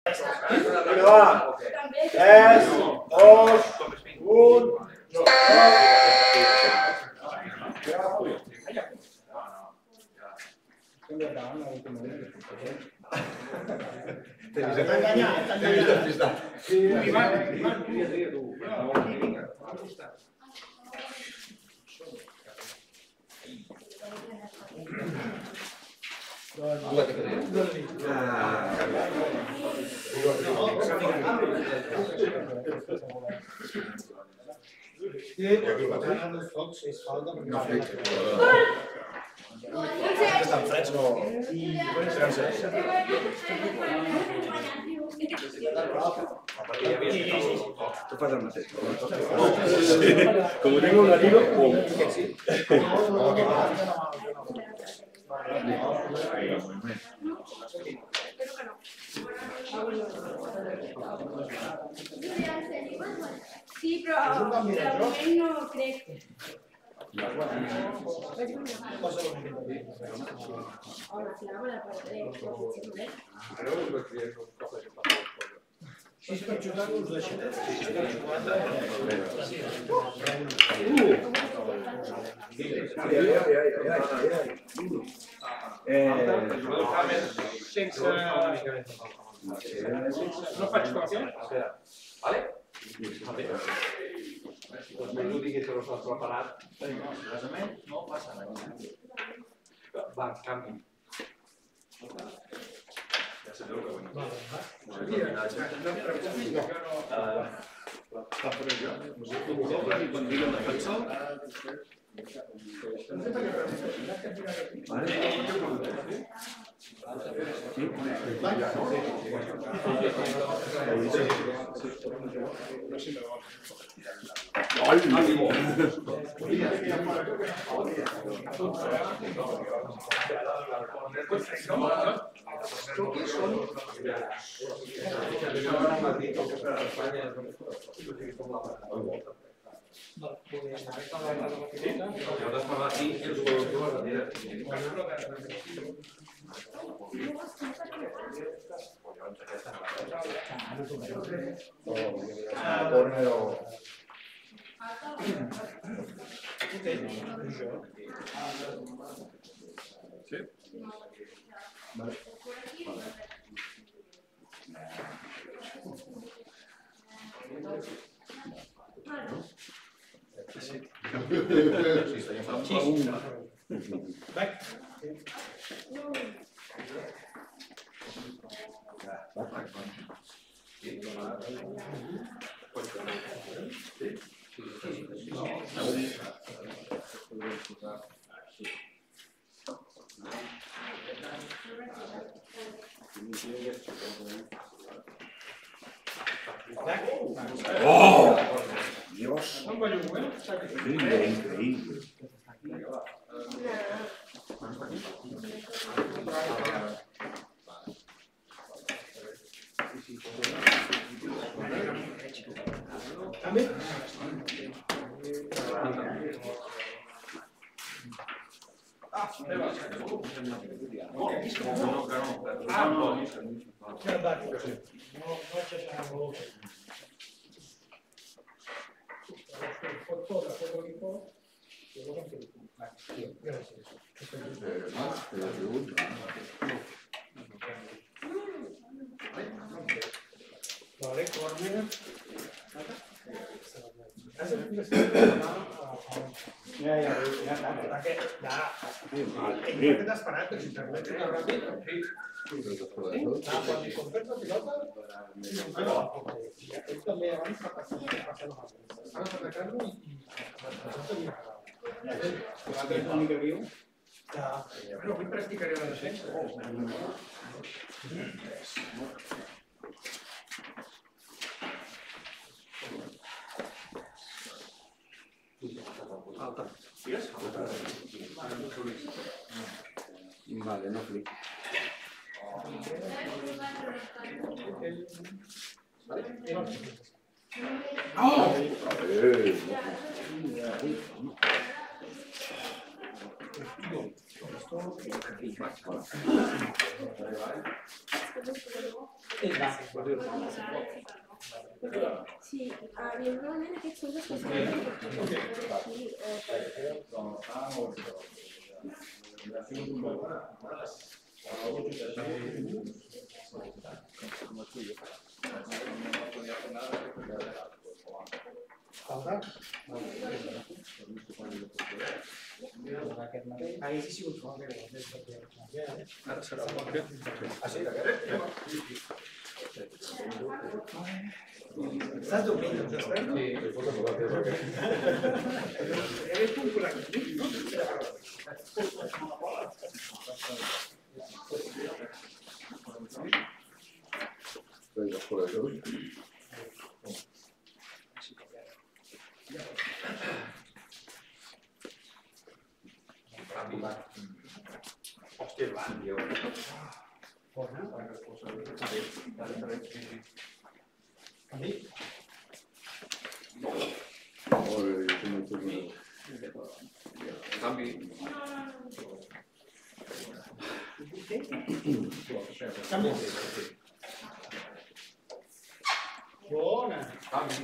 Vinga, va. 3, 2, 1... T'he vist despistat. Estan freds, no? Tu fas el mateix. Com ho tinc un amigo, pum. Sí, però de moment no crec. Si és per jugar, us deixem. Sense... No faig còpia? Vale? No diguis que no s'has preparat. No passa res. Va, canvi. Ja sabeu que bueno. ¡Oh! Dios. Increíble, increíble. Vale, no clic. ¡Oh! Sí, normalment aquests són especialment aquí. Hagués sigut fort, Ara serà el banquet. Estàs dormint, doncs, Esther? Sí, Eres un crac, no? hòstia, va, jo. Canvi. Bona. Canvi.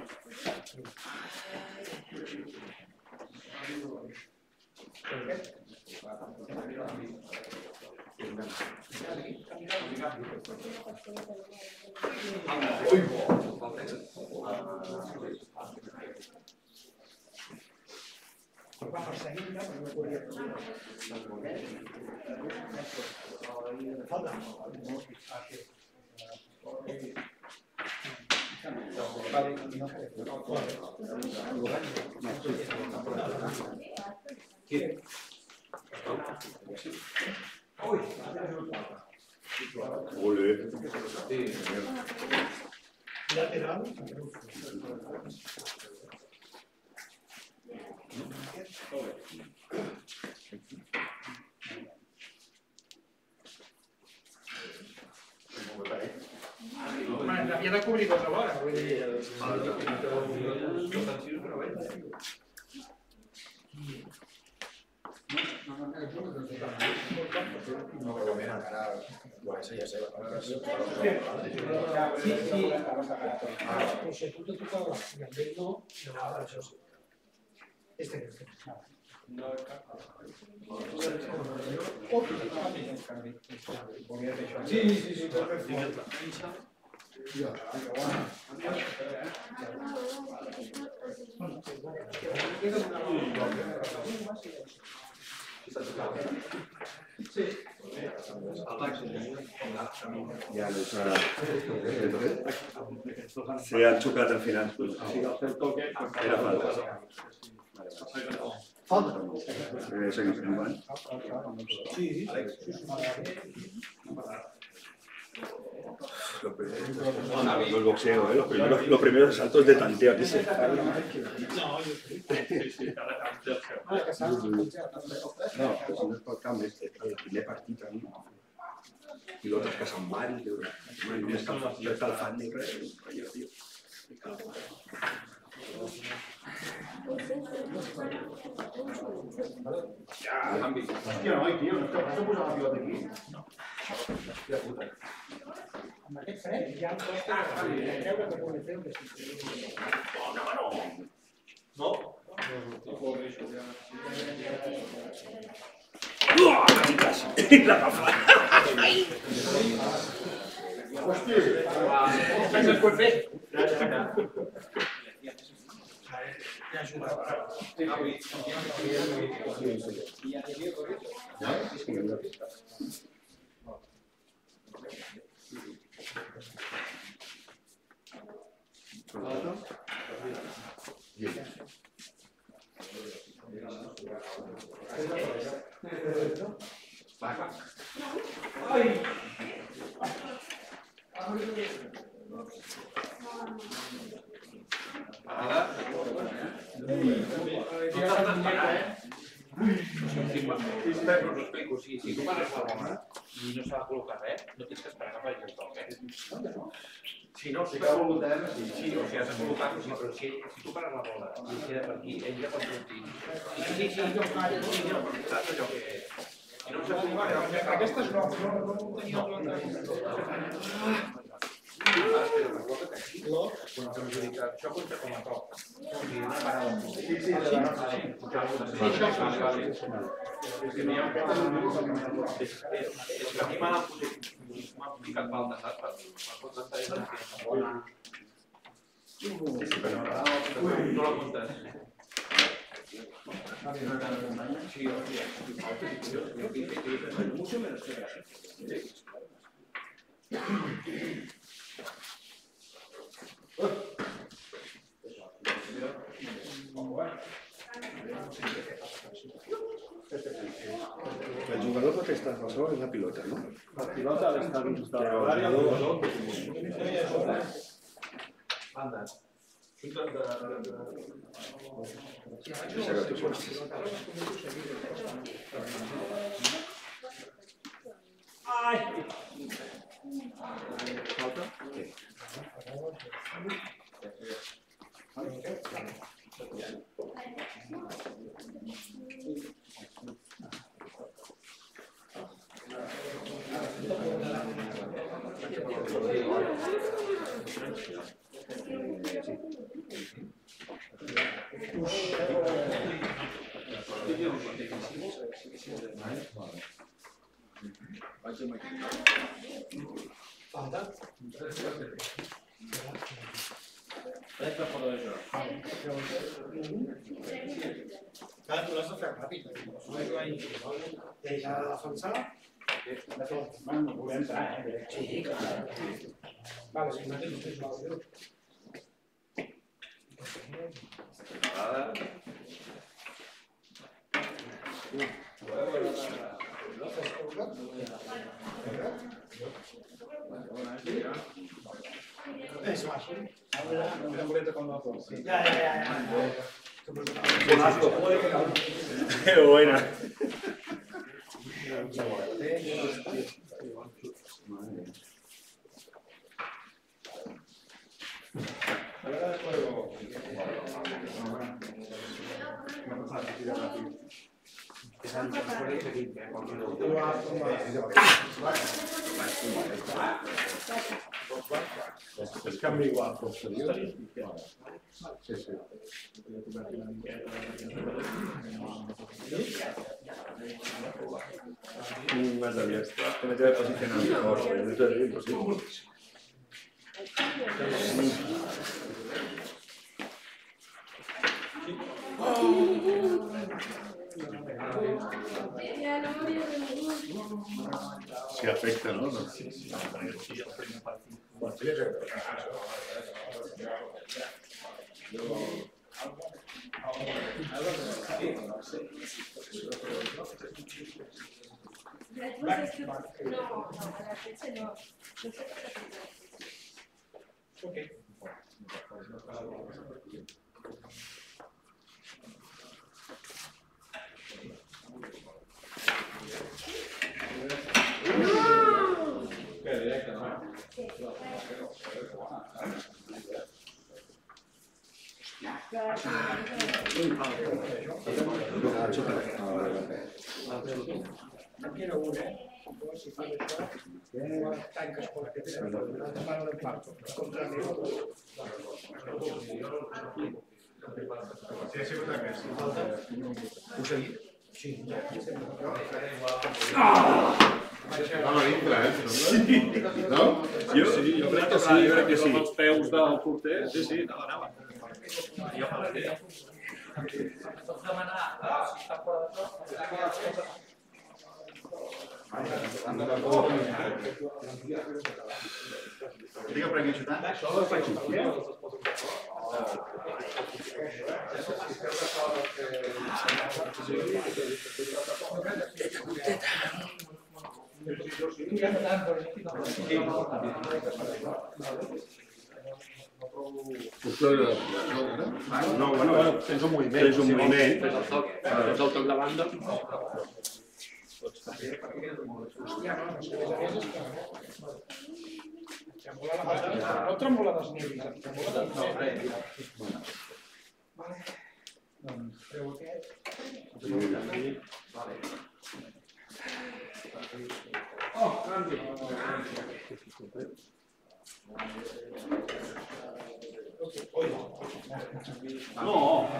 Lateral. Havia de cobrir dos alhora, vull dir... Si tu te tocava i amb ell no, això sí. Sí, perfecte. Ja se han xocat al final. Era falta. Falta. Seguim jugant. Sí. El boxeo, los primeros saltos de tanteo que se... No, si no és pel camp, és el primer partit a mi. Pilotes que se'n van, més calfant ni res. Ja, canvi. Hòstia, noi, tio, no has de posar la pilota aquí? Amb aquest fred ja em costa creure que pugui fer un vestit. No? La gafa! Hòstia, es pot fer. Si tu pares la bola i no s'ha de col·locar res, no tens que esperar que faci el toc, Si no, si has de col·locar-lo, sí, però si tu pares la bola i es queda per aquí, ell ja pot sortir. Sí, saps allò que... Si no s'ha de col·locar... Aquesta és nova, no tenia Això compta com a toc. O sigui, una parada. Sí, sí, És que a mi m'han explicat falta, saps? Per contestar i no la comptes. Sí, hòstia. Mucho menos que gracias. El jugador pot estar sobre en la pilota, no? La pilota ha d'estar dins de Però l'àrea el del jugador... Banda. Saca tus fuerzas. Falta? Sí. Clar, tu l'has de fer ràpid. Deixa de defensar. No volem entrar, Sí, clar. Vale, si no tens més l'àudio. És fàcil. una boleta con los dos. Ja. Qué buena. Es canvi igual, posterior. Sí, sí. Más abierto. Que me debe posicionar mejor. Esto es imposible. Ya no voy a venir. Sí afecta, ¿no? No, a la fecha no. Aquí era un, si fas això, tanques per aquest demana l'impacte. Contra mi. Sí, ha sigut aquest. Ho seguit? Sí. Vam a dintre, Sí. No? Jo crec que sí, jo crec que sí. Amb els peus del porter. Sí, sí, anava. Jo fa la idea. Pots demanar si està fora de joc? Digue per aquí xutant. Això ho faig jo. No, bueno, Tens un moviment. tens un moviment. Fes el toc de banda. Hòstia, no, és que a més és que... Tremola la banda, no tremola dels nervis, tremola dels nervis. Vale. Doncs treu aquest. Oh, canvi. No.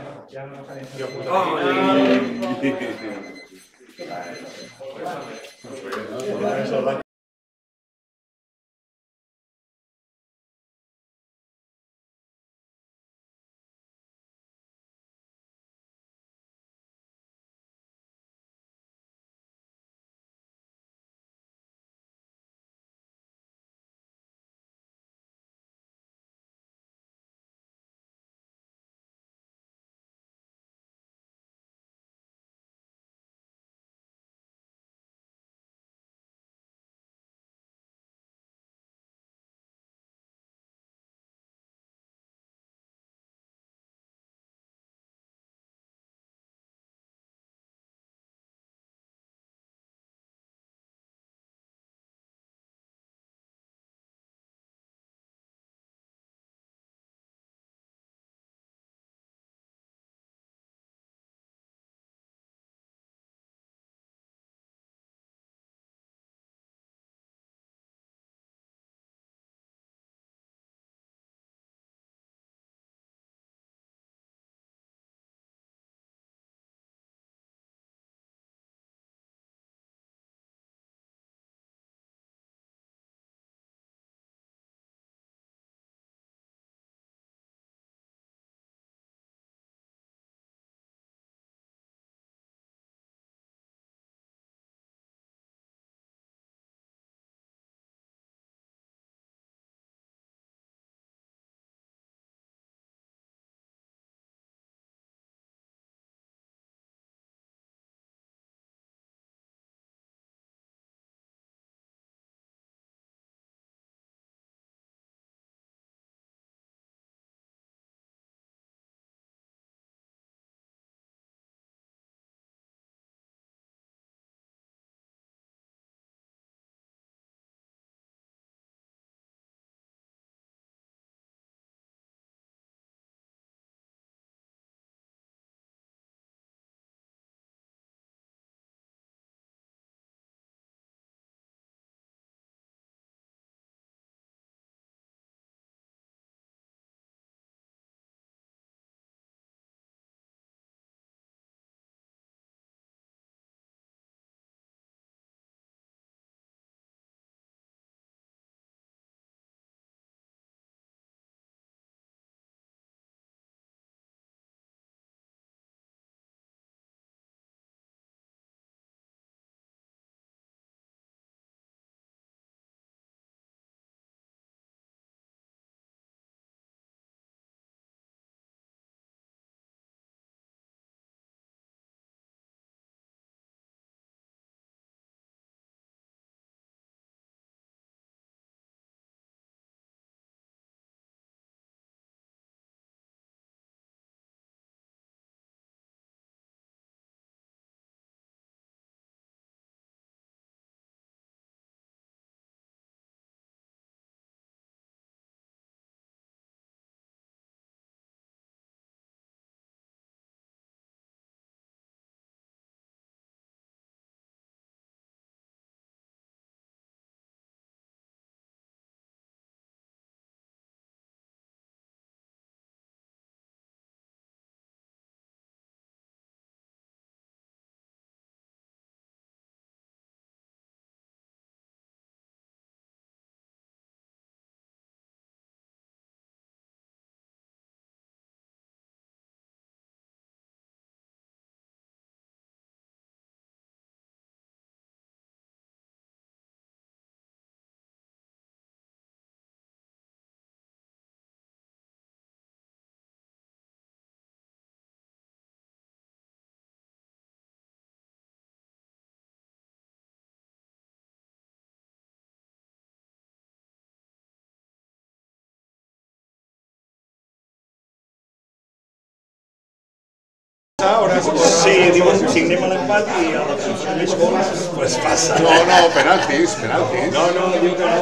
Sí, diuen, signem l'empat i a la cançó més gols, pues passa. No, penaltis. No, diu que no,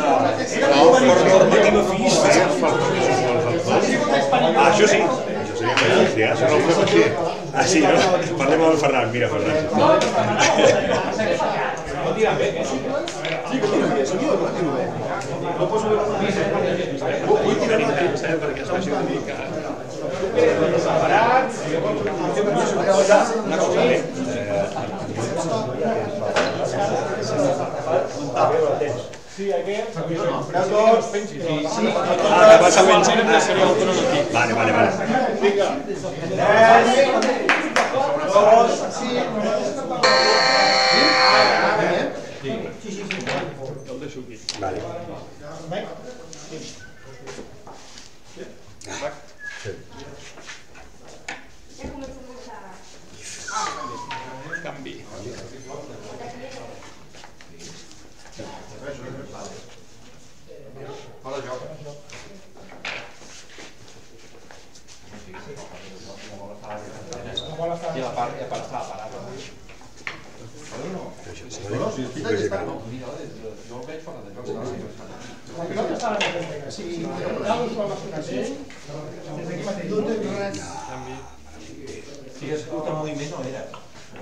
per normativa física. Això sí, això seria penalti, això no ho fem aquí. Ah, sí, no? Parlem amb el Ferran, mira, Ferran. No tira bé, eh? Sí, que tira bé, el tio de platino bé. No poso bé. tens. Sí, hay que... Ah, que vas a penjar. Vale, vale, vale. Vale. Ya començamos a... Canvi. I la part estava parada. Jo el veig fora de joc. La pilota està a la biblioteca. Si cal us la mateix, des d'aquí mateix. No té res. Si hagués escut el moviment no era.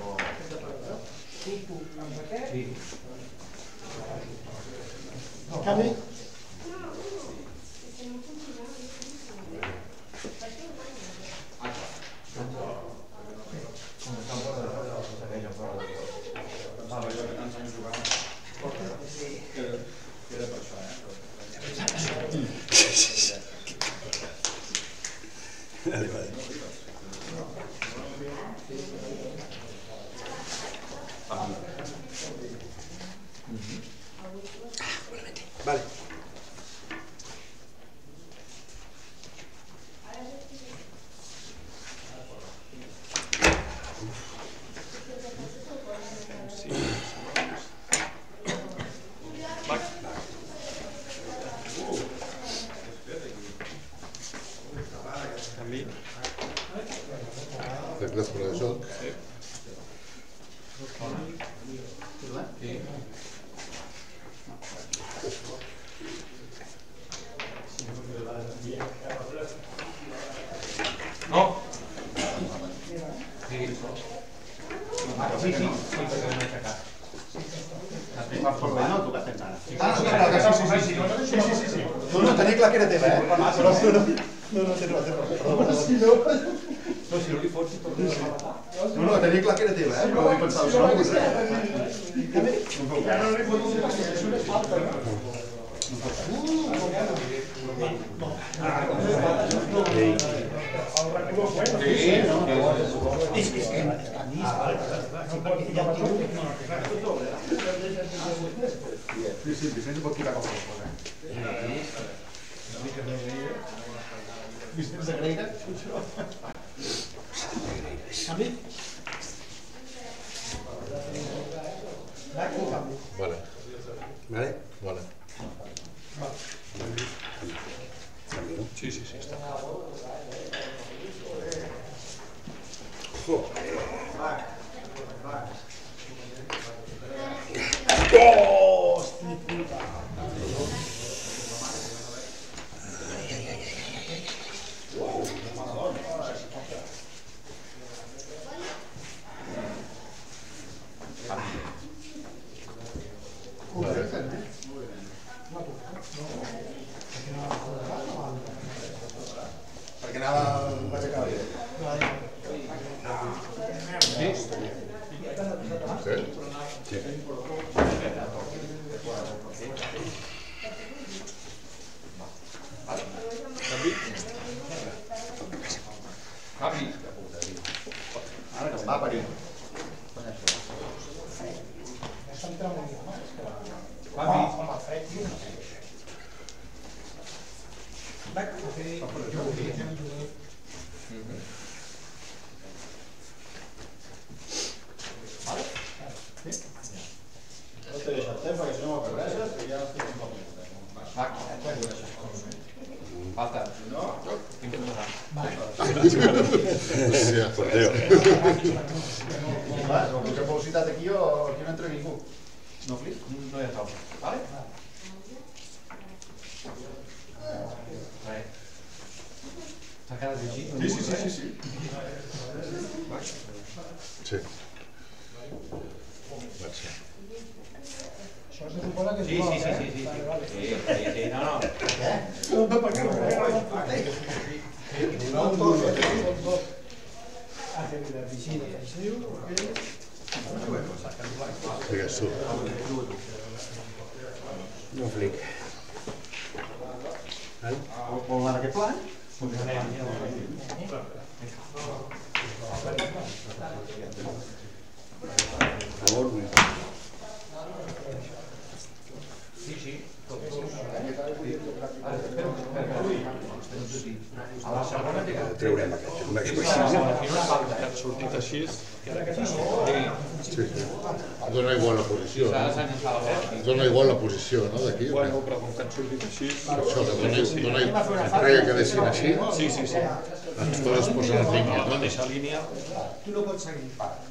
Amb aquest? Sí. El canvi? Vale, vale. Vale. Regles per això. No? Sí. Sí, perquè vam aixecar. No, tenia clar que era teva, eh? No, Si no li fots, No, tenia clar que era teva, eh? Però vaig pensar, això no vull res. Sí, Vicenç pot tocar qualsevol cosa. Vicenç de Greira? Canvi? Vale. Vale? Vale. Canvi, no? Sí, sí, sí, està. Perquè anava... vaig acabar bé. Sí? Canvi. Ara que em va parir. No t'he deixat temps perquè si no m'apareixes i ja estic un poc més. Falta. No? Hòstia, per Déu. Va, com que fos citat aquí o aquí no entra ningú. No flis? No hi ha tal. Vale? Res. T'ha quedat llegit? Sí. Sí. Vaig ser. Això se suposa que és Sí, igual, sí, eh? sí, sí. Vale, vale. Sí, no, no. No, per què no? No, tot. Ah, que mira, vigila, vigila, ok. Digues tu. No flic. Vol anar a aquest pla? Sí, sí. A la segona té que Treurem aquest. ha sortit així. Sí. Dona igual la posició, no? Dona igual la posició, no, d'aquí? Bueno, però com que han sortit així... Això, que dona encara que quedessin així, Sí, sí, sí. les coses es posen en línia, no? Deixar línia... Tu no pots seguir.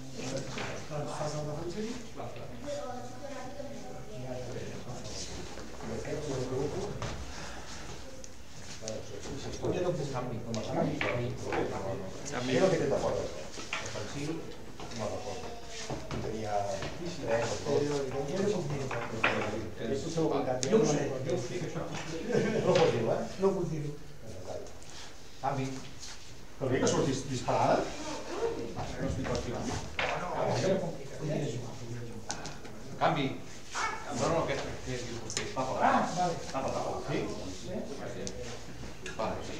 No ho puc dir-ho. Canvi. Però que sortis disparada? Canvi. No, que papa. Vale. Papa. Sí? Vale, sí.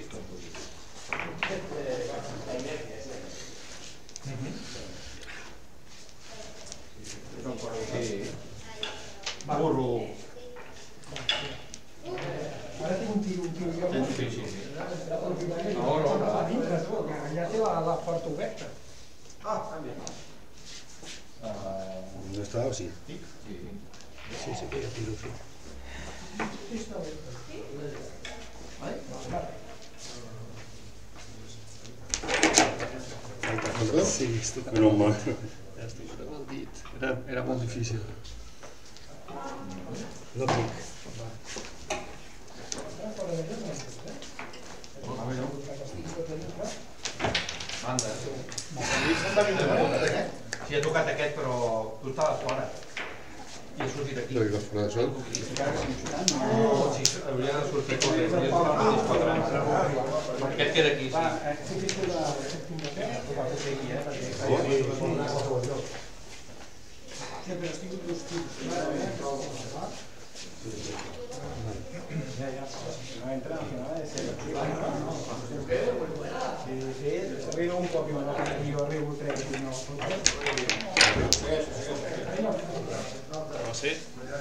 Burro. Ara tinc un tiro jo. Sí. A dintre, tu, que allà té la porta oberta. No estava o sí? Sí, que jo tiro aquí. Sí, menos mal. Ja estic amb el dit. Era molt difícil. No pic. Manda. Sí, he tocat aquest, però tu estaves fora. I he sortit aquí. No digues fora de sol. Sí, hauria de sortir corrent. Aquest queda aquí, sí. Arribo un cop i jo arribo 3 i no. Sí?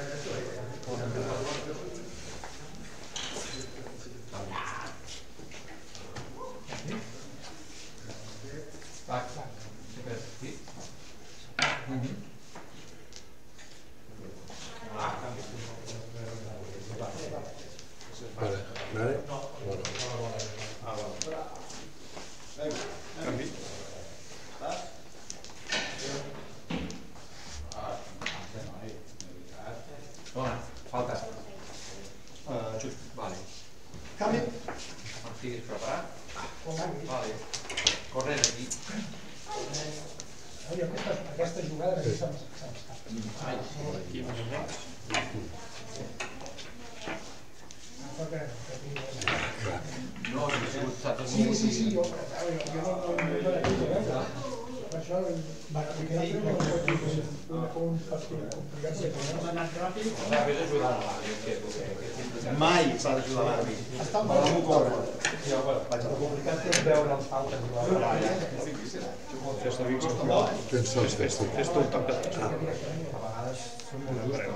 Vale. Canvi. Falta. Just. Vale. Canvi. Estiguis preparat? Vale. Corrent aquí. Aquesta jugada que se'm escapa. Aquí més o menys. No, si ha sigut tot Sí, jo no per això un partit complicat. S'ha anat ràpid. Vés ajudant Mai s'ha d'ajudar l'àrbitre. Està molt cobra. complicat és veure els faltes. Tens els festos. Fes tu el toc de A vegades són molt justos.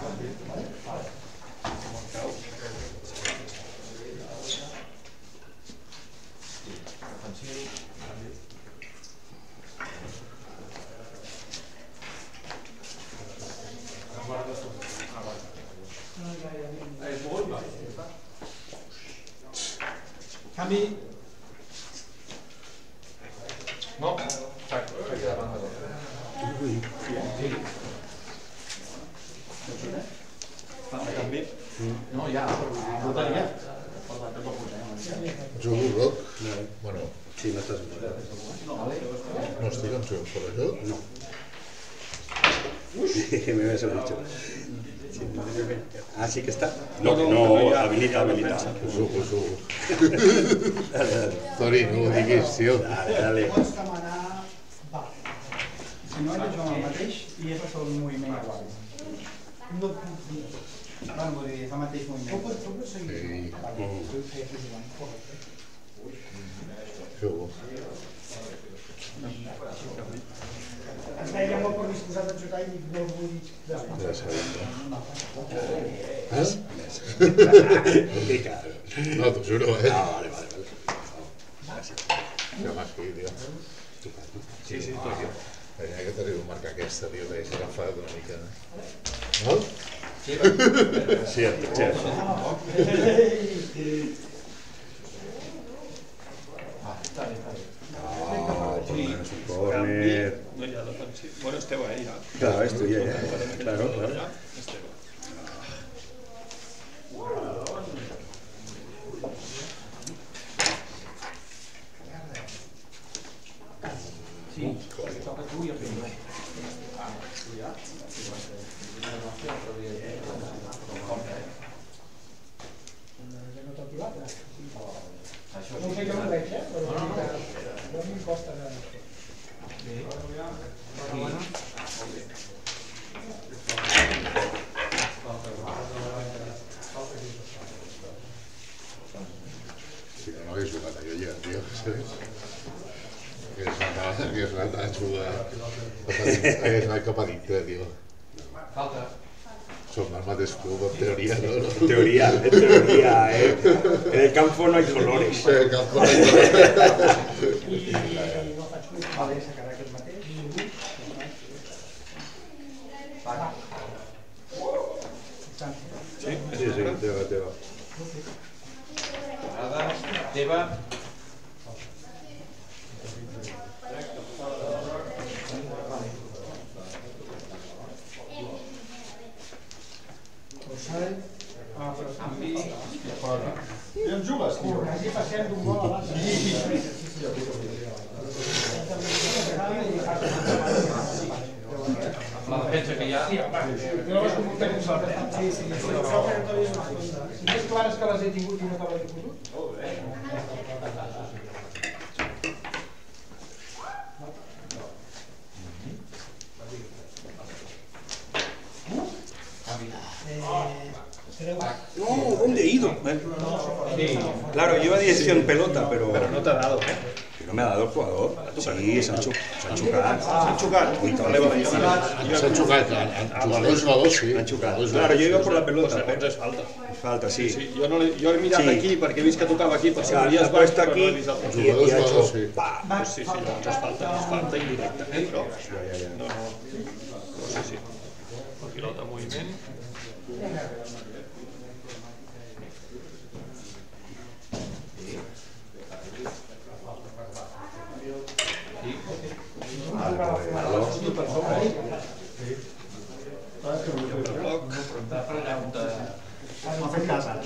Canvi. No, s'ha quedat davant de tot. Canvi? No, ja. No tenia. Jugo groc? Bueno, Sí, no estàs bé. no estic en seu fora de joc? No. Me habías dicho. Sí. Ah, sí que está. No, habilita. Jugo. Tori, no ho diguis, tio. Dale. Pots demanar... Va. Si no, jo el mateix i és el moviment igual. No puc dir. Bueno, vull dir, fa mateix moviment. Feu-ho. Es veia molt per disposat a xutar i no vull... Ja sabem. No, t'ho juro, eh? Vale. Ja m'has dit, tio. Sí, tot bé. Que t'arribo a marcar aquesta, tio, que s'ha agafat una mica. No? Cert. Corner. No hi ha defensiu. Bueno, esteu, ja. Claro, esto ya. Claro. Esteu. Sí, toca tu i el primer. No sé que no ho veig, però no m'imposta de... Si no hagués jugat allò ja, tio, saps? Hagués anat a jugar... Hagués anat cap a dintre, tio. Falta. Som el mateix club, en teoria, no? En teoría, En el campo no hay colores. En el campo no hay colores. I no faig club. Vale, sacarà aquest mateix. Sí, teva. Teva. I em jugues, tio? Així passem d'un gol a l'altre. La defensa que hi ha... Jo les comunitats nosaltres. Sí. Més clares que les he tingut i no te les he fotut? No, ¿dónde he ido? Claro, yo iba a dirección pelota, pero No t'ha dado, no me ha dado el jugador. Sí, s'han xucat. S'han xucat, jugadors, sí. Han xucat. Claro, yo iba por la pelota. és falta. Falta, sí. Jo he mirat aquí perquè he vist que tocava aquí, per si Ha volies puesto però aquí no he vist el y ha hecho... sí. Pa. Pues sí, doncs és falta indirecta, però... Ya. No, sí. Pilota en moviment. M'ha fet cas, ara.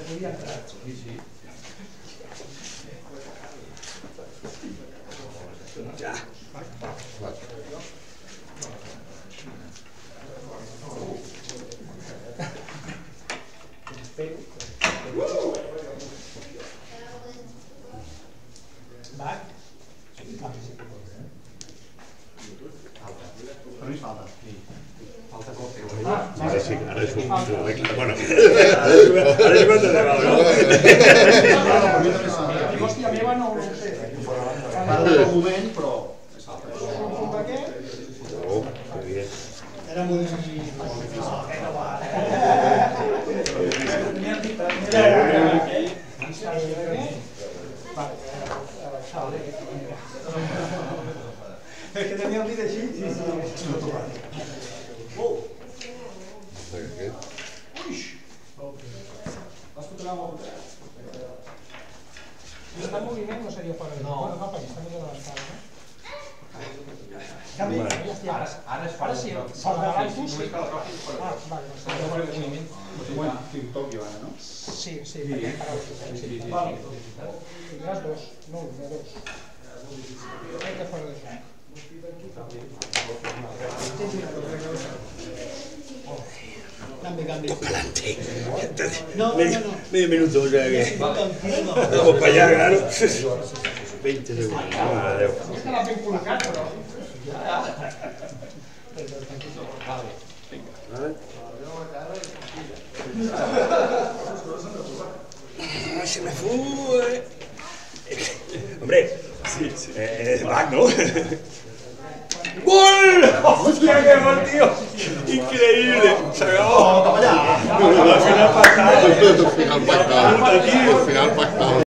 Ya. Ara sí, ara és un... Bueno, Ara és quan te va, no? Hòstia meva no ho sé. Para un moment, però... Oh, qué bien. Era muy... Es que tenía un vídeo así. Está en movimiento, no sería para el... No, no, para está muy adelantado, ¿no? Ara sí, per davant tu sí. Ah, vale. TikTok, Joana, no? Sí, perquè he parat el Vale. Tindràs dos, no un, dos. Hay que fora d'això. Canvi. Medio minuto, o sea que... Vamos para allá, claro. 20 segundos. Adéu. És que l'ha ben col·locat, però... Vale. Se me fue. Hombre, Bach, ¿no? ¡Gol! ¡Hostia, qué gol, tío! Increíble. Se acabó. Al final pactado. Al final pactado.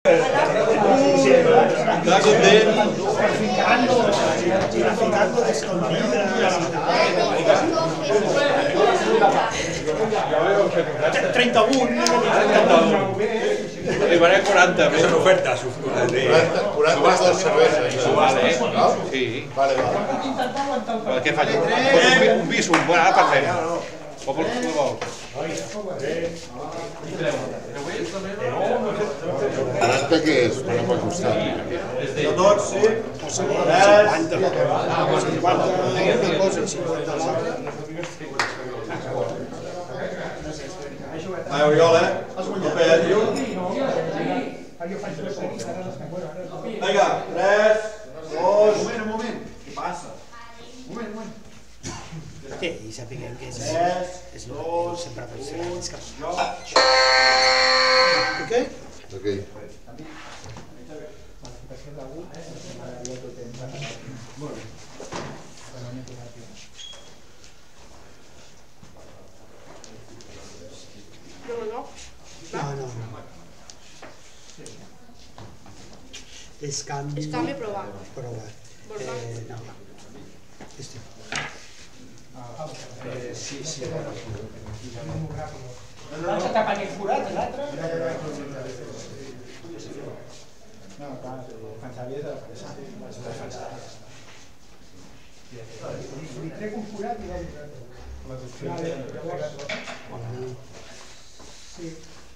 Está content. Girando de escondidas. 31. Arribaré a 40. Són ofertes. 40 de cervesa. Vale, sí. Vale. Què faig? Un piso, ara parlem. O vol? Quaranta què és? Per m'ha costat. De tots, sí. 50. 50 una cosa i 50 l'altra. Va, Oriol, Proper, tio. Vinga, 3, 2... Un moment. Què passa? Un moment. Sí, i sapiguem que és sempre per ser més que... Ok? Ok. No. No. És canvi... És canvi provar. Provat. No. Este. Sí. L'altre tapa aquest forat, l'altre... No, clar, defensaria de defensar. Li trec un forat i l'altre. Sí.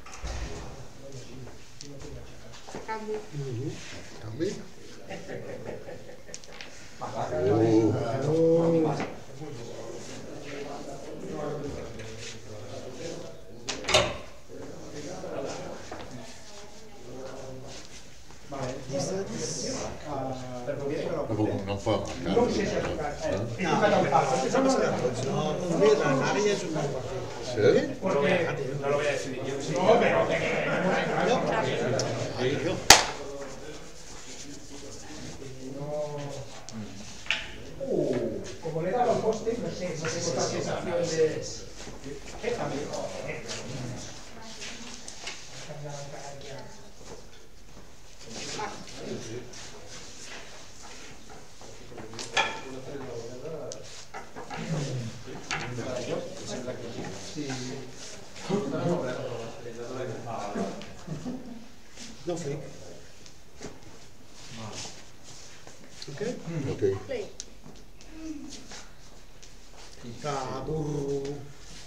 Canvi. Canvi? No em fa marcar. No sé si ha tocat. He tocat el pas. No, l'anava ja és un bon partit. Sí? No lo voy a decidir yo. No, però... Como le he dado al poste, no sé esta sensación de... No flic. Ok? Ok. Play. Caburro.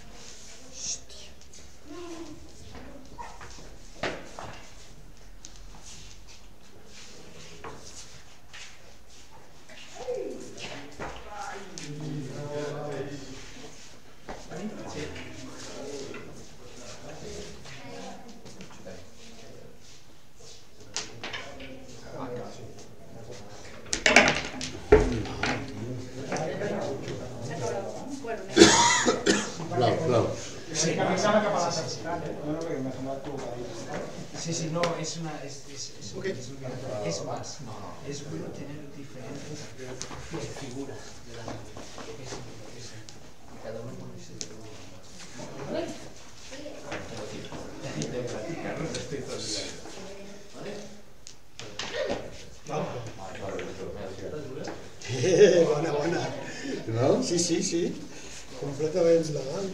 Blau. Sí, caminava cap a la tercera. No, perquè m'ha semblat tu. Sí, no, es una... Es más, es bueno tener diferentes figuras de la cada uno con ese Bona. No? Sí. Completament legal.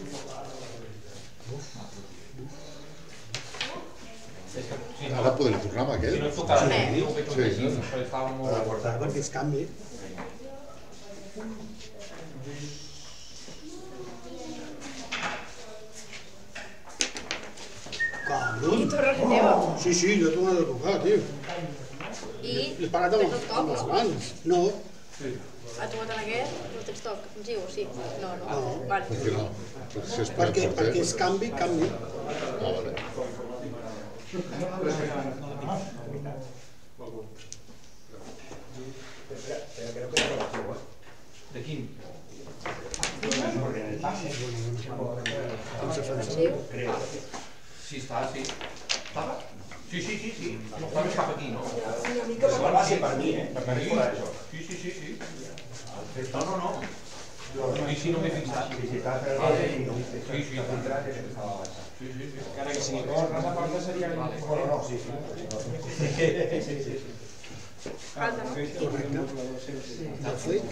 Ara podré tornar amb aquell? Si no et tocava el vídeo, ho veig un Sí. així, però estava molt... Perquè es canvi. Cabrón. I torna que teva. Sí, jo he tornat a tocar, tio. I L'he parat amb les mans. No. ha tocat en aquest, no tens toc. Sí o sí? No. Vale. Per què no? Perquè es canvi. Ah, vale. De quin? Sí, està, sí. Estava? Sí. Estava més cap aquí, no? Una mica per la base per mi, per tenir fora d'això. Sí. No. Sí, no m'he fixat. Sí, està. Sí. Encara que sigui Llavors, l'altra porta seria... Bueno, no, sí. Falta, no? el flic.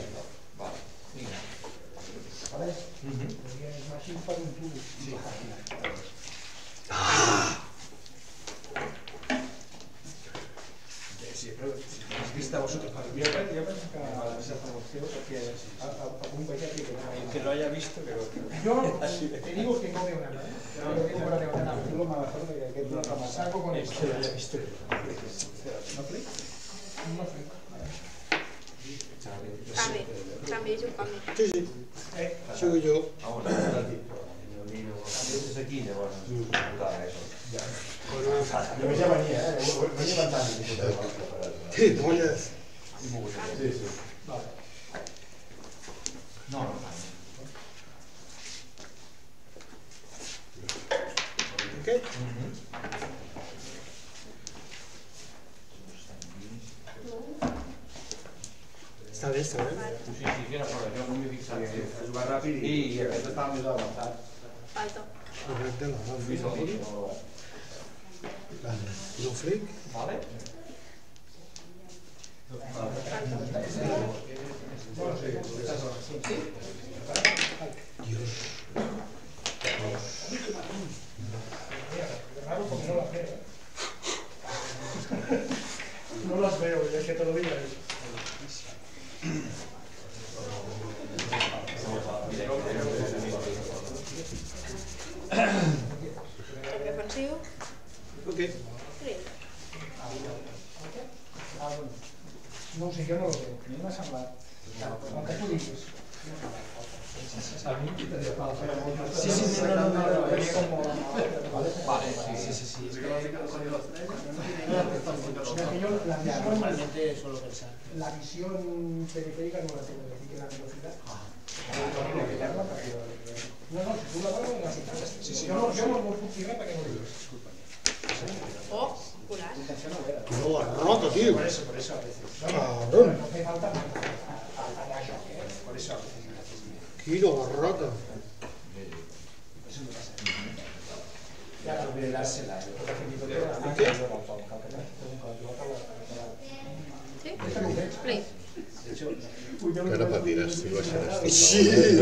Així per un tubo. Sí, però has vist a vosotros para Jo penso que esa promoció, porque algún veía que... que lo haya visto, pero... Yo te digo que no veo nada. No digo que no veo nada. Yo lo mejor de que tú lo saco con esto. que lo haya visto. ¿No flic? No flic. Canvi. Canvi, és un canvi. Sí, sí. Sigo jo. És aquí, llavors, això. Jo ja venia, venia cantant. Sí, molles. Sí, sí. No, Ok? Està bé, està bé. sí, que era fora, jo no m'he fixat. Es va ràpid i aquest estava més avançat. Falta. Correcte, no flic. Vale? Dios. Raro porque no las veo. No las veo, es que te lo digo. Defensiu. Ok. Sí. No ho sé, jo no lo veo. A mi m'ha semblat. El que tu diguis. Sí, sí, no. Vale, sí. Normalmente suelo pensar. La visión periférica no la tengo, es decir, que la velocidad. No, si tú la vas a la sí. Yo no puedo tirar para que no lo digas. Oh, curar. No, rota, tío. Por eso a veces. Cabrón. No hace falta para yo, por eso a veces. Kilo, barraca. Ya, pero dársela. ¿Qué? Sí? Play. Era per tirar, si baixaràs. Sí.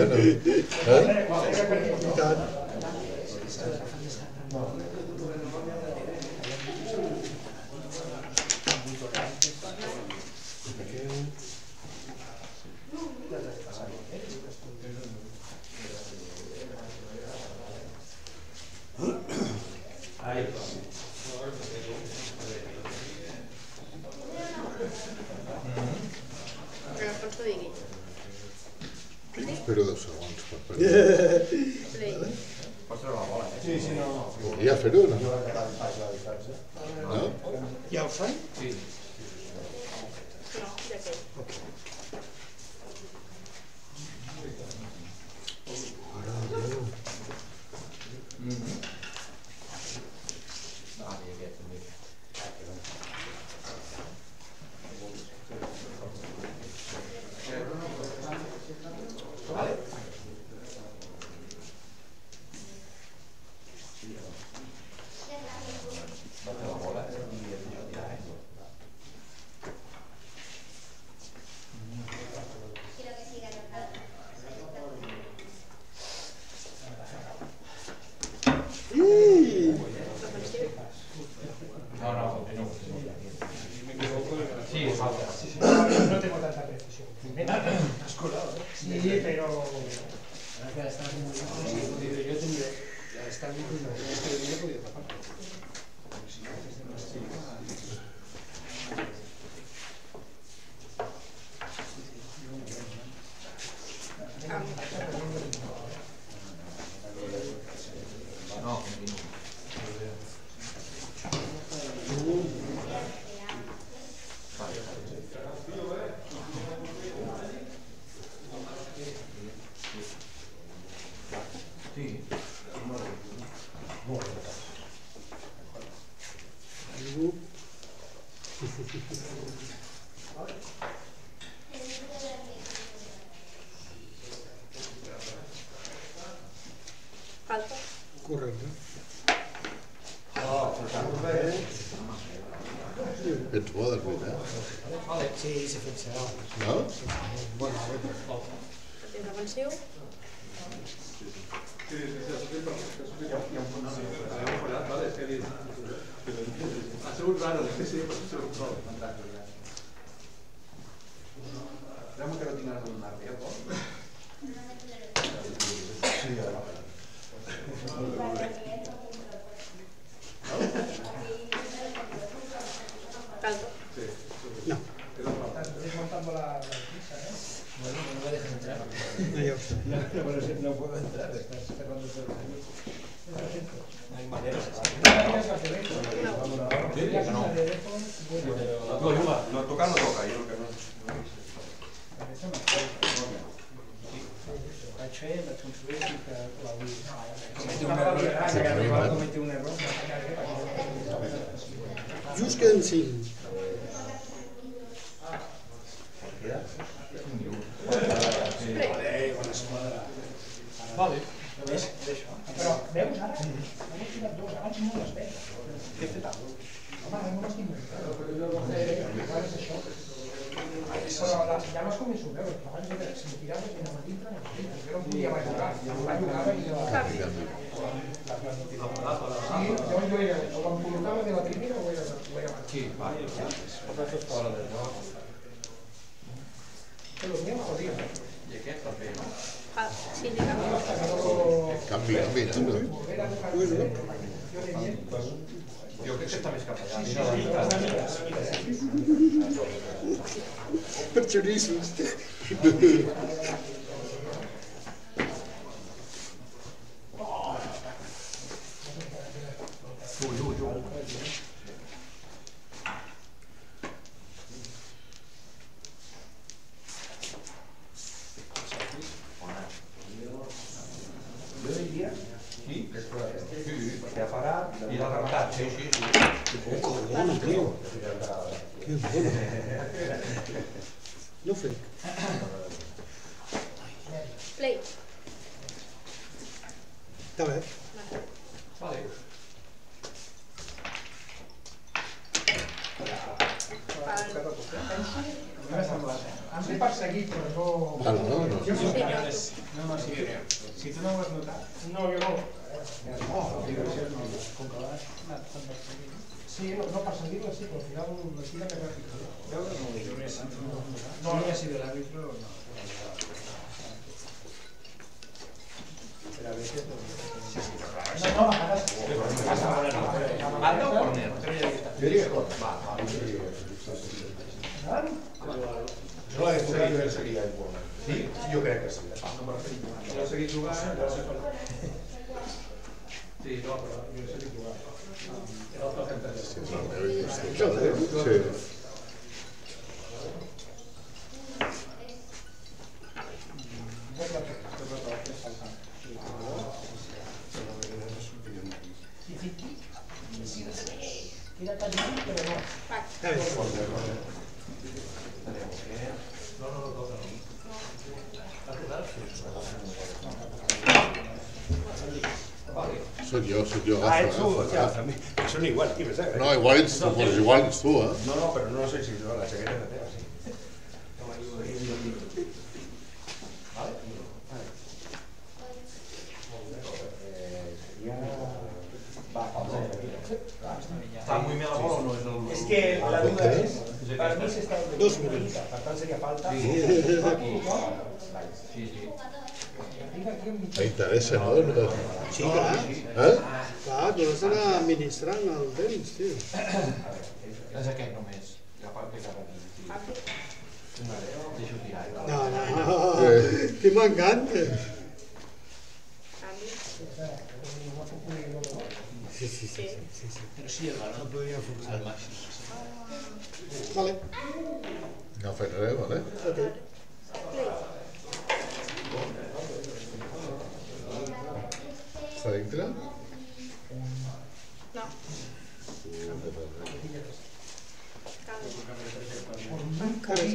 Espero 10 segons per Play. Pots treure la bola, Sí, no. Podria fer-ho, no? No? Ja ho fan? Sí. No, d'aquell. No tengo tanta precisión. Has colado, ¿eh? Sí, pero... Ahora que estás muy bien, yo tendría... Está bien, este vídeo he podido tapar. Porque si no haces demasiado... No, sí. Falta. Correcte. Ets bo de veritat. Sí, se fixarà. No? Temps defensiu. Ha sigut raro, sí, però ha sigut prou. Creu que no tinc ganes de donar-li, Caldo. No. Estàs desmontando la pizza, ¿eh? Bueno, no me dejes entrar. No, ya sé. No puedo entrar, estás cerrando todo el año. No hay manera. No, tocar no toca, jo el que no... Vaig construir i que la vull. Cometí un error. Just queden 5. Vale. Però veus ara? N'he tirat dos, abans no les veig. Què té tal? Home, no m'estic menjant. Ara és això. Però ja les començo a veure, abans era, si em tiraves i anava dintre, jo no podia jugar. Jugava i jo... Sí, jo era, o em col·locava de la primera o era abans. Sí, vale. Fora de joc. Però el meu jodia. I aquest també, no? Sí, ni cap. Canvi, no? Jo crec que està més cap allà. Per xorissos. Jo diria... Sí, perquè ha parat i l'ha rematat. Sí. Bueno, tío. Qué bueno. No fake. Play. Està bé. Vale. Em sé perseguit, però no... Val, no? Sí, no, tu. Si tu no ho has notat. No, jo no. Sí, no perseguir-la, sí, però al final la tira que ràpid. No había sido el árbitro, no. Pero a veces no, a vegades... Banda o corner? Jo diria que corner. Jo l'he seguit, jo seguia el corner. Sí? Jo crec que sí. Jo he seguit jugant... Sí, no, però jo he seguit jugant. Sí. Tira tan lluny, però no. Està bé. Soc jo, Ah, ets tu, agafa. que són igual, tio, saps? No, igual ets tu, però igual ets tu, eh? No, però no sé si la jaqueta és la teva, sí. Està muy mala bola o no és el... És que la duda és, per mi s'està... 2 minuts. Per tant, seria falta... Sí. T'interessa, no? Sí, clar. Clar, tu has d'anar administrant el temps, tio. És aquest només. Ja per què cap aquí. Deixo tirar. No, que m'encanta. Canvi. Sí. Pero sí, el balón no podría funcionar al máximo. Vale. No faig res, vale? Ok. Play. Està dintre? No. Canvi.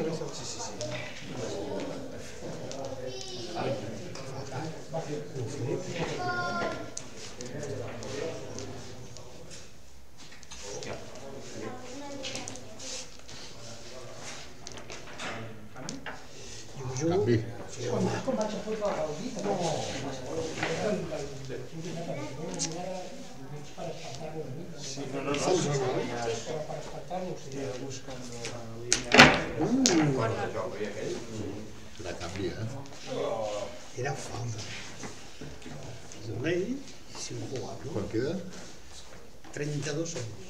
Sí, no, no, no. La canvia, Era falta. Rei, 5 jugadors. Quan queda? 32 segons.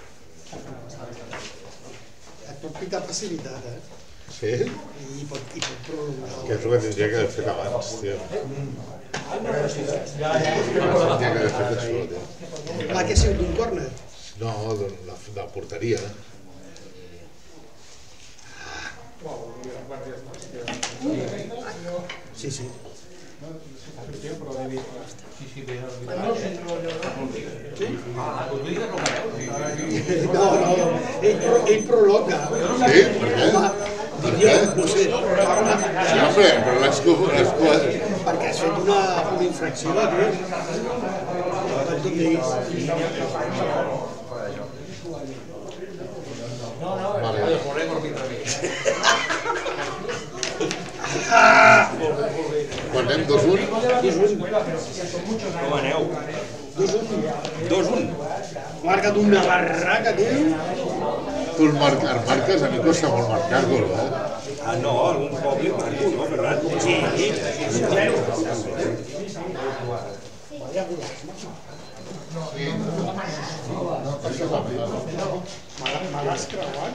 Et pot picar facilitat, Sí? I pot prolongar. Que és el que tindria que haver fet abans, tio. Tindria que haver fet això, tio. Clar que ha sigut un córner. No, de la porteria. Sí, sí. No, ell prolonga. Sí? Per què? Per què? No sé. Sí, home, però les coses... Perquè has fet una infracció, tio. Tot ells. Vale. Quan anem 2-1? Com aneu? 2-1. Marca't una barraca, tio. Tu el marques, a mi costa molt marcar-lo, Ah, no, algun cop li marco, no, Ferran? Sí. Me l'has creuat?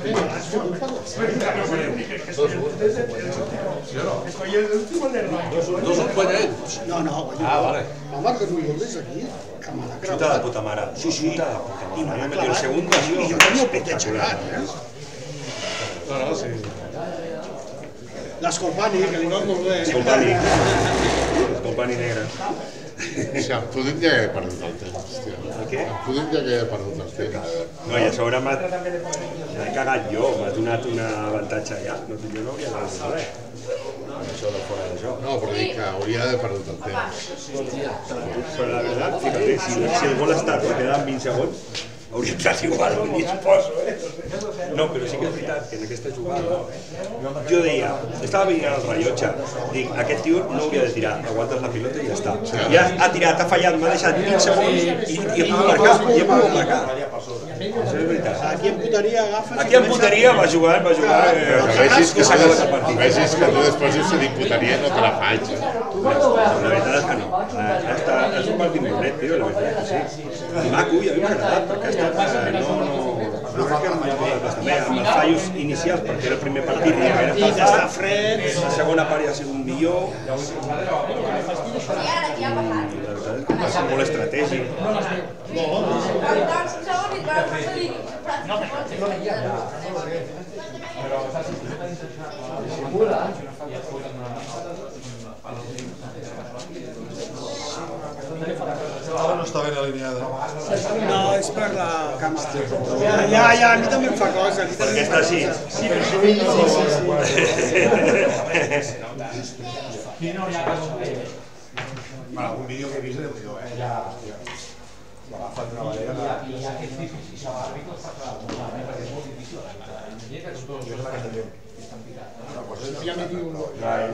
No, Ah, vale. m'ha marcat un gol des aquí, que me l'ha Xuta de creuat. puta mare. Sí, sí. Xuta de puta I me mare. l'ha Metió el clavat. segundo, I jo tenia el petet aixecat, No, sí. L'Escolpani, que li va molt bé. Escolpani negre. O sigui, em podem ja haver perdut el temps, tio. Què? Em podem ja haver perdut el temps. No, i a sobre m'he cagat jo, m'ha donat un avantatge allà. No, jo no hauria de dir res. Això de fora de joc. No, però dic que hauria d'haver perdut el temps. Però la veritat, fíjate, si el gol està per quedar en 20 segons, hauria estat igual, ni es poso, No, però sí que és veritat que en aquesta jugada jo deia, estava veient el rellotge, dic, aquest tio no hauria de tirar, aguantes la pilota i ja està. Ja ha tirat, ha fallat, m'ha deixat 20 segons i he pogut marcar, Això és veritat. Aquí en puteria agafes... Aquí en puteria va jugar... Però que vegis que tu després dius que d'imputaria no te la faig. La veritat és que no. És un partit molt net, tio, la veritat és que sí. I maco, i a mi m'ha agradat, perquè ha estat... No crec que em vaig veure bastant bé, amb els fallos inicials, perquè era el primer partit i ja era passat. La segona part ja ha sigut millor. I la veritat és que va ser molt estratègic. Ara no està ben alineada. No, és per la càmera. Ja, a mi també em fa cosa. Perquè està així. Sí, però sí. Un vídeo que he vist de Déu-n'hi-do, l'agafat d'una manera que... Ja m'he dit no,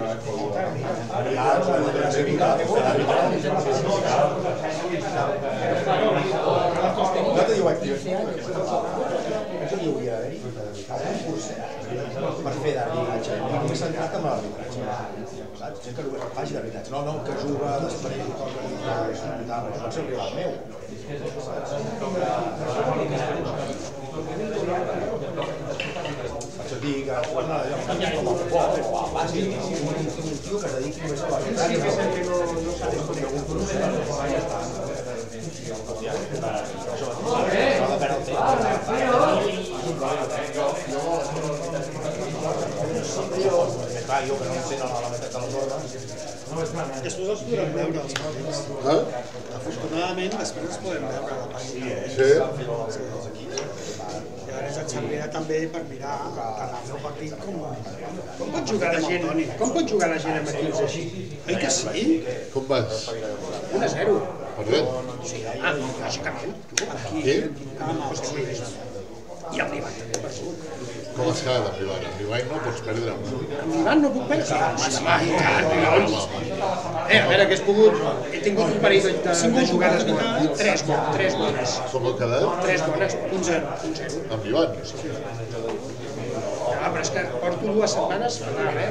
te diu actiu. Això hi hauria d'haver-hi un curset per fer d'arbitratge. Només s'ha entrat amb l'arbitratge. Saps? Gent que només faci d'arbitratge. No, que juga després i toca l'arbitratge. Pot ser un rival meu. Això dic, com a futbol, un tio que es dediqui només a l'arbitratge. Clar, jo que no entenc la meitat de les normes. Després els podrem veure els partits. Afortunadament, després els podem veure a la pàgina. Sí? Llavors et servirà també per mirar tant el meu partit com pot jugar la gent. Com pot jugar la gent amb equips així? Oi que sí? Com vas? 1-0. Perdent? Sí, lògicament. Aquí, amb els Suïs. I el Ribat també per surt. Com es queda amb l'Ivan? Amb l'Ivan no pots perdre una. Amb l'Ivan no puc perdre? A veure, que he tingut un parell de jugades bones. Tres bones. Com el quedat? 3 bones, 1-0. Amb l'Ivan? Però és que porto 2 setmanes fatal, del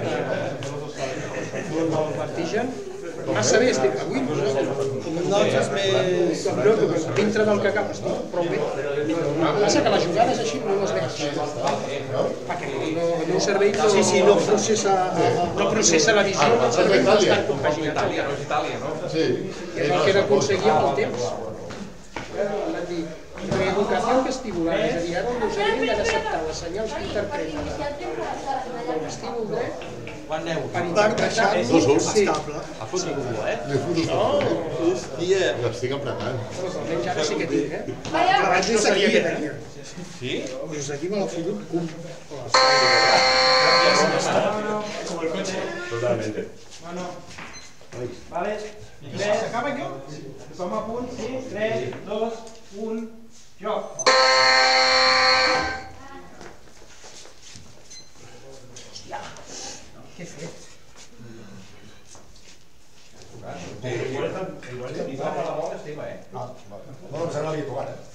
vertigen. Massa bé estic avui, com nosaltres més... Dintre del que cap estic prou bé. Passa que les jugades així no les veig. Perquè el meu cervell no processa la visió, el cervell no està compaginat. És Itàlia, no? Sí. És el que he d'aconseguir amb el temps. Van dir, reeducació vestibular, és a dir, ara el meu cervell ha d'acceptar les senyals que interpreta el vestíbul dret per interpretar... Estable. Ha fotut un gol, eh? L'estic apretant. Almenys ara sí que tinc, eh? Abans no sabia què tenia. Sí? Des d'aquí me l'ha fotut cum. Totalmente. Vale. 3, s'acaba jo? Com a punt, sí? 3, 2, 1, joc. Què he fet? Igual que tocava la bola és teva, eh? No, em sembla que havia tocat, eh?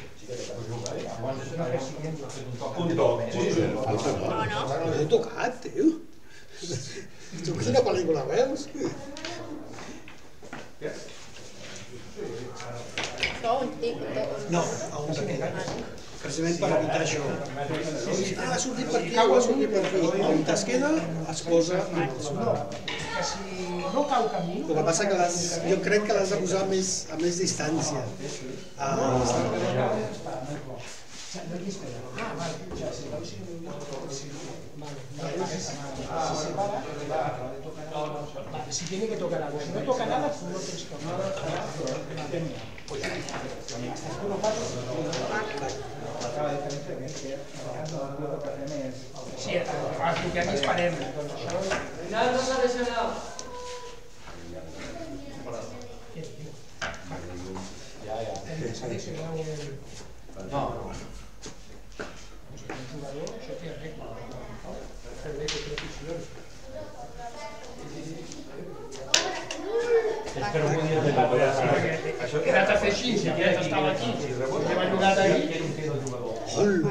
Un toc. He tocat, tio. Tu quina pel·lícula veus? No, un tic, No, a un paquet. Precisament per evitar això. Ha sortit per aquí, ha sortit per aquí. On es queda, es posa en el sud. No cau camí. El que passa que jo crec que l'has de posar a més distància. Si tiene que tocar algo. Si no toca nada, no tienes que tocar. Sí, el que hem esperem. No. Espero un dia de la Era de fer així, si ja estava aquí. Si m'ha ajudat ahir. Hola!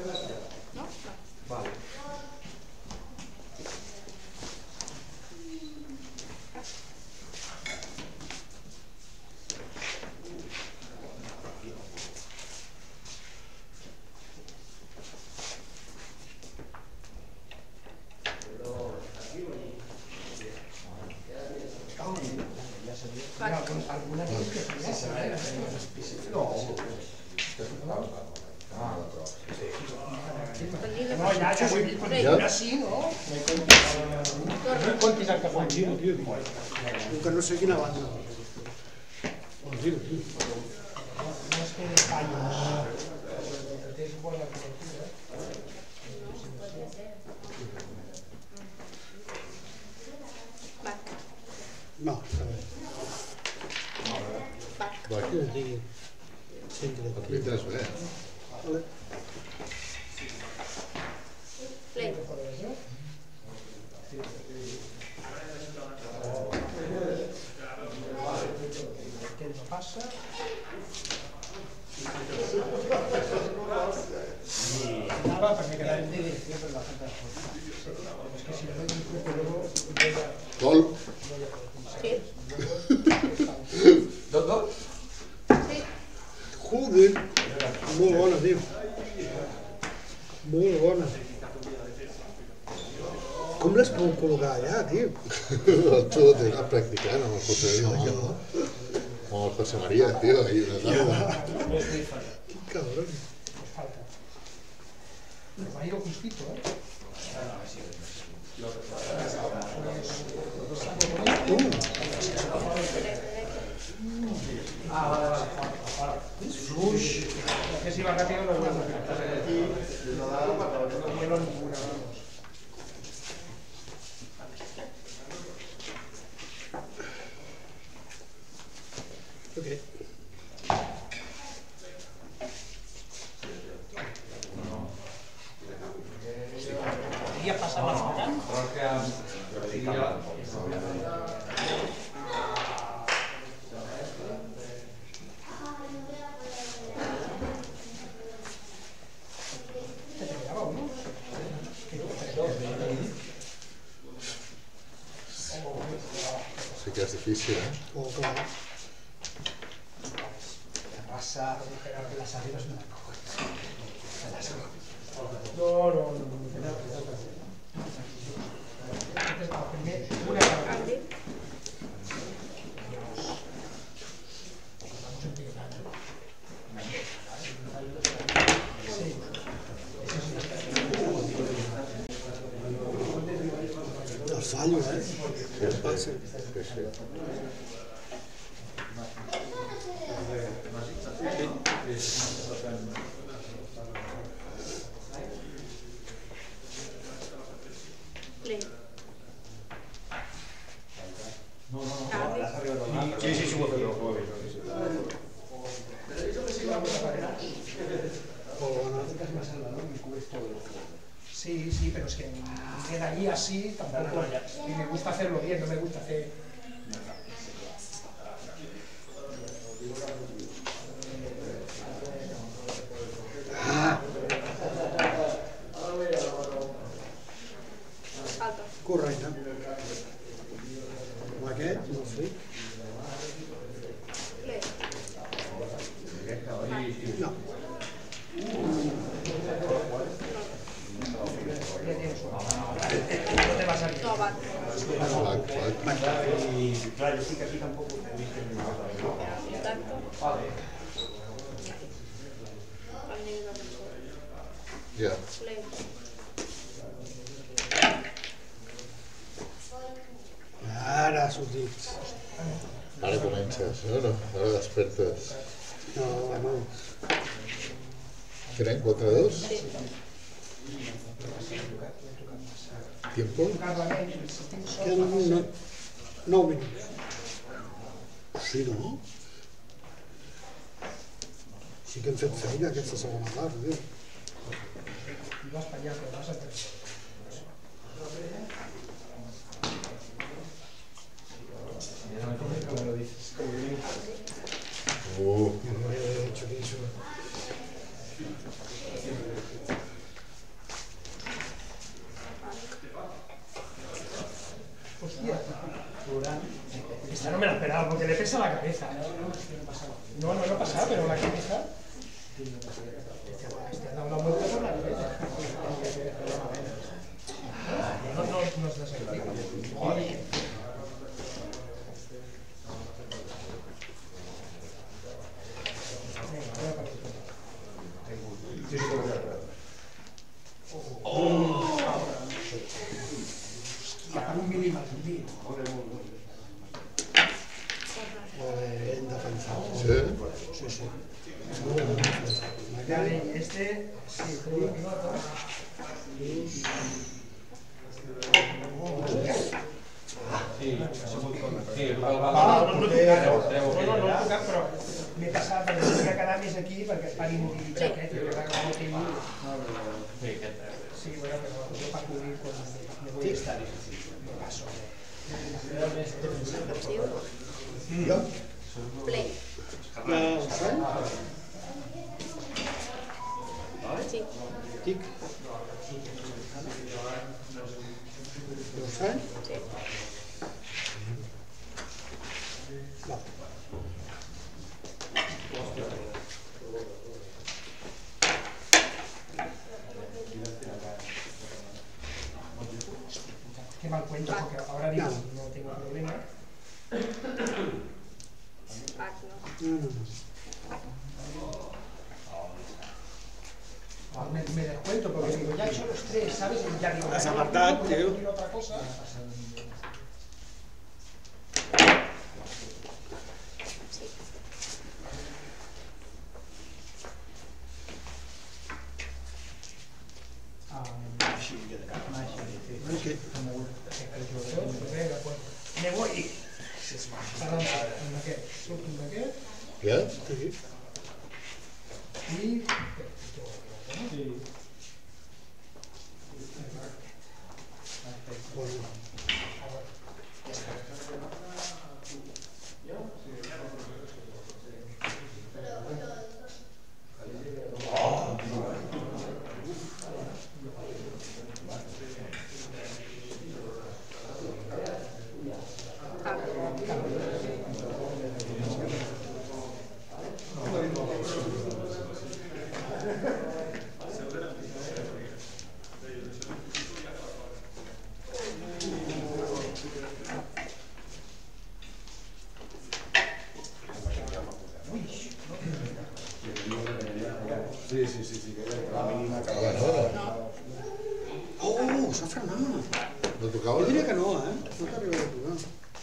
No, ja vull dir, ja sí, no? No comptis el que fa. Que no sé quina banda. No és que falli. És bona cobertura. No, està bé. Va, Que us digui. Sempre. arbitres bé. Vale. play. Què no passa? Anava perquè quedava en direcció per la falta de foto. És que si no hi ha Gol. Sí. Dos? Sí. Joder. Molt bona, tio. Molt bona. Com les puc col·locar allà, tio? El xulo t'ha practicant amb el José María. Amb el José María, tio, ahí una tarda. Quin cabron. Nos falta. Va a ir justito, ¿eh? Fluix. Que si va rápido no vuelvo. No vuelo ninguna, vamos. Okay. és difícil, O clar. La raça, las arribas me la cojo. No. Una Andy. El fallo, Passa. Play. Sí, ho he fet. Sí, pero es que me quedaría así, tampoco. Y me gusta hacerlo bien, no me gusta hacer. Alta. Correcte. Amb aquest, no sé. Play. No. No, va. I clar, jo estic aquí tampoc he vist que Contacto. Al nivell de persona. Ja. Play. Ara ha sortit. Ara comences, no? Ara despertes. No, home. Queden 4-2? Sí. Tiempo? Queden 9 minuts. Sí, no? Sí que hem fet feina aquesta segona part, tio. Vas per allà, però vas a tres. Chorizo. Hostia, esta no me la esperaba porque le pesa la cabeza. No pasaba, pero la cabeza. Este ha dado una vuelta por la cabeza. No es desactivo. Joder. Per un mil·límetre, ben defensat. Sí? Sí. Este, sí, no l'he tocat, però m'he passat, perquè tinc que quedar més aquí perquè es pari mobilitzar aquest, i que no tinc... Sí, bueno, però jo per cobrir quan me voy a estar, me paso. Jo? Play. Sí. Tic. Lo sai? Sí. No. Qué mal cuento, porque ahora mismo no tengo problema. Me descuento porque digo, ya he hecho los tres, ¿sabes? Y ya digo, has apartado, tío. Otra cosa. Me voy i... Surto amb aquest. Ja? Sí. I... Sí. Bueno. Sí. La mínima que Oh, s'ha frenat. No tocava? Jo diria que no, No t'arriba a tocar.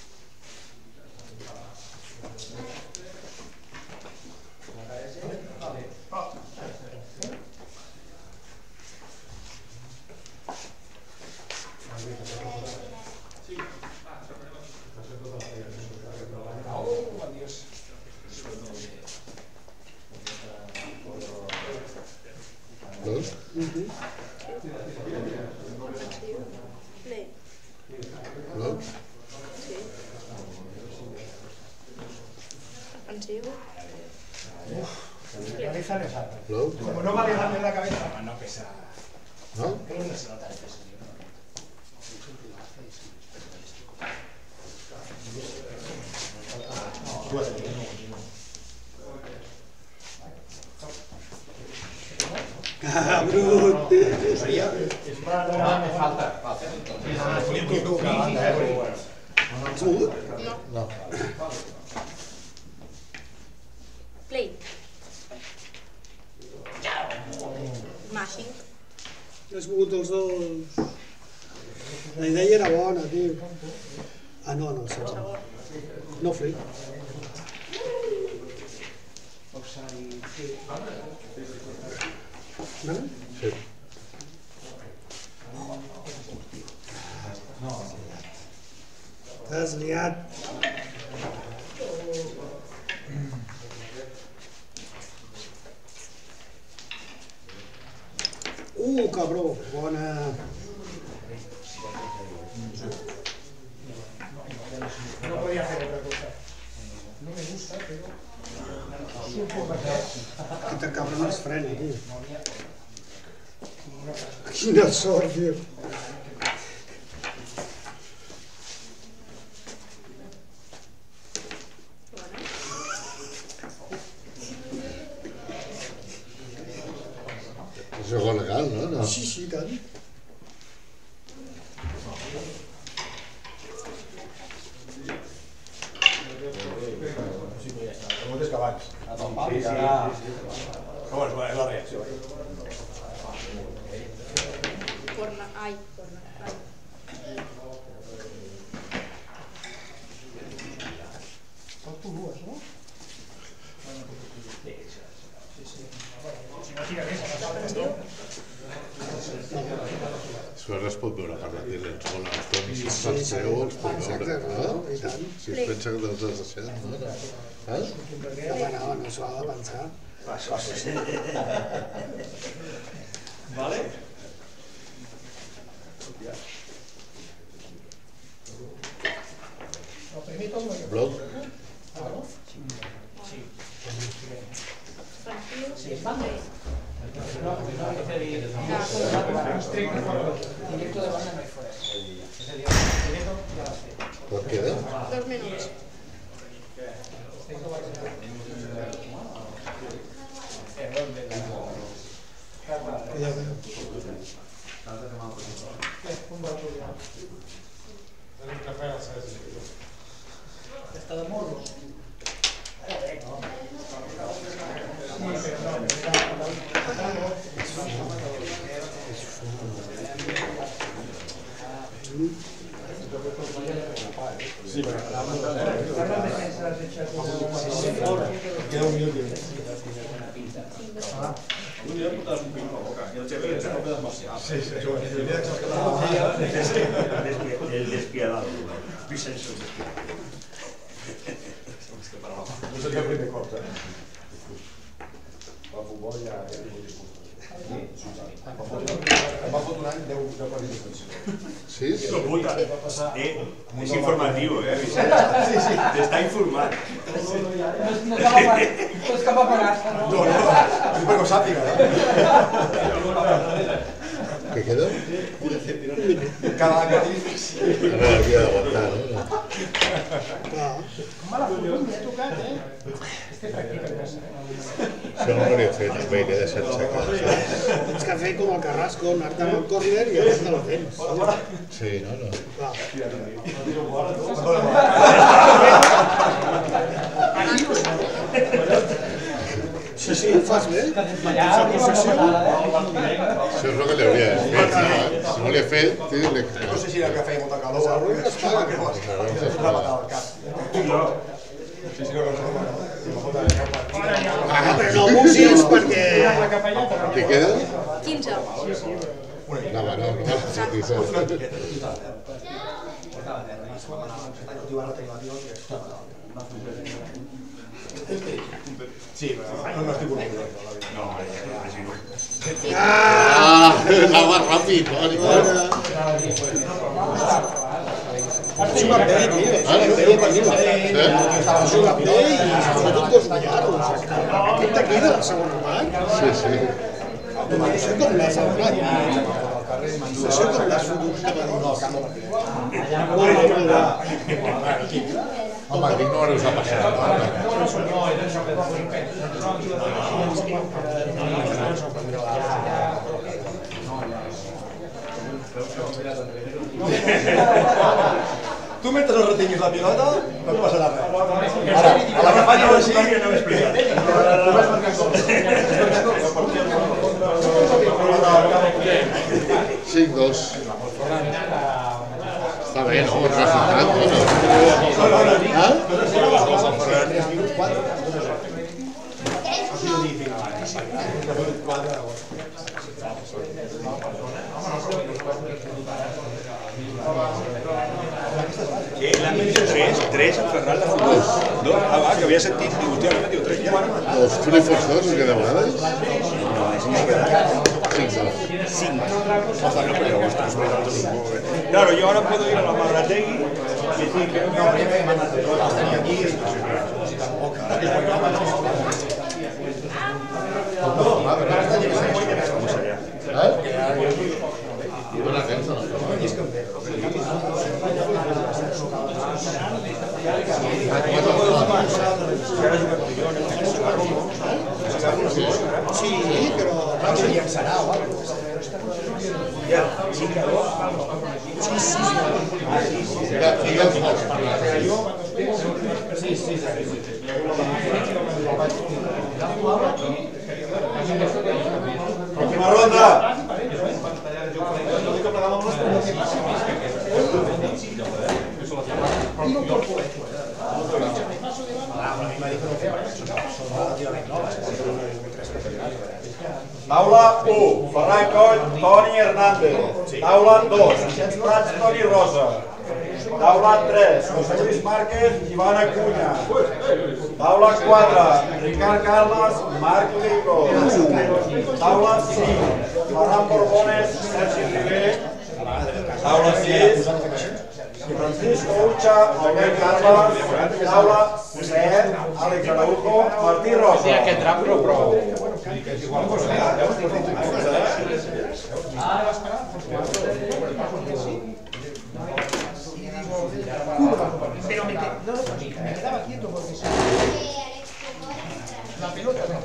Dos? Play. Dos? Sí. Defensiu. cabeza le salta. Dos? Como no va a dejarle la cabeza. No pesa. ¿No? Creo que no se nota el peso. Cabrón. Me falta. No. Play. Mashing. Has mogut els dos. La idea era bona, tio. Ah, no, el segon. No flic. No? Sí. T'has liat. Cabró, bona. No podía hacer otra cosa. No me gusta, pero... Aquest cabron no es frena, tio. Quina sort, tio. És algo legal, no? Sí, sí, tant. Moltes que abans. A ton pal i ara... Però bueno, és la reacció. Corna, ai, corna, ai. Tot tu dues, no? Això es pot veure per la tele, ens volen els tonis del seu, els pot veure. I tant. Si es pensa que te'ls has deixat, no? No s'ho ha de pensar. Vale? Bloc? Sí. Directo de banda no hay fuera. Es el directo ya las sé. Quan queda? 2 minuts. Està de morros. Sí, pero queda un minuto. Un día putas un pingo a boca. Sí, El despiadado. Vicenç el despiadado. No seria el primer cop, El futbol ja... Em va fotre un any 10 partits defensius. Sí? Hijo puta. És informatiu, Vicenç? Sí. T'està informat. No és cap a pagar-se, no? No, és perquè ho sàpiga, Què queda? Cada partit... No havia d'aguantar, no? Com a la futbol m'he tocat, Este practica en casa, Això no ho hauria fet, també, que he deixat secar. Tens que fer com el Carrasco, anar-te'n al córner i anar te la tens. Sí, no? Sí, ho fas bé. allà arriba Això és el que li hauria de fer. Si no li he fet, no sé si era que feia molta calor o alguna cosa, es rematar el cap. Sí, no, però no busis perquè... Què queda? 15. No, no vas satisfet. Sí, però no estic orgullós. Anava ràpid, Has jugat bé, tio. Has jugat bé i sobretot dos ballarros. Aquest d'aquí de la segona mà. Sí, sí. No sé com l'has agafat. No sé com l'has fotut cap a dins. Home, dic no us ha passat. Tu mentre no retinguis la pilota, no et passarà res. Ara, a la que faig així, no m'he explicat. 5-2. Està bé, no? El resultat, L'han dit 3 en Ferran l'ha fotut. Ah, va, que havia sentit, diu, hòstia, l'ha dit 3 ja. Els tu li fots 2, el que demanades? No, és una novedad. 5. Bueno, pero llavors 3 més altos no. Claro, yo ahora puedo ir a la Marrategui y decir que... No, pero ya me mandan de todo. Estaría aquí y... Sí, però no seria en Sarà o alguna cosa. Ja, 5-2. Sí. Última ronda. Taula 1, Ferran Coll, Toni Hernández. Taula 2, Vicenç Prats, Toni Rosa. Taula 3, José Luis Márquez, Iván Acuña. Taula 4, Ricard Carles, Marc Lico. Taula 5, Ferran Borbones, Sergi River. Taula 6, Francisco Ucha, Albert Carles. Taula 7, Àlex Araujo, Martí Rosa. Aquest drap no prou. Pero me quedaba quieto porque la pelota me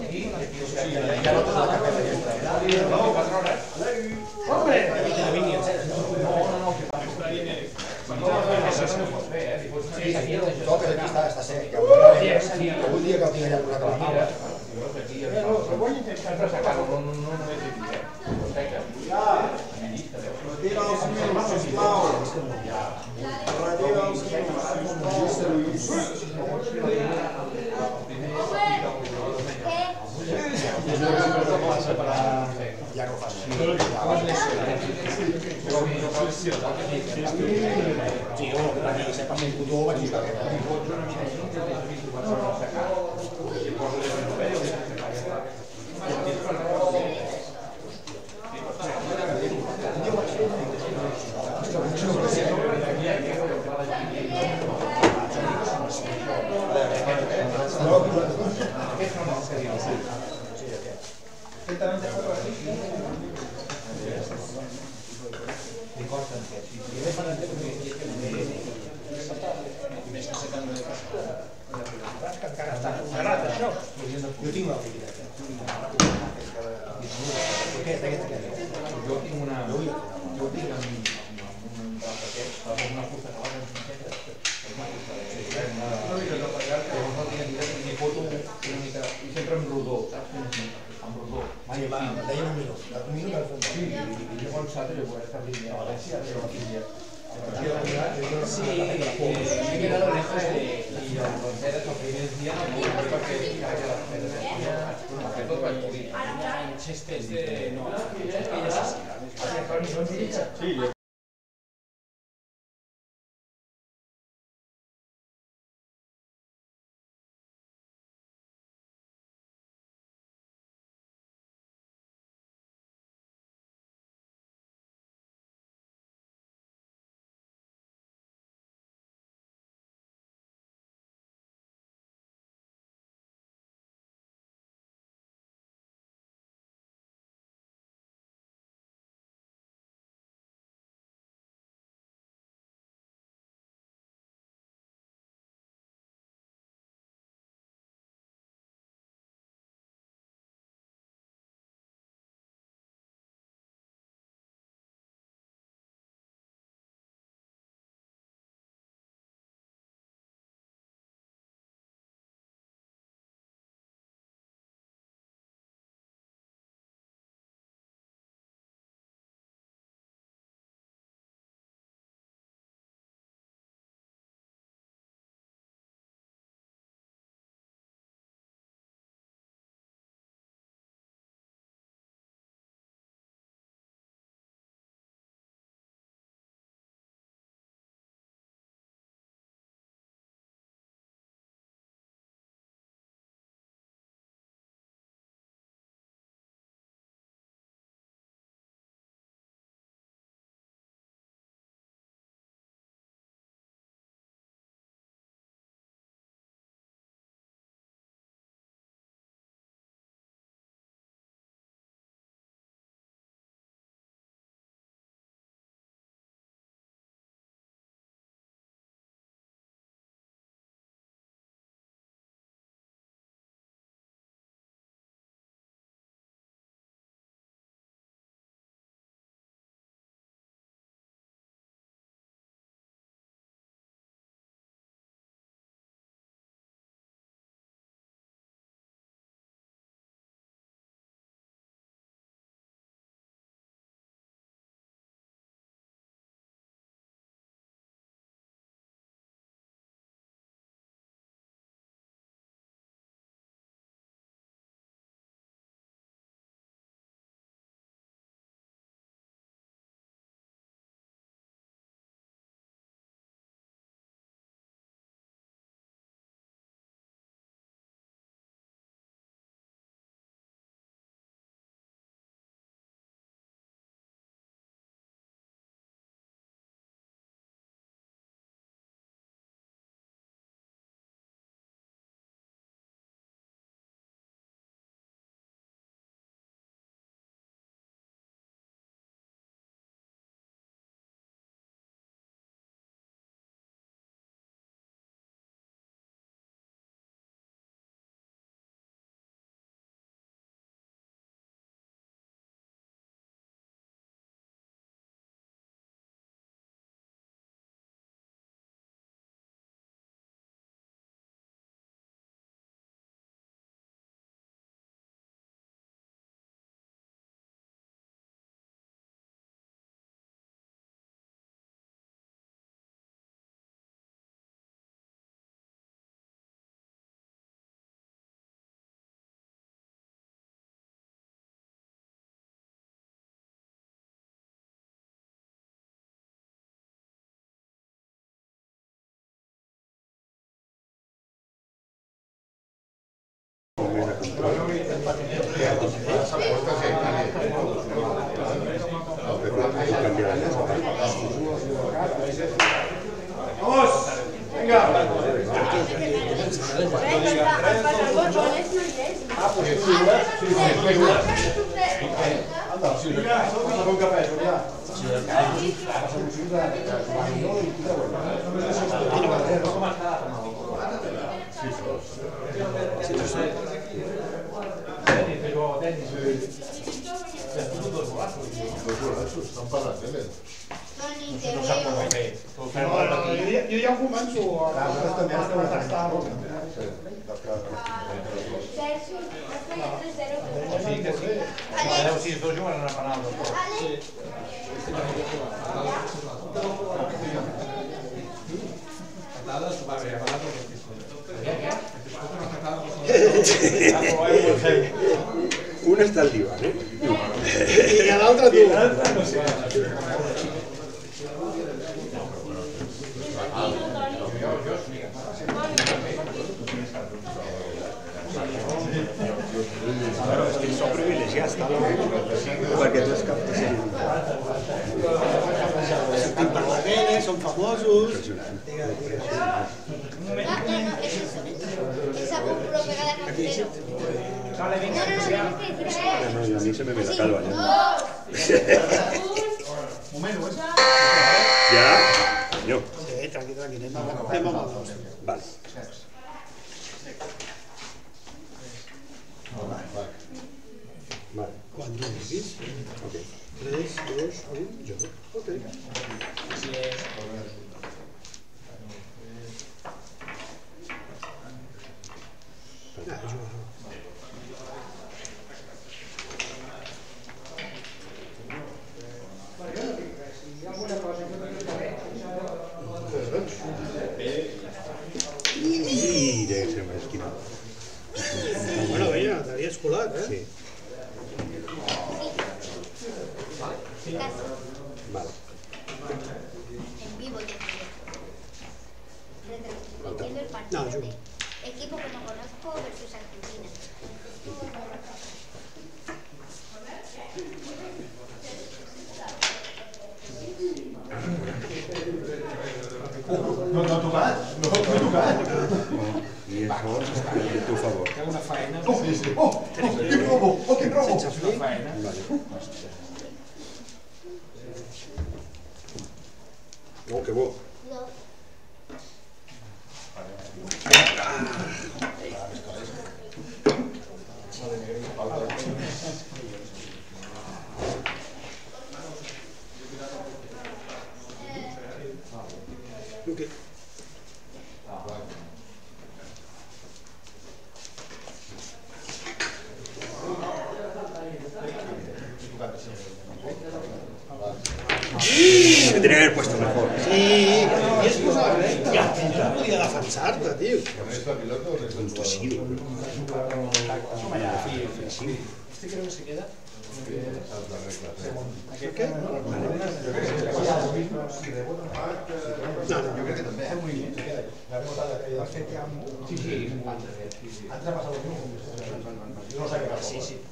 ¡Hombre! Toques aquí està sec. Algun dia que el tinc allà posat a la taula. Voy a intentar sacarlo, no Retira els mils, sisplau. Retira els mils. Ja no ho fas. Sí, jo, aquí, 100% cotó, vaig buscar aquest. Jo tinc una fiqueta. Jo tinc una... Jo tinc un drap d'aquest, una fusta que va amb fiquetes, una fusta de... I foto una mica... I sempre amb rodó, saps? Amb rodó. Mai deien un minut al fons. Sí, i llavors jo vull estar línia a València, de la línia. Sí, he quedado lejos de las fronteras los primeros días, porque todo va muy bien. Chester, no, sí. Vamos, venga. Con café, jo ja començo a tastar. Sí, que sí. per anar a Penaldo. Patades, va bé, patades. Un està al divan, eh? I l'altre tu. Claro, és que són privilegiats, perquè tu és cap de ser. Sortim per la tele, són famosos. Esa púrpura pegada en el pelo. No, a mi se me ve la calva, ya. ¿Ya? Coño. Sí, tranqui, anem amb el dos. Vale. Vale. Quan vulguis. Ok. 3, 2, 1, jo. Ok. I deve ser més esquina. Bueno, veia, t'havies colat, eh? Sí. Vale. En vivo te viendo el No, partido yo. de equipo que no conozco versus Argentina. No ha tocat, no ha tocat. I això està a tu favor. Té una faena. Quin robo, quin robo. Sense fer una faena. Vale. Oh, que bo. No. Ok. Me tenía que haber puesto mejor. Sí, i és posat, eh? Ja, no podia defensar-te, tio. Intosivo. ¿Este creo que se queda? Què? Jo crec que també, la rebotada que ha fet ja amb... Sí, sí, Han traspassat el meu. No sé què va. sí, sí.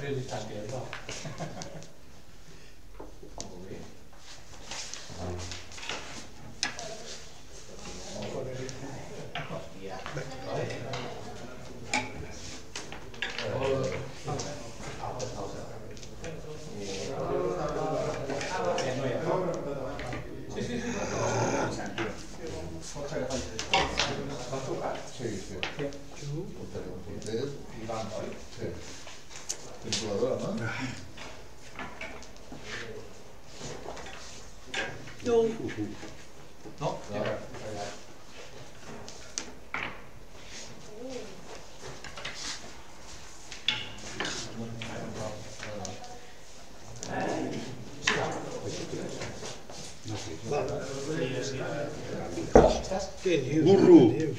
No. Què dius? Burro. Què dius?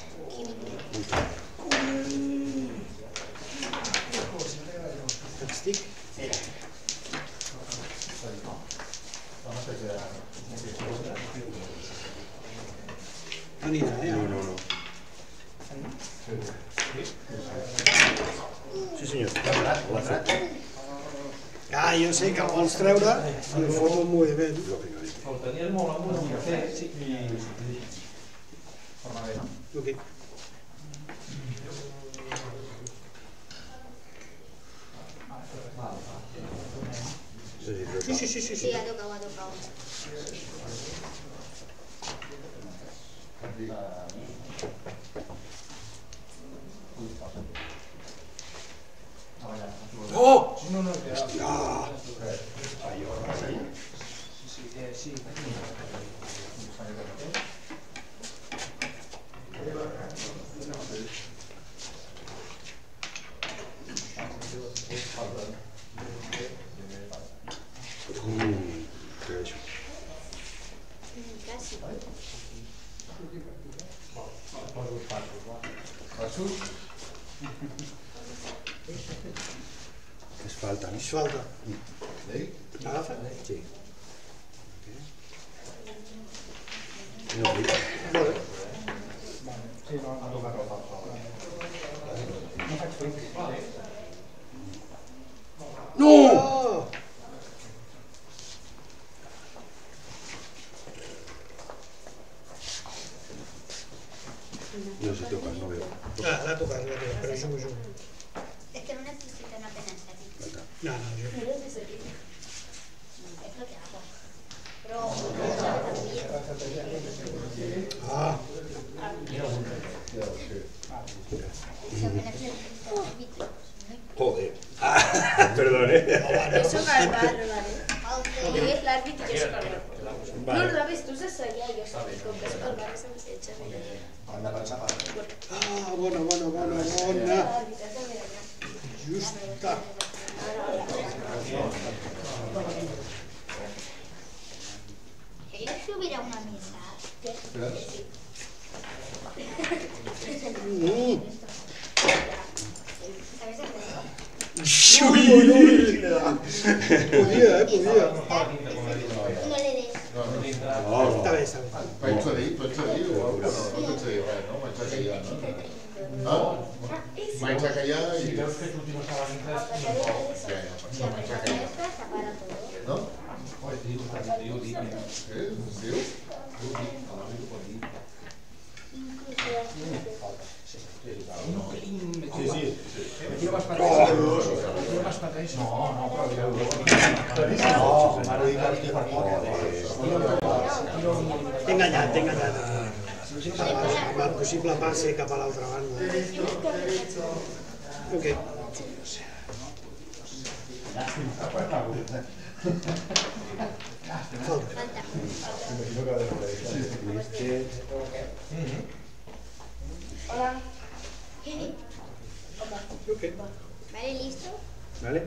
Estic? Anirà, eh? No, no, no. Sí, senyor. L'ha fet. Ah, jo sé que el vols treure i ho fot un moviment. El tenies molt amunt amb cafè. Sí. Ok. Sí. Sí, ha tocado, ha tocado. Oh! Sí. Es falta, no? Es falta. Agafa? Sí. No, Molt bé. Sí, no ha tocat el pal. No faig fric. No! no si toca, no veo. L'ha tocat, però jugo. Es que no necesitan apenas aquí. No, jo... Es lo que hago. Pero Ah! Joder. Perdón, Yo soy al barrio, ¿vale? Él es el árbitro y yo soy al barrio. No, al revés, tú estàs allà, jo soy com que soc al barri, se'm setja. Hem de pensar per... Ah, bona. Justa. ¿Querías subir a una mesa? ¿Sabes hacer? Podia. No le des. Està bé. Vaig cedir o no vaig cedir res, no? Vaig acallar, no? Vaig acallar i... Veus que tu no sabes Ja, vaig acallar. No? jo ho dic. Què? Diu? Aquí no vas patar. No vas patar això. No, però direu... No, m'ha dit que estic per poc. T'he enganyat. Amb el possible passe cap a l'altra banda. Ok. Hola. Ok. ¿Vale, listo? ¿Vale?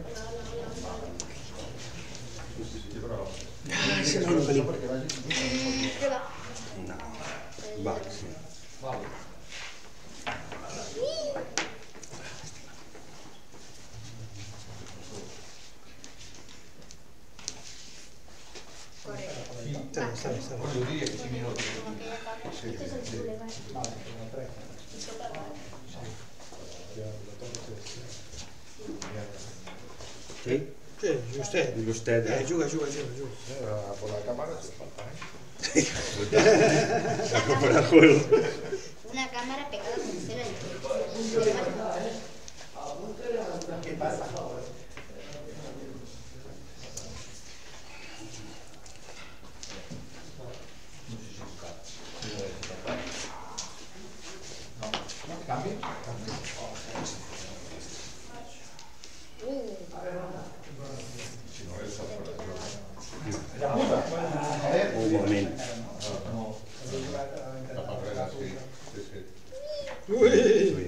Se m'ha un pelín. Prueba. No. Va, sí. Està bé. Jo diria que 5 minuts. Este es el problema. Sí? Sí, justet. Justet, eh? Juga. Por la cámara se falta, ¿eh? Sí. Por el juego. Una cámara pegada con el celo del techo. Què passa? Canvi? Un moment. Cap enrere, sí. Ui!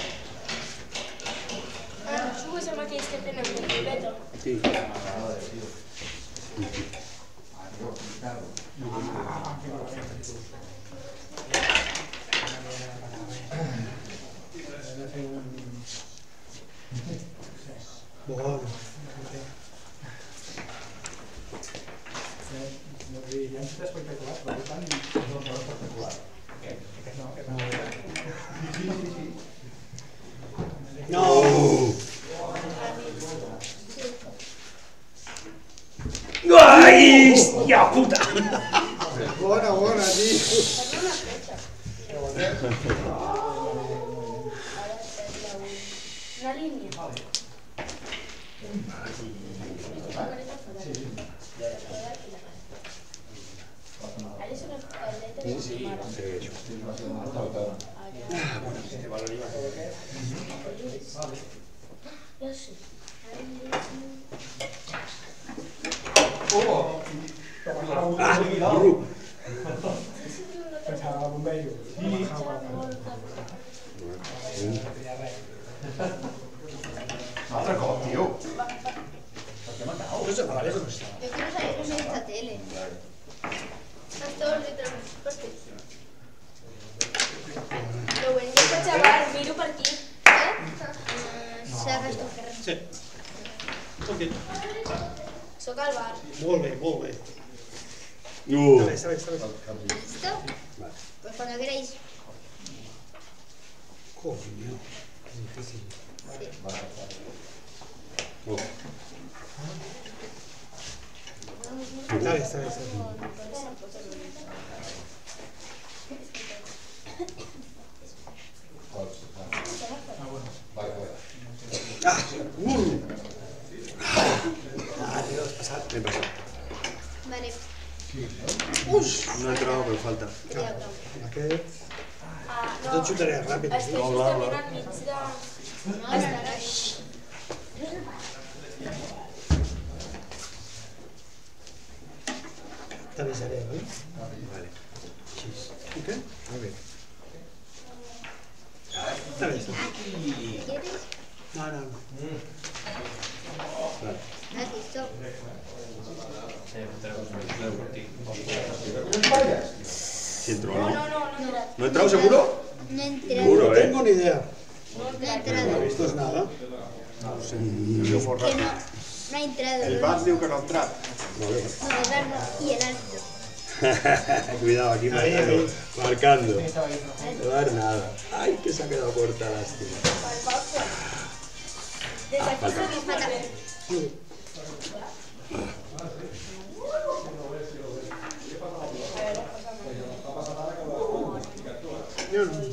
Jugues amb aquells que tenen de pilota. Sí. Bon. Hi ha un set espectacular, però per tant no és espectacular. Aquest no. No! Ai, hòstia puta! Bona, tio. Una línea. Segueixo. Ja sé. Burro. Pensava el bombeiro. Un altre cop, tio. No se vale, no està. Yo quiero saber cómo es esta tele. Hasta los litros. Lo bueno que chaval, miro Jo per aquí. Segueix tu, Ferran. Sí. Ok. Soc al bar. Molt bé, molt bé. Està bé. ¿Listo? Pues cuando queráis. Coño, qué difícil. Sí. Está bien. Dios, pasad. Bien pasado. Vale. No ha entrado, pero falta. Aquest... No. Tot xutaré ràpid. Estic justament enmig de... No, estarà ahí. T'avisaré, oi? Vale. Ok? Molt bé. Està bé. ¿Quieres? No. Vale. ¿Has visto? Si entro, ¿no? No. ¿No he entrado seguro? No he entrado. Seguro, No tengo ni idea. No he entrado. Esto es nada. Que no ha entrado. El bar diu que no ha entrat. No, el bar no. Y el árbitro. Cuidado, aquí Ahí. marcando. No va a dar nada. Ay, que se ha quedado corta, lástima. Desde aquí se me falta. Yo no.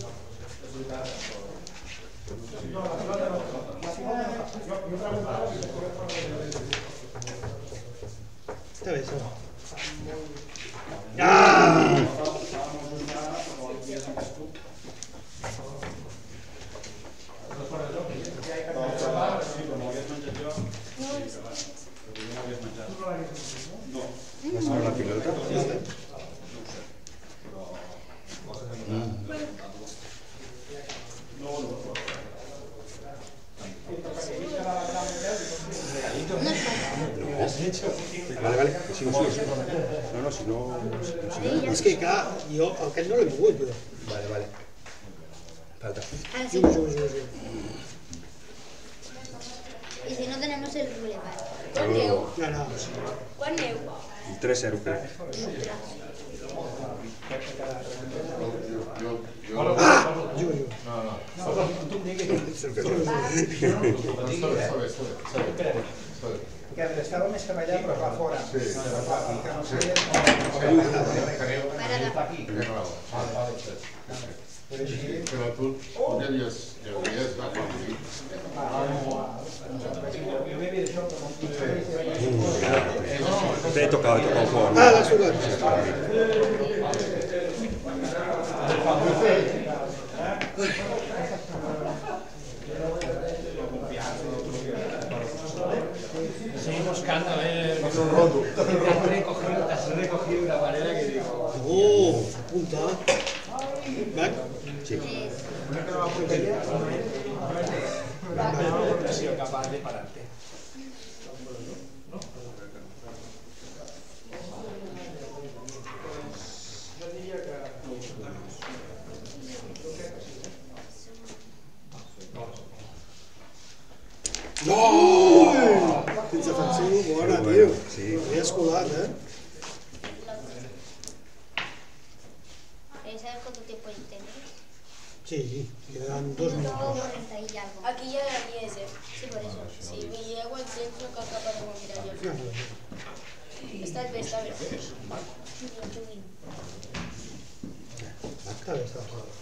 Está bé, això. ¿Vas a ver la pilota? Vale, que sigo. No, si no... És que, clar, jo aquest no l'he mogut, jo. Vale. Falta. Ahora sí. Jugo. Y si no tenemos el boulevard. No. ¿Cuál neu? 3-0, crec. Jugo. Que estava més cap allà, però va fora. Sí. Que no sé... Però tu ja havies anat aquí. He tocado el juego. L'has tocat. Seguimos buscando a ver. Has recogido una manera que digo. Punta. Back. Sí. Ha sido capaz de pararte. No! Fins defensiu, bona, tio. Sí. L'havies colat, ¿Sabes cuánto tiempo tienes? Sí, quedan 2 minutos. 40 y algo. Aquí ya era 10, Sí, por eso. Si me llego al centro, cal cap a mirar jo. Està bé. Està bé, està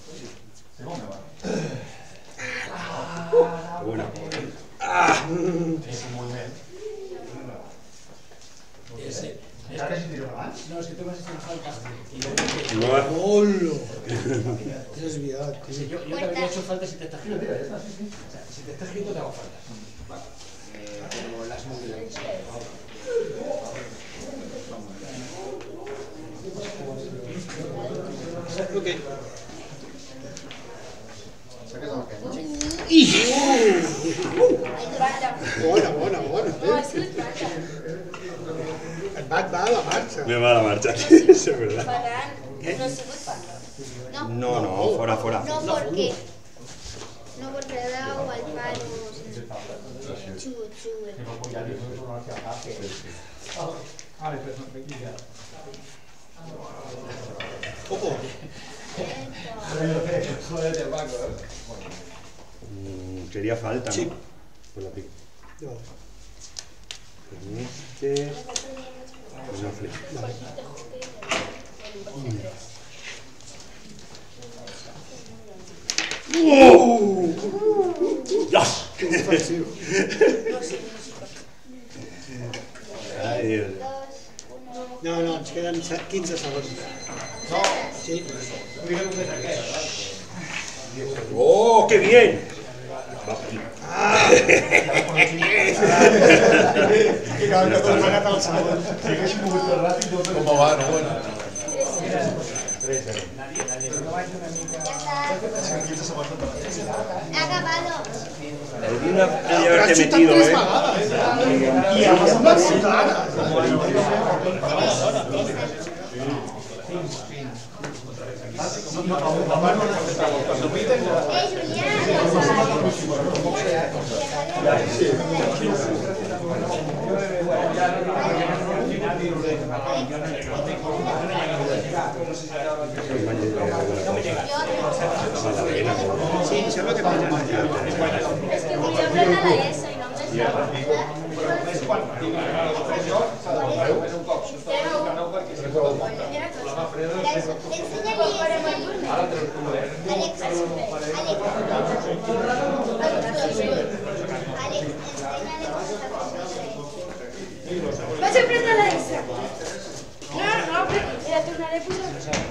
Buena. No, es que tú me has hecho una falta. No. Hola! T'he desviat, tio. Yo te habría hecho falta si te estás girando. O sea, si te estás girando te hago falta. Como las móviles. Ok. Bona, No, és que el tracta. Et va a la marxa. Me va a la marcha, sí, es verdad. Ferran, no ha sigut falta. No, fora. No, porque Sería falta, ¿no? Sí. Pues la pico. Jo. Pues no flipo. Dios! Ai, Dios. No, ens queden 15 segons. Sí. ¡Oh, qué bien! Va per aquí. Com va, no? Bueno. He acabado. Alguna podría haberte metido, ¿eh? I a les ciutadanes. Sí, em sembla que tenen allà. Es que voy a hablar a la ESO y no me vas a aprender la ESO. No, la tornaré a posar.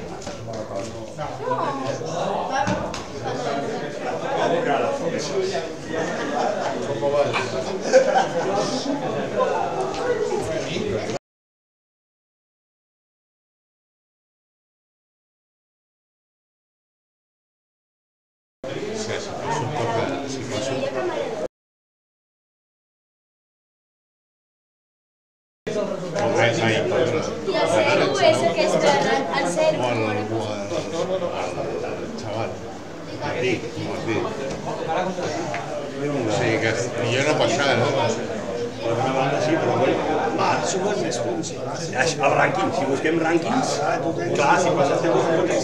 Sí, que jo no passava, no? D'alguna banda sí, però bueno. Va, sumes més punts. El rànquing, si busquem rànquings, clar, si passes de dos punts...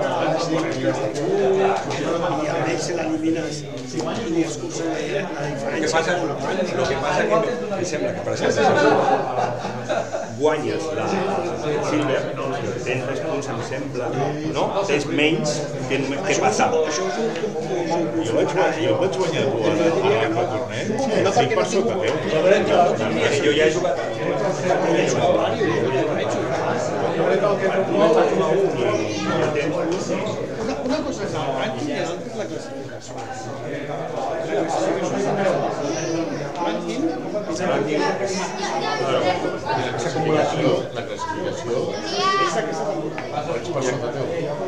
I almenys se l'elimines i escurça la diferència. Lo que passa que em sembla que, per exemple, guanyes la Silver, tens més punts, em sembla, no? Tens menys que passar. Jo vaig guanyar tu al torneig. No perquè no tinc... Jo ja he jugat. Una cosa és el rànquing i l'altra és la classificació. La classificació vaig per sota teu.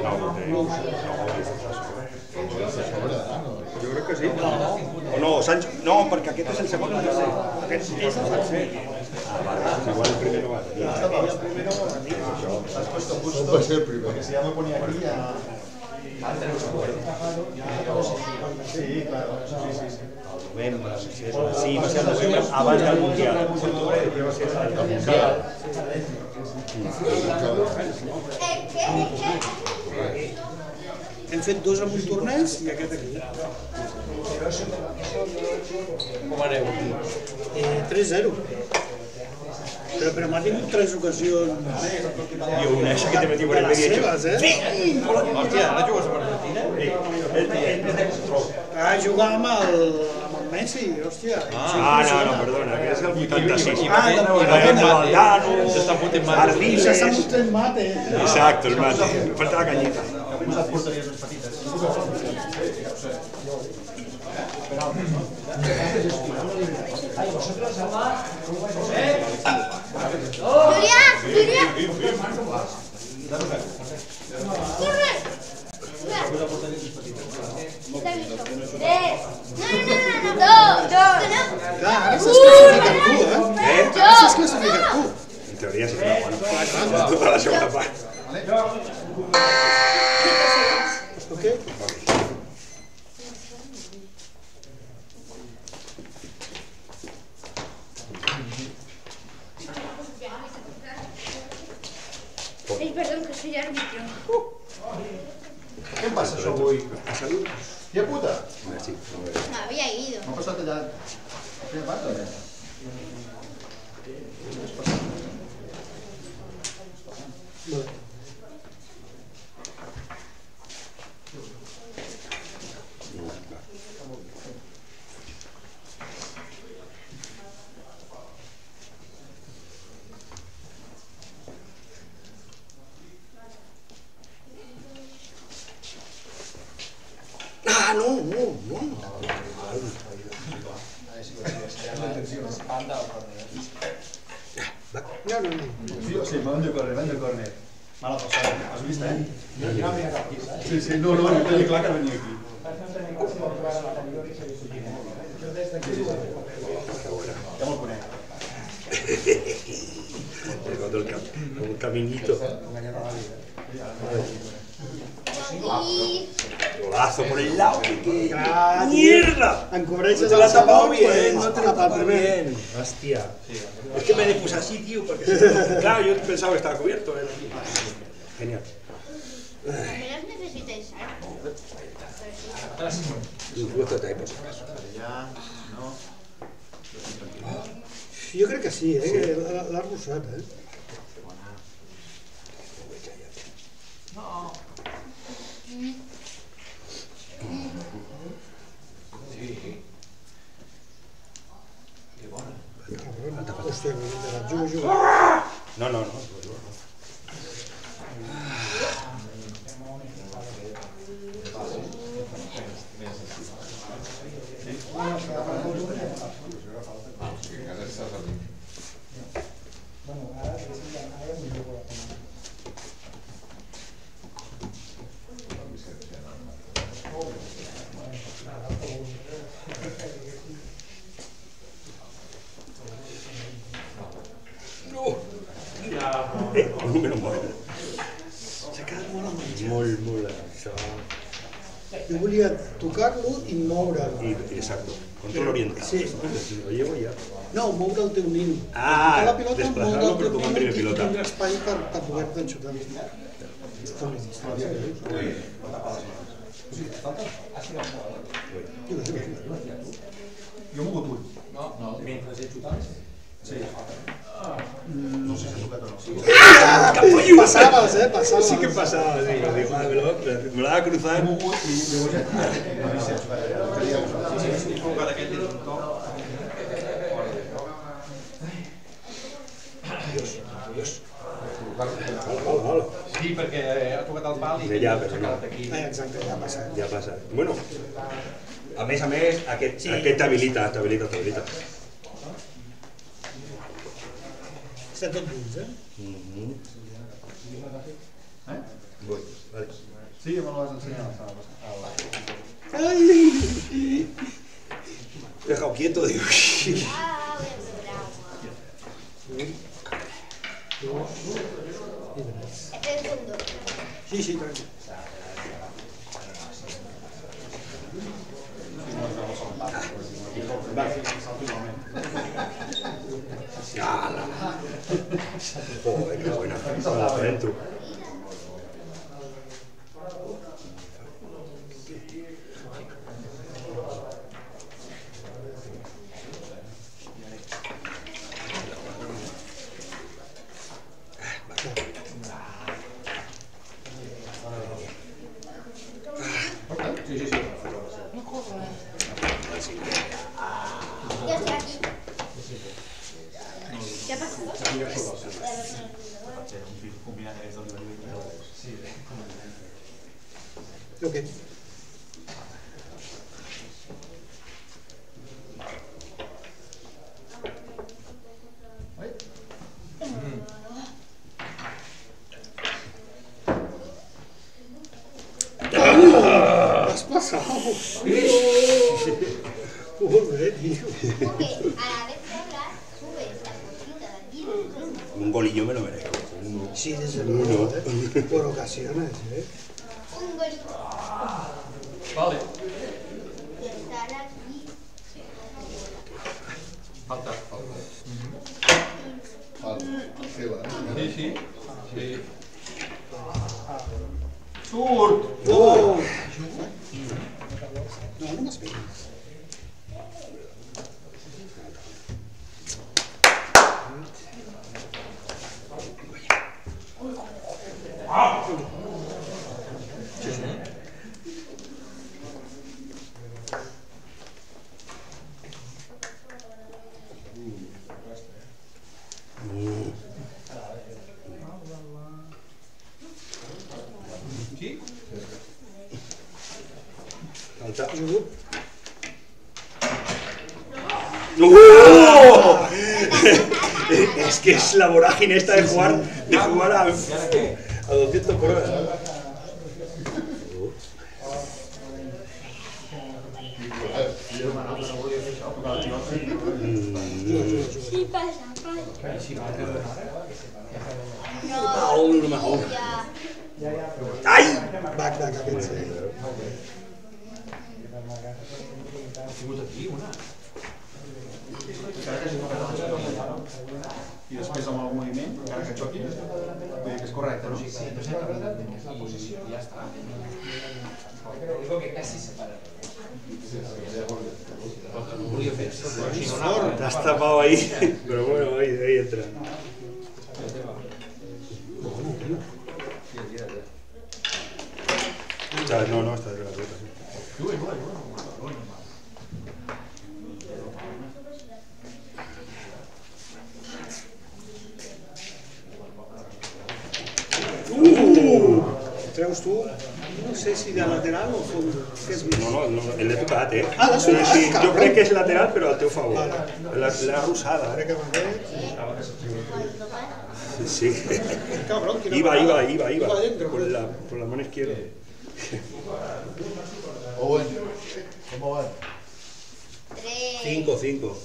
Jo crec que sí. O no, no, perquè aquest és el segon o el tercer. Aquest és el tercer. Igual el primer no va. Com va ser el primer? Si ya me ponía aquí ya... Sí, claro. Novembre, sí, va ser el novembre abans del Mundial. Va ser el Mundial. Hem fet dos amb un torneig i aquest aquí. Com aneu? 3-0. Però m'ha tingut 3 ocasions. I una això que te metí por el medio. Seves, eh? Hòstia, ara jugues a Argentina? Jugar amb el Messi, hòstia. No, perdona, que és el 86. S'està fotent mate. S'està fotent mate. Exacto, el mate. Falta la cañita. Unes porteries més petites. Julià! Corre! Dos! Clar, ara s'has classificat tu, eh? Eh? Ara s'has classificat tu. En teoria sí que la guano. Tota la segona part. Ok? soy árbitro. Què em passa això avui? Tia puta? Me había ido. M'ha passat allà... La primera part, o què? Ah, no. Sí, van de córner. Mala passada. Has vist, Sí, no, jo tenia clar que venia aquí. Ja me'l conec. Con el caminito. Golazo por el lado. ¡Mierda! Encobreixes No te la has tapado bien, pues, no te la has tapado bien. Hostia. Es que me puse así, tío, porque claro, yo pensaba que estaba cubierto. Genial. Al menos necesitáis algo. Incluso ahí por si acaso. Jo crec que sí, l'ha arrossat, No. Sí. Que bona. Hòstia, juga. No. Menos mal. S'ha quedat molt amb el Molt, això. Jo volia tocar-lo i moure'l. Exacto, control oriental. Sí. Lo llevo ya. No, moure el teu nin. Ah, Tocar la pilota, desplazarlo, moure el però teu com a nin primer i pilota. tindre espai per poder-te enxutar. Jo he mogut ull. No, mentre he xutat. Sí. No sé si ha tocat o no. Passaves, passaves. Sí que pasaba, digo, me lo va a cruzar. He mogut i llavors no sé si ha tocat. Sí, he col·locat aquest dins d'un toc. Sí, perquè ha tocat el pal i Ja, però s'ha no. quedat aquí. Exacte, ja ha passat. Ja passa. Bueno, a més, aquest t'habilita. Està tot dins, Voy, vale. Sí, me lo vas a ensenyar. Ai! Dejado quieto, digo. Ah, voy a beber agua. El segundo. Sí, tranquil. Joder, qué buena. Para adentro. Ya estoy aquí. ¿Qué ha pasado? Ok. Has pasado. Joder, tío. Porque a la vez que hablas, subes la cosita de aquí. Un golillo me lo merezco. Sí, desde luego. Por ocasiones, Un golito. Vale. Y estar aquí. Falta. Sí. Surt! No, no m'esperis. Falta. Es que es la vorágine esta de jugar a 200 por hora. Sí, pasa. No, ai! Va, aquest sí. I després amb el moviment, encara que xoqui, vull dir que és correcte, no? Sí, no sé la posició i ja està. Digo que casi se para. T'has tapado ahí, pero bueno, ahí entra. No, está de la pelota. Treus tu, no sé si de lateral o fondo. No, el de tocat, eh? Ah, l'has tocat? Sí, jo crec que és lateral, però al teu favor. L'ha arrossada. Sí. Cabrón, Iba. Por la mano izquierda. Owen, ¿cómo va? 5. 5-2.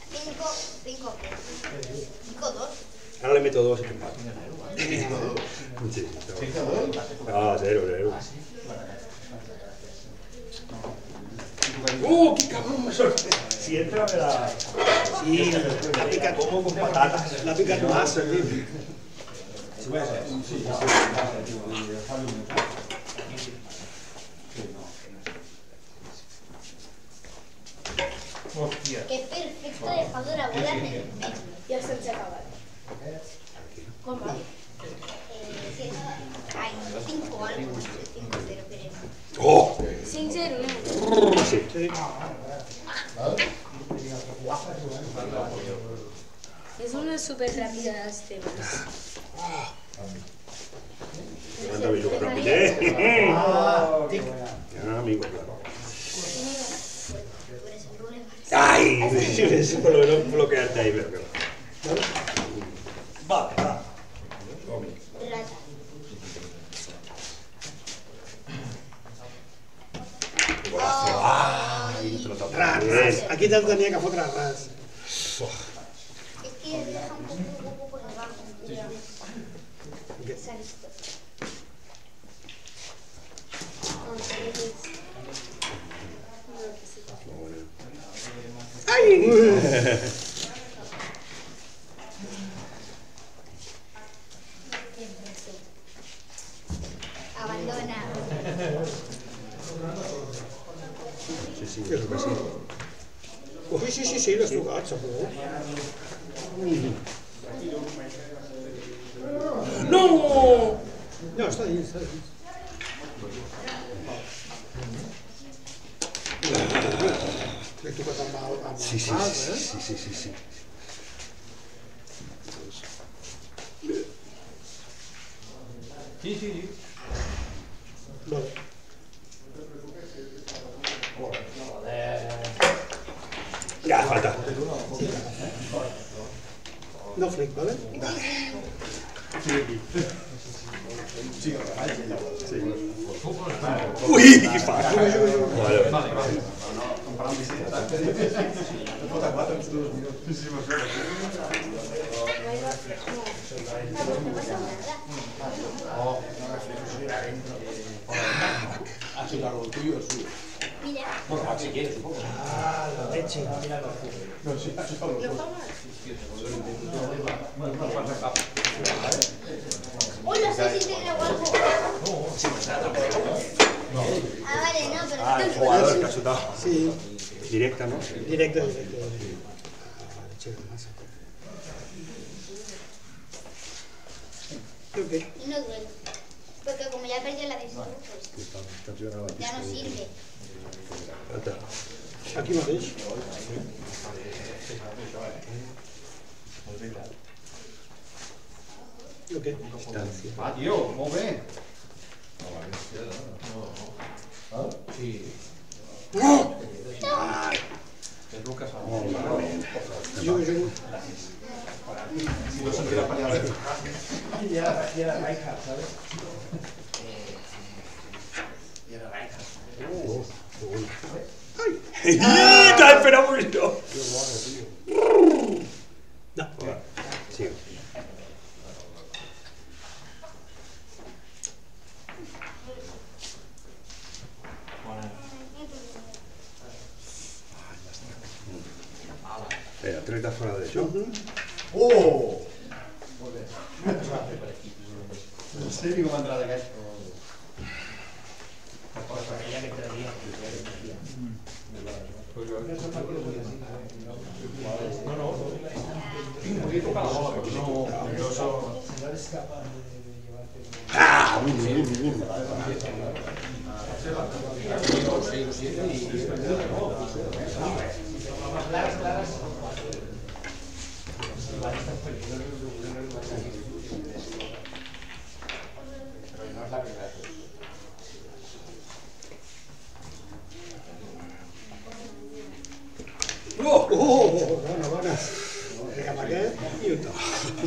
Ahora le meto 2 y te empato. Sí. Ah, 0. ¡Qué cabrón! Si entra me la... Sí, la picat como con patatas. La picat massa, tio. Qué perfecto dejando la bola en el medio. Ya se ha acabado. ¿Cómo? Hay 5 algo. 5-0 queremos. ¡Oh! 5-0, ¿no? Sí. Es una súper rápida las temas. Anda, mi jugador rápido. Amigo, claro. ¡Ay! Es por lo menos bloquearte ahí, pero claro. Va. Ras. Aquí te'l tenia que fotre ras. Es que deja un poco por debajo. Se ha visto. ¡Ay! Abandona. Sí, creo que sí. Sí, l'has tocat, segur. No! No, està dins, L'he tocat amb el... Sí. Sí. Vale. Ya, falta. No flic, ¿vale? Uy, qué fácil. Vale. Ah, sí, claro, el tuyo es suyo. Mira. Bueno, si quieres, supongo. Ah, la leche. ¿Lo formas? Uy, no sé si tiene algo. Ah, vale, no, pero... Ah, el jugador que ha chutado. Sí, Directa, ¿no? directe. Ah, leche de masa. Ok. Y no duele. Porque como ya perdió la decisión, pues ya no sirve. Aquí mateix. Ok. Ah, tio, molt bé. Sí. No! És el que fa. Jugo. Si no sentirà per allà. I era Rijkaard, ¿sabes? Y era Rijkaard. ¡Te esperamos esto! No. Sí. Espera, 30 fuera de eso. Oh! No sé ni com entrar d'aquest. ¡Ah! Bona. Agafem aquest i un toc.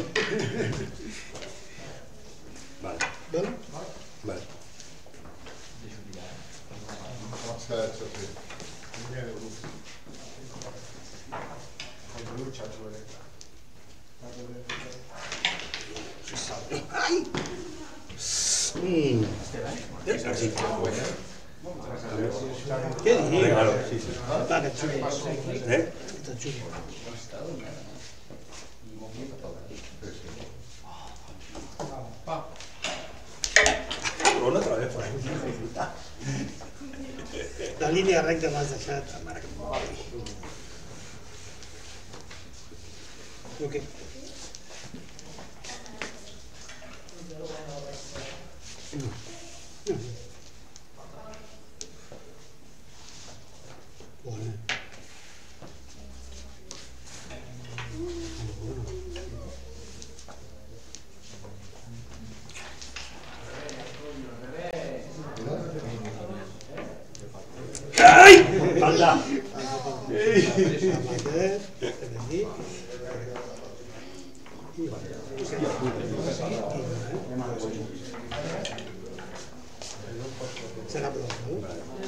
Vale. Val? Vale. Ai! Así. Què dius? Regalo, sí, sí. Va, que et jugui. ¿Eh? Que et jugui. Corona otra vez por ahí. La línia recta l'has deixat. Ok. Bona. ¡Ay! ¡Anda! Serà prou, no?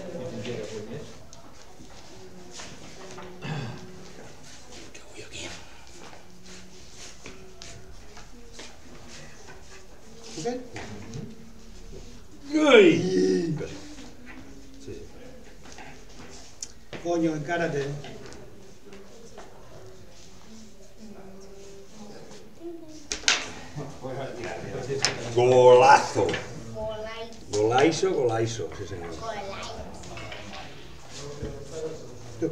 Ai! Coño, encárate. Golazo. Golai. Golaiso, sí señor. Golai. Ok.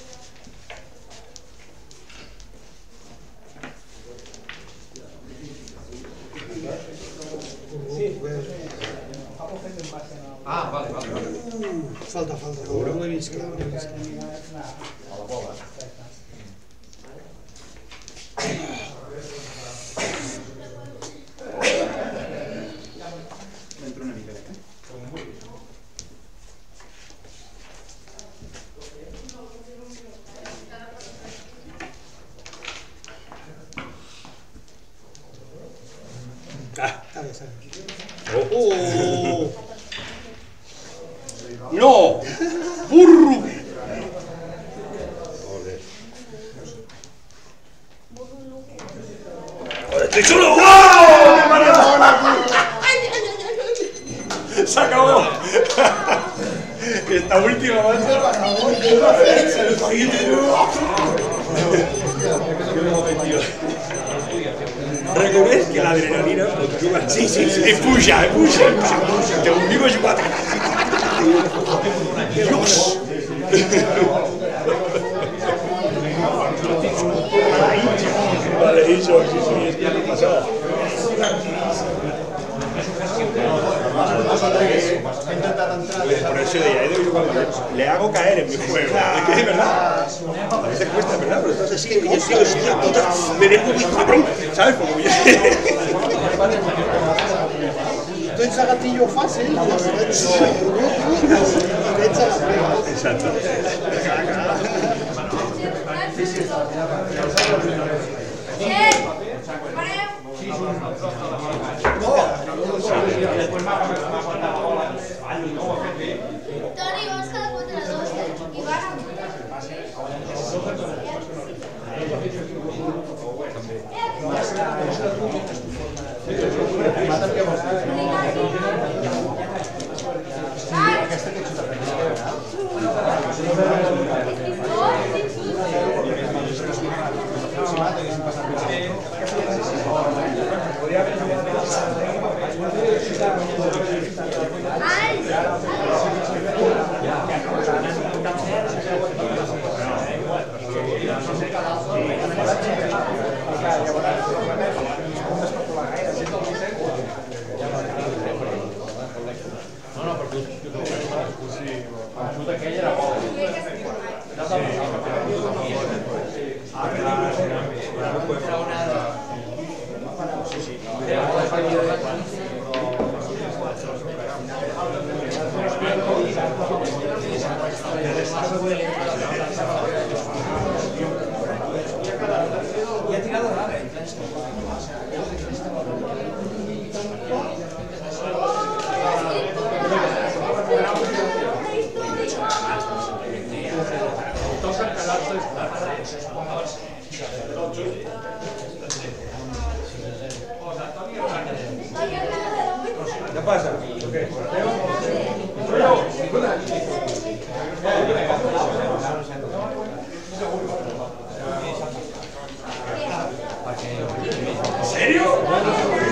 Ah, vale. Falta. No ho he vist clar. A la bola. M'entro una mica, Oh! ¡No! ¡Burro! Joder. ¡Joder, estoy solo! ¡Wow! ¡Maradona! ¡Se acabó! Esta última va a ser reconeix que l'adrenalina pot jugar. Sí, puja. Té un vivo jugat. Dios! Vale, eso, sí, es que no pasaba. Por eso le hago caer en mi juego. Es que de verdad, a veces cuesta, ¿verdad? Pero estás así, que yo sigo, hostia puta, me dejo muy cabrón, ¿sabes? Porque yo... Tu ets a gatillo fàcil, ets a la pega. Exacto. Toni, vols que la contra dos? I van a... Y ha tirado rara, ¿Qué pasa? ¿En serio?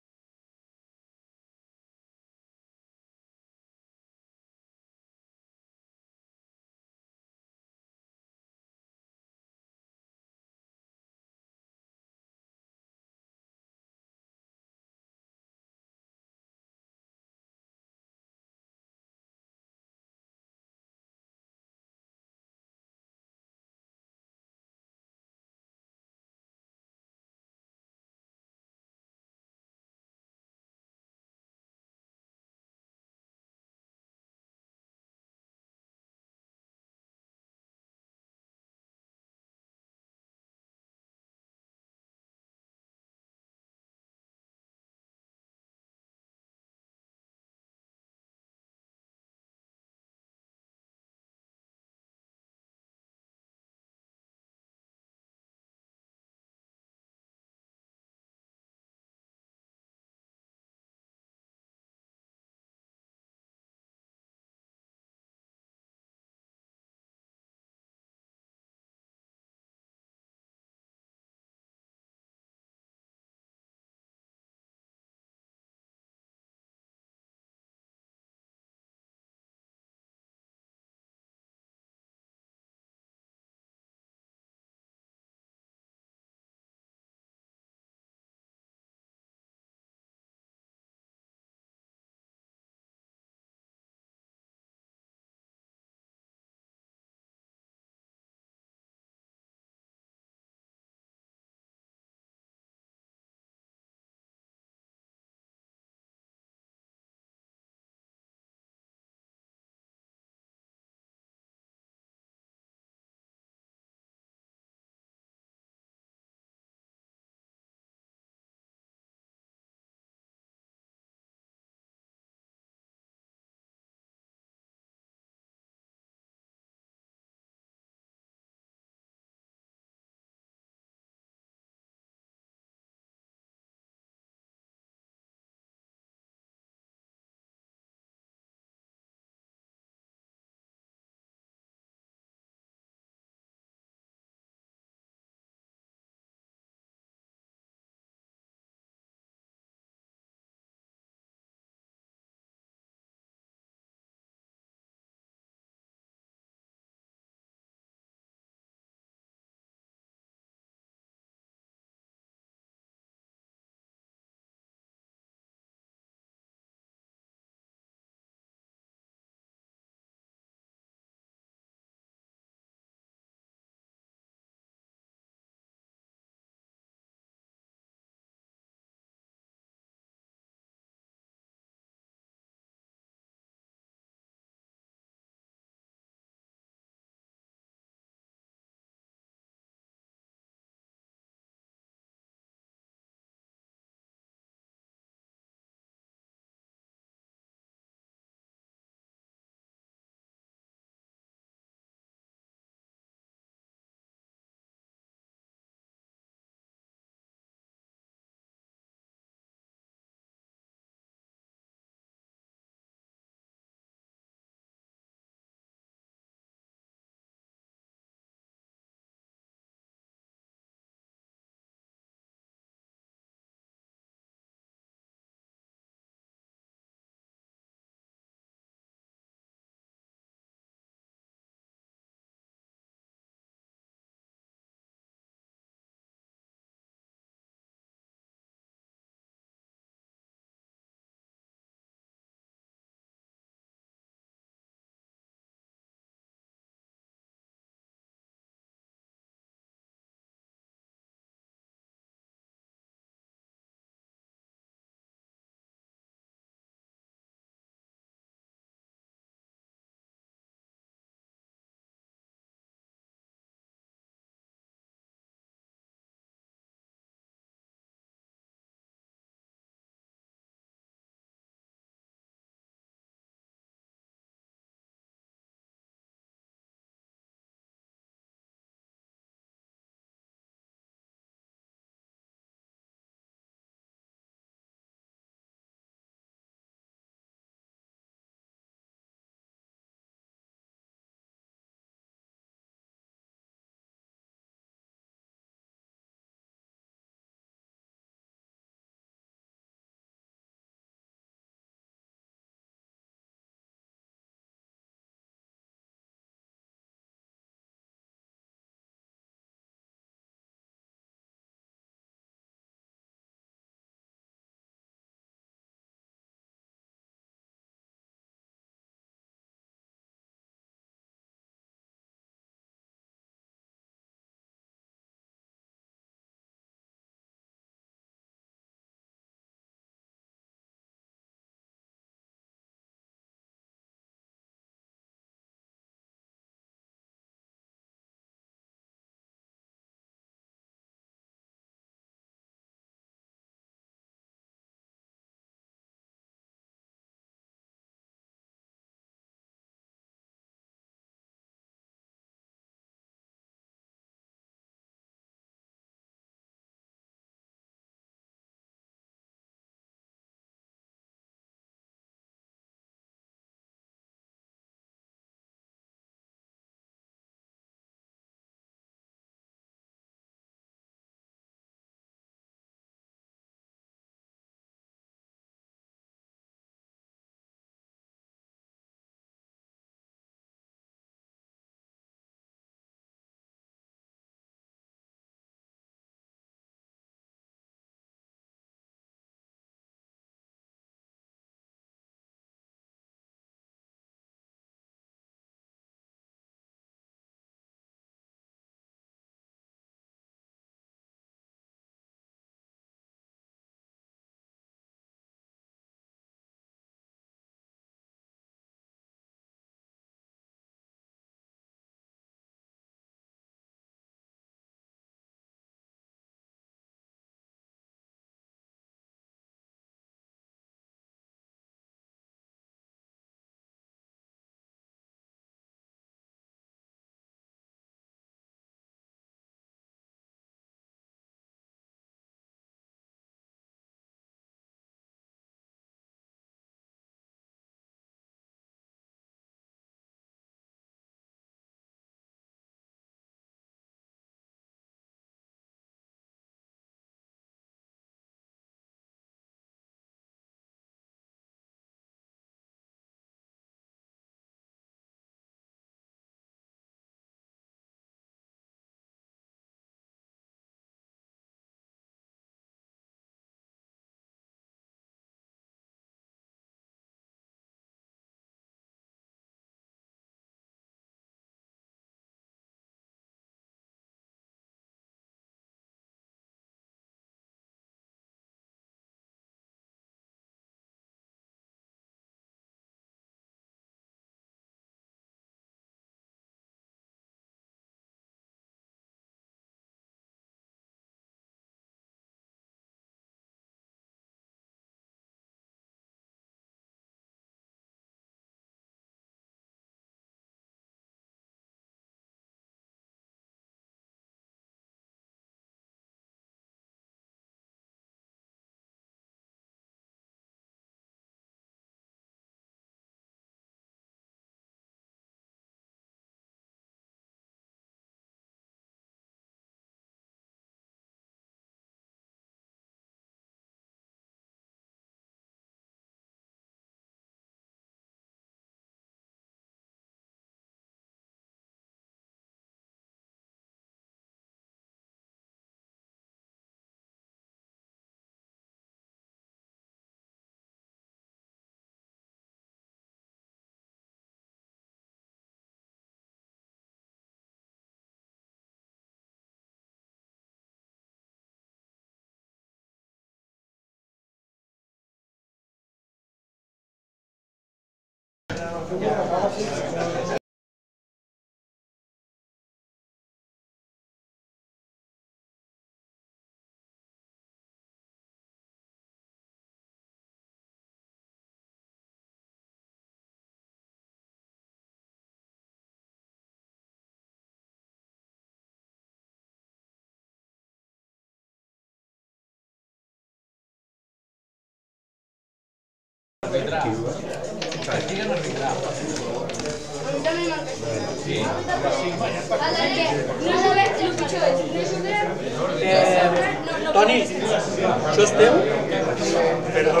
Toni, això és teu? Perdó.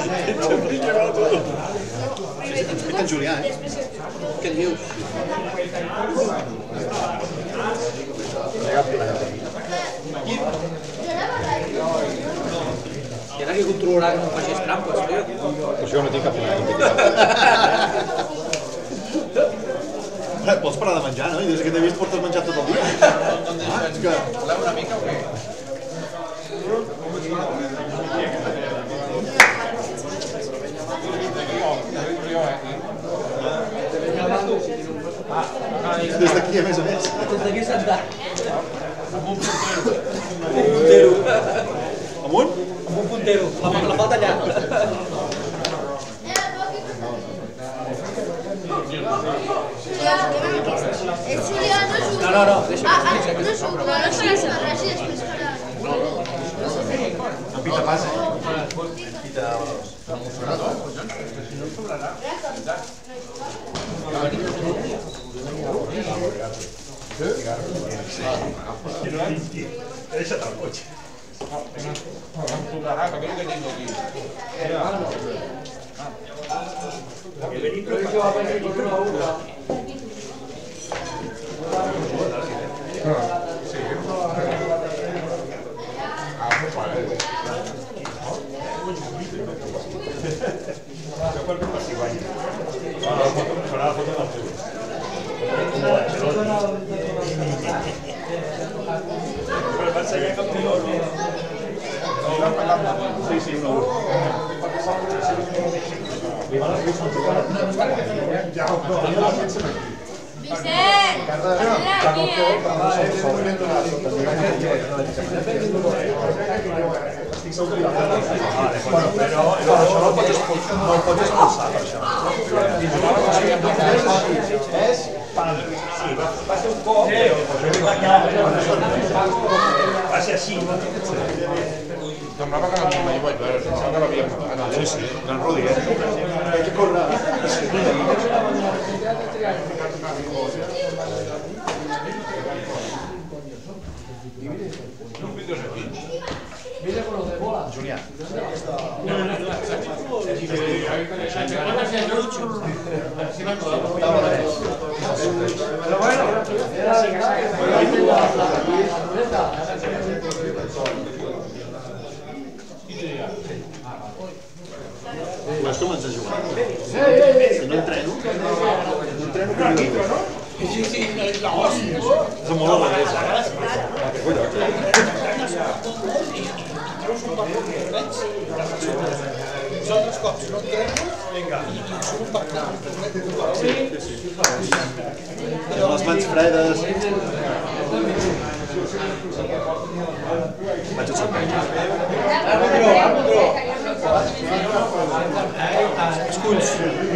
Explica en Julià, eh? Què en dius? I ara qui controlarà que no facis trampes, tio? Pues jo no tinc cap problema. Pots parar de menjar, no? I des que t'he vist portes menjat tot el dia. És que... Voleu una mica o què? Des d'aquí, a més a més. Des d'aquí sentat. Amb un puntero. Puntero. Amunt? Amb un puntero. La falta allà. El Julià no juga. No, deixa. No juga, no faràs res i després farà. No pita passa. Pita emocionat, no? Si no sobrarà. Que no tinc. He deixat el cotxe. Em sobrarà, que mira que tinc aquí. He venit preparat. Jo per què passi guany? Farà la foto del teu. Però va ensenyar com pilot. Sí, sí, no. Vicent! Aquí, Però això no el pots expulsar, per això. Sí, va ser un cop, va ser així. Semblava que mai vaig veure, pensava que l'havíem matat. Sí, sí, gran Rudi, eh? Hay que córrer. Un vídeos aquí. Julià. Pues comença a jugar. Si no entreno, no? Sí, la hòstia. És molt a la Són els cops, no entreno, i surt un bacnat. Amb les mans fredes. Vaig al servei. Esculls.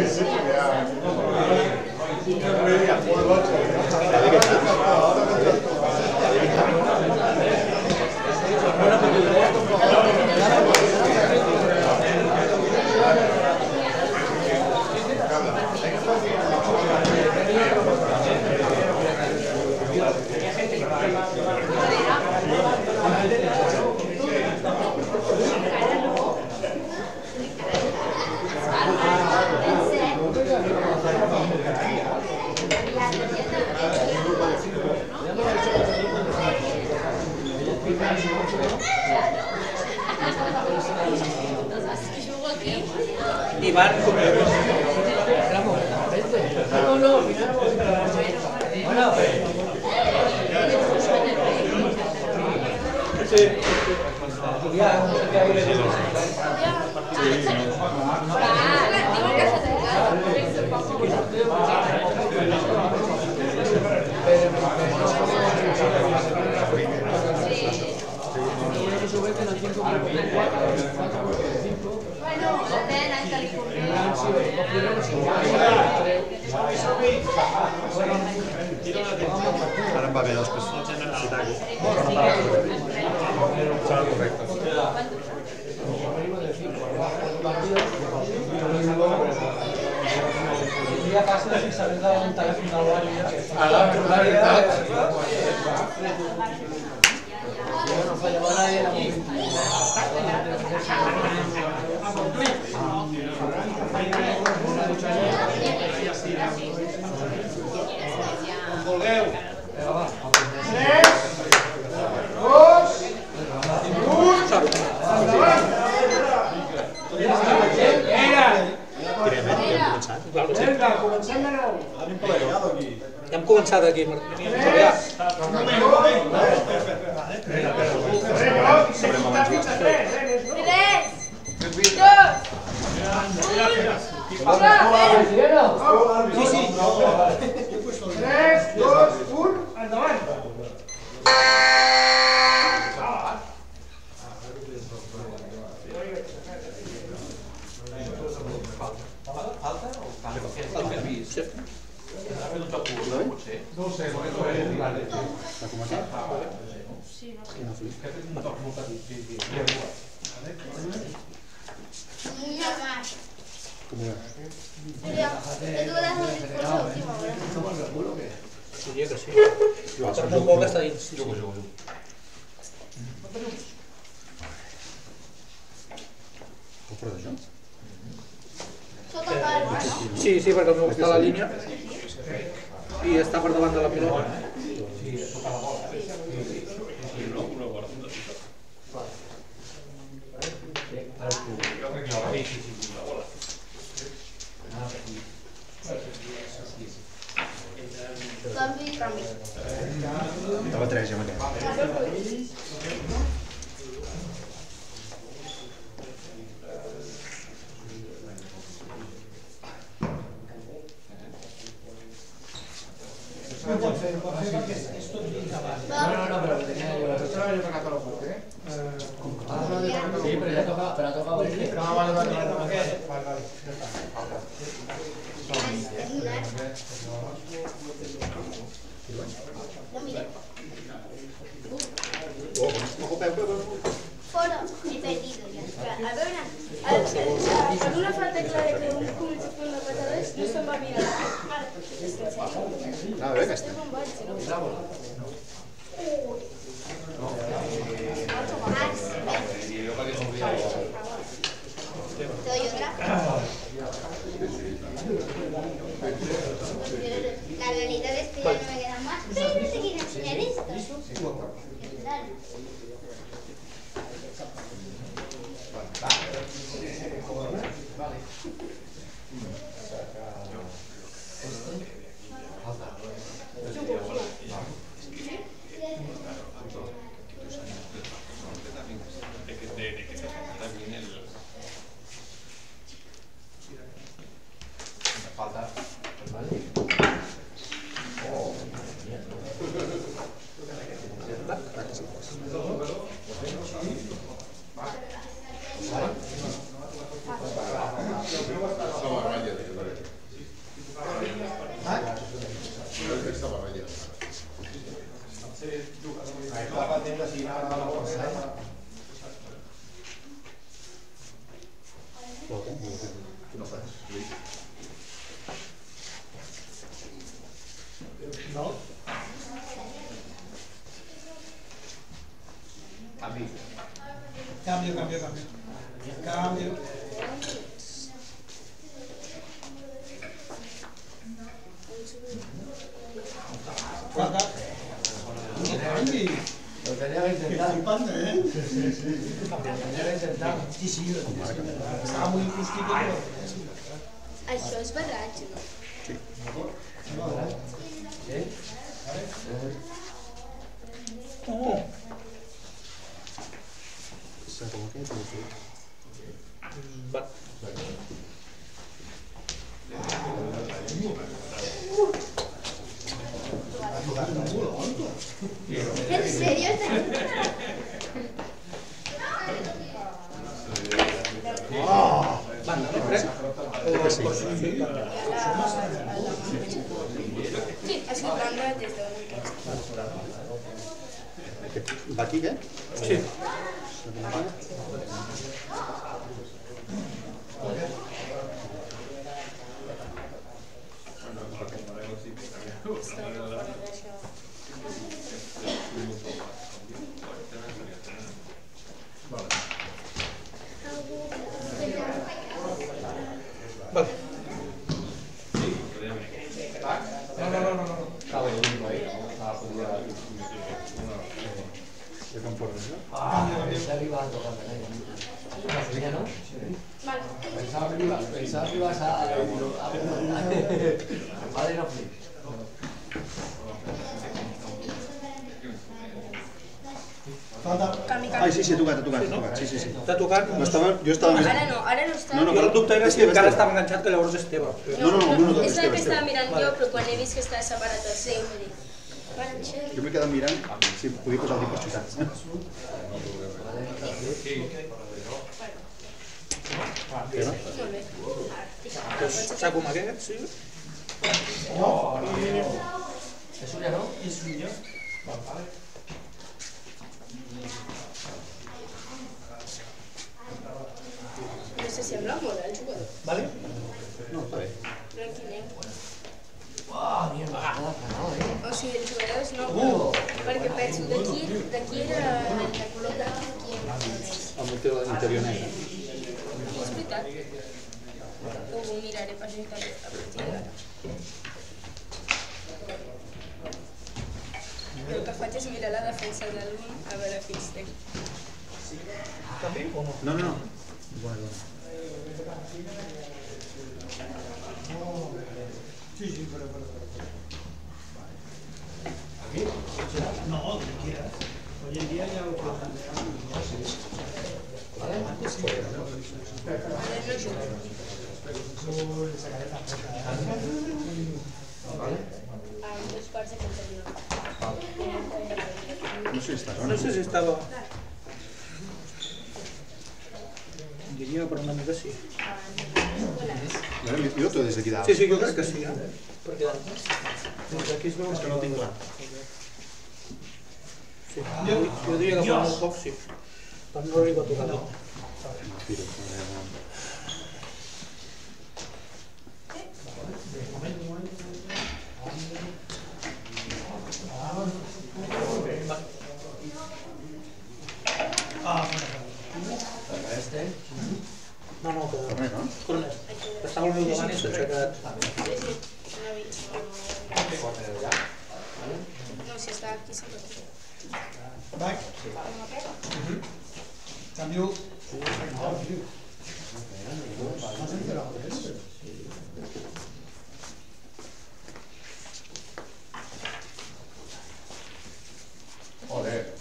Ivan, Julià. Bueno, depèn, que li convé. Ara em va bé després. Serà correcte. Seria fàcil si sabés un telèfon de l'horari. No falla l'horari, era molt Voleu? 3, 2, 1, vinga, comencem de nou. Ja hem començat aquí, Martí. Sí, sí. 3, 2, 1, endavant. No ho sé, no és Ha començat? Sí, no sé. que ha fet un toc molt petit. Una más. Com ho veus? Pero tú das un discurso último, ¿verdad? Diria que sí. Per molt poc està dins. Jugo. Ho porta això? Sota calma, ¿no? Sí, sí, perquè el meu està a la línia i està per davant de la pilota. Canvi. Estava 3 ja mateix. No pot fer perquè és tot dins abans. No, però tenia jo. Això l'he pagat a la boca, eh? Sí, però ja tocava aquí. Vale. No, mira. Fora. He perdido ya. A ver, en una falta clara que un cul se fue una patada, no se'n va mirar. És que en sèrio. Ah, bé, aquesta. Estem on vaig, no? ¿Te doy otra? La realidad es que ya no me quedan más, pero no te quiero enseñar esto. Dale. Cambio. Falta. Canvi. Lo tenía que intentar. Flipante, ¿eh? Lo tenía que intentar. Sí, estava molt injustit. Això és barratge, no? Sí. Va. ¿En serio? Va aquí, què? Sí. Vale. Está arriba a tocar la calle. ¿No? Pensaba que ibas a... Vale, no fui. Ai, sí, ha tocat. Sí. T'ha tocat? Jo estava més... Ara no està. Jo el dubte era si encara estava enganxat, que llavors és teva. No, És el que estava mirant jo, però quan he vist que estava separat el seu, m'he dit... Jo m'he quedat mirant si podia posar el dit per ciutat. Molt bé. Saco amb aquest, sí. ¿Es suya, no? És millor. No sé si sembla molt el jugador. Vale? No, està bé. Tranquil·lem. Oh, O sigui, els jugadors no, perquè penso d'aquí era el color blanc i aquí era el més. Amb l'interior negre. És veritat. Ho miraré per a partir d'ara. El que faig és mirar la defensa de l'un a veure fins té. També o no? No. Igual. Sí, pero. No, donde quieras. Hoy en día ya lo puedo Antes sí. Dos parts de contenido. No sé si està. No sé si estava... Diria per una mica sí. Jo t'ho des d'aquí dalt. Sí, jo crec que sí. Perquè des d'aquí es veu... És que no ho tinc clar. Sí, jo diria que fa molt poc sí. Per no arribar a tocar. No, cornet. Estava al meu davant i s'ha aixecat. No, si està aquí, sí que aquí. Back. Cambio. Joder.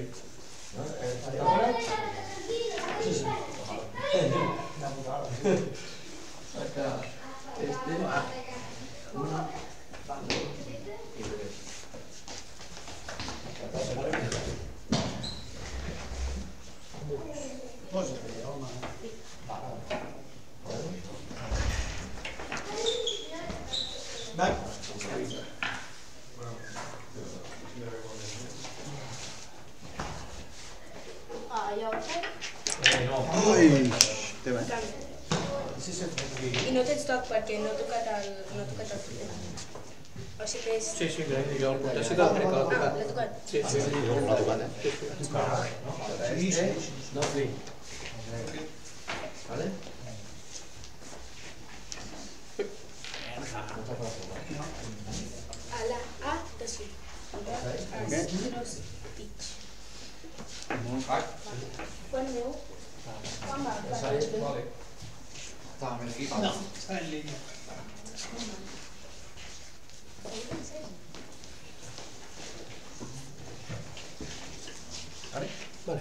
Back. Ja ho fem. Ai, té bé. I no tens toc perquè no he tocat el porter. O sigui que és... Sí, crec que jo el porter sí que crec que l'ha tocat. L'ha tocat? Sí. L'ha tocat, No fui. ¿Vale? A la A de sí. Els pitch. Quan meu? Quan va? No, está en línea. Vale.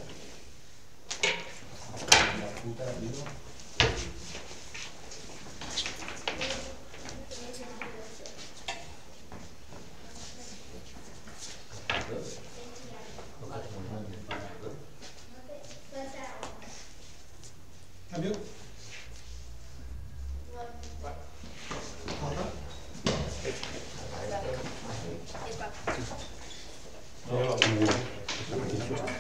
Cambio. És va.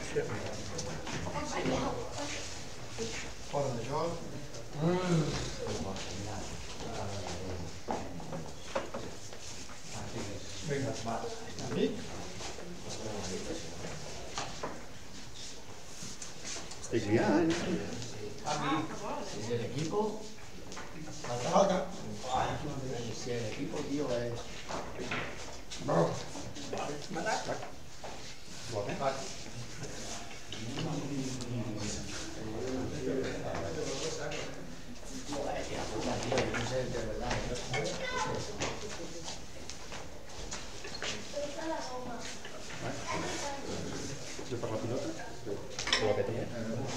Estic mirant. Si el equipo... Falta. Si el equipo, tío, es... Jo per la pilota? O la peta?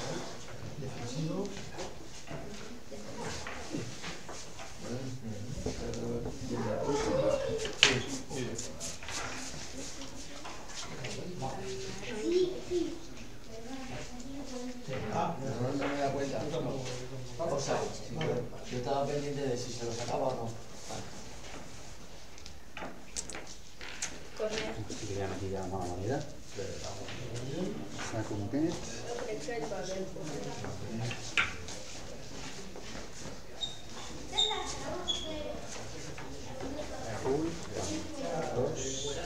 No me da cuenta. O sea, yo estaba pendiente de si se lo sacaba o no. Corner. Estic mirant aquí ja de mala manera. Saco amb aquest. Crec que ell va bé. Un, dos...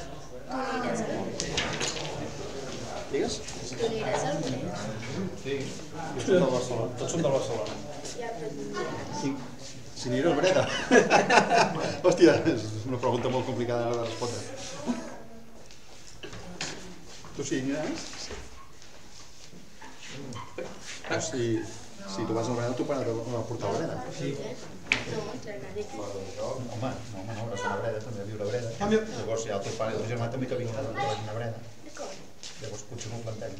Digues? Tu aniràs al Breda? Sí. Jo soc del Barcelona. Tots som del Barcelona. Ja, però... Si aniré al Breda. Hòstia, és una pregunta molt complicada de respondre. Tu sí aniràs? Si tu vas al Breda, tu pares a portar al Breda. Sí. No, entrenaré. Home, no, vas a la Breda, també a viure a Breda. Canvio. Llavors, si el teu pare i el teu germà també que vinguin a la Breda. Llavors potser m'ho plantem.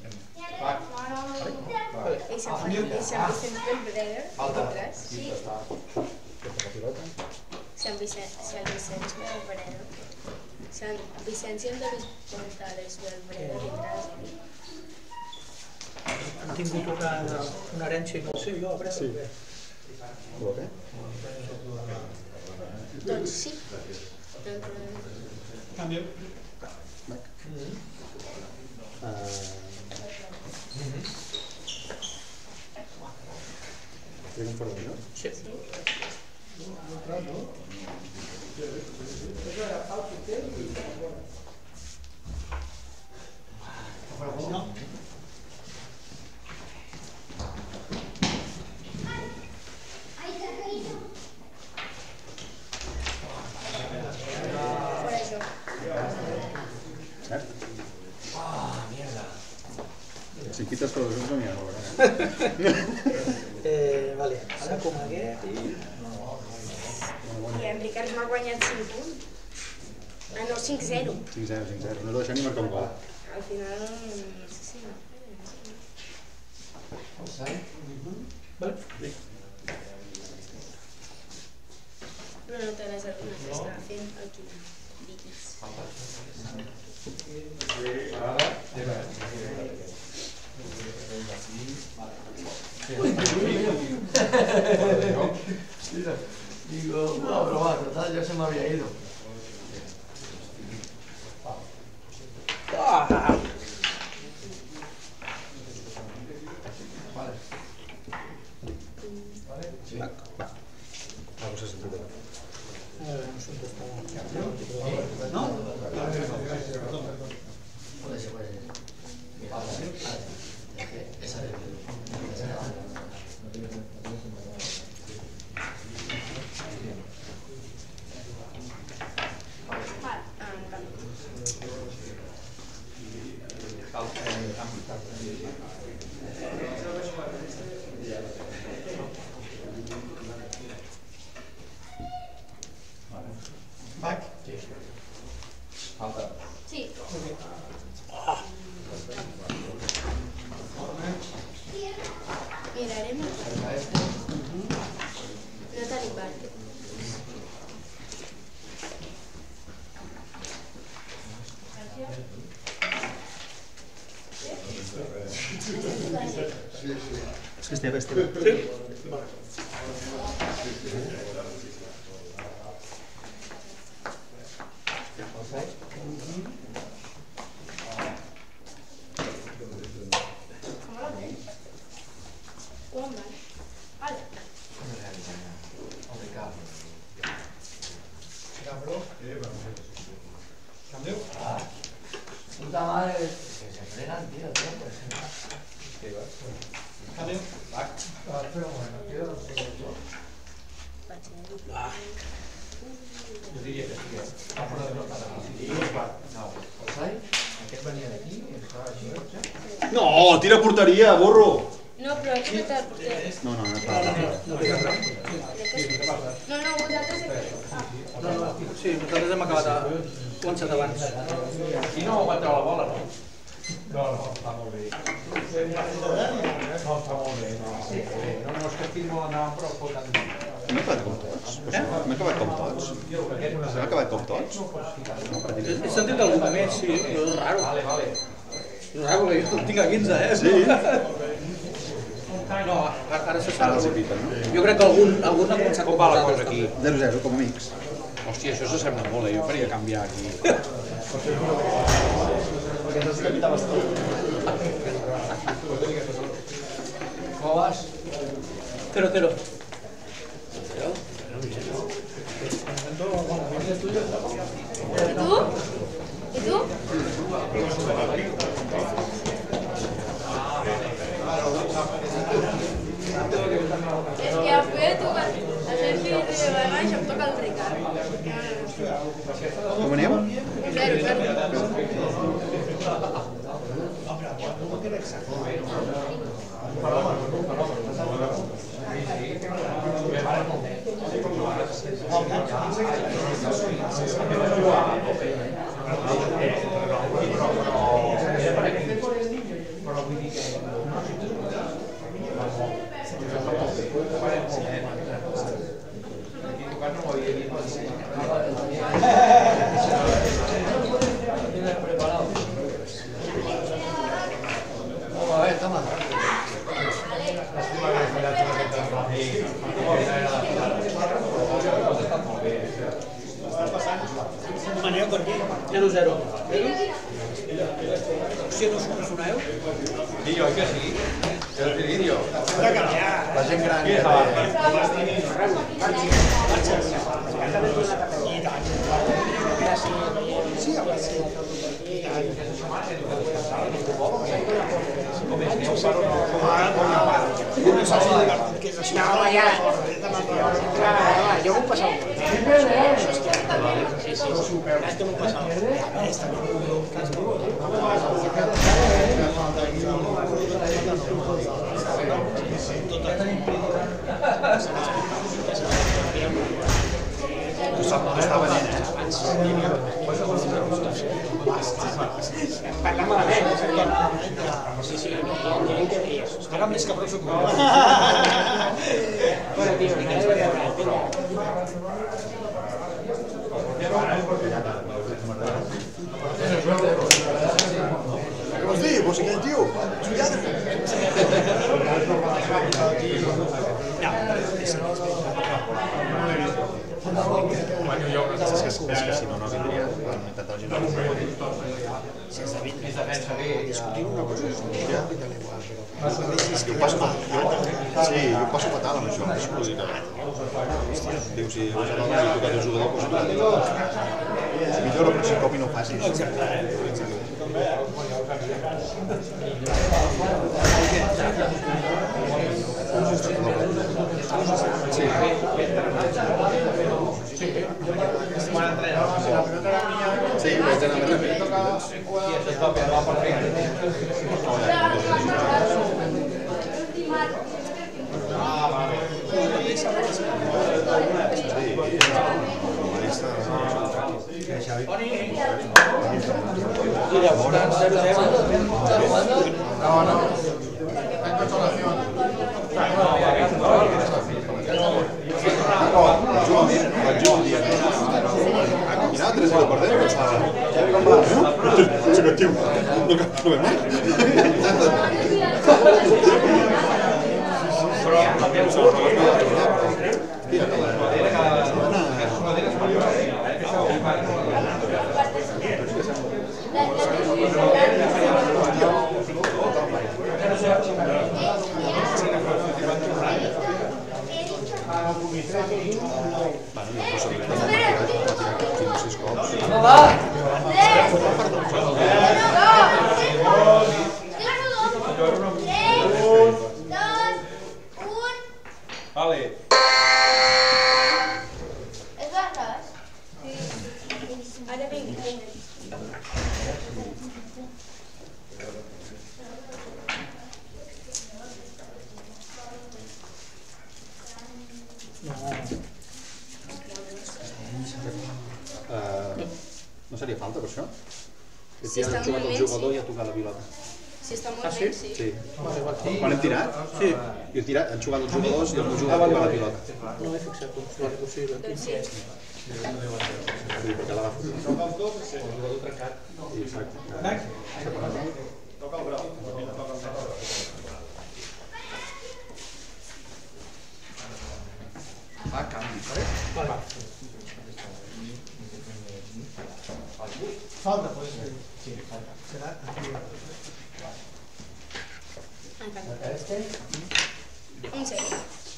I Sant Vicenç del Breda? Sí. La pilota? Sant Vicenç del Breda. Sant Vicenç i el de Vicenç del Breda vindràs. Han tingut una herència, no ho sé, jo a Breda. Sí. O què? Doncs sí. Canvio. Tenen fora de lloc? Sí. No. Por això. Cert? Mierda. Si quites todos los no n'hi ha no, Vale, saco amb aquest i... I en Ricard m'ha guanyat 5 punts. Ah, no, 5-0. 5-0. No deixa ni marcar un gol. Al final, no sé si... Vale. No te les algunes que estava fent aquí. Diguis. Digo, voy a probar, total, ya se me había ido. Vale. Sí. Va. Vamos a sentir. No? Puede ser, puede ser. Esa de... Back. Falta. Sí. Mirarem el no tenim barque. Sí, Esteve. Sí. Com la ven? Quan va? Vale. Cambio. Puta madre. Que se frenan, tío, pues. Jo diria que sí, aquest venia d'aquí i estava així. No, tira porteria, borro! No, però aquí no té el porter. No, No, vosaltres aquí. Sí, nosaltres hem acabat començat abans. Aquí no aguanta la bola, no? No, està molt bé. No, està molt bé. No, és que aquí molt anàvem, però foten... Hem acabat com tots? Hem acabat com tots? Hem acabat com tots? He sentit alguna més, sí, però és raro. És raro, perquè jo tinc a 15, eh? Sí? No, ara se sap. Ara els hi piten, no? Jo crec que algun ha començat Com va la cosa aquí? 0-0, com a amics. Hòstia, això s'assembla molt, jo faria canviar aquí. Com vas? 0-0. ¿Y tú? Es que afuera toca a Sergi de Bagage em toca el Ricard. Com aneu? 0-0. Si no us soneu? Dillo, oi que sí? Què has dit, Dillo? La gent gran. Jo m'ho passava. Estava nen, Parla malament. Sí, ara més que prou soc molt. Bueno, tio, què vols dir? Vols ser aquell tio? És un lladre. És que si no, no vindria. La meitat de la gent no si és de 20 discutim una cosa és un dia i tal igual. Jo passo fatal amb això. Diu, si vas a dalt i tocat el jugador, doncs millor el pròxim cop i no ho facis. Sí, vaig anar més ràpid. I llavors, 0-0. No. Mira, 3-0 perdent, pensava. Chico, tío, no ve mal. feia falta per això? Si està Ha jugat molt el lent, jugador sí. i ha tocat la pilota. Si està molt lent, sí. Sí. Quan hem tirat? Sí. I hem tirat, han jugat els jugadors i el meu jugador ha tocat la pilota. No m'he fixat, doncs, vale, doncs sí, aquí. Doncs sí. Perquè l'agafa. Toca el cop, el jugador trencat. Exacte. Toca el groc. Toca el groc. Va, canvi. Vale. Falta, pues. Sí, falta. Serà aquí. Un segon.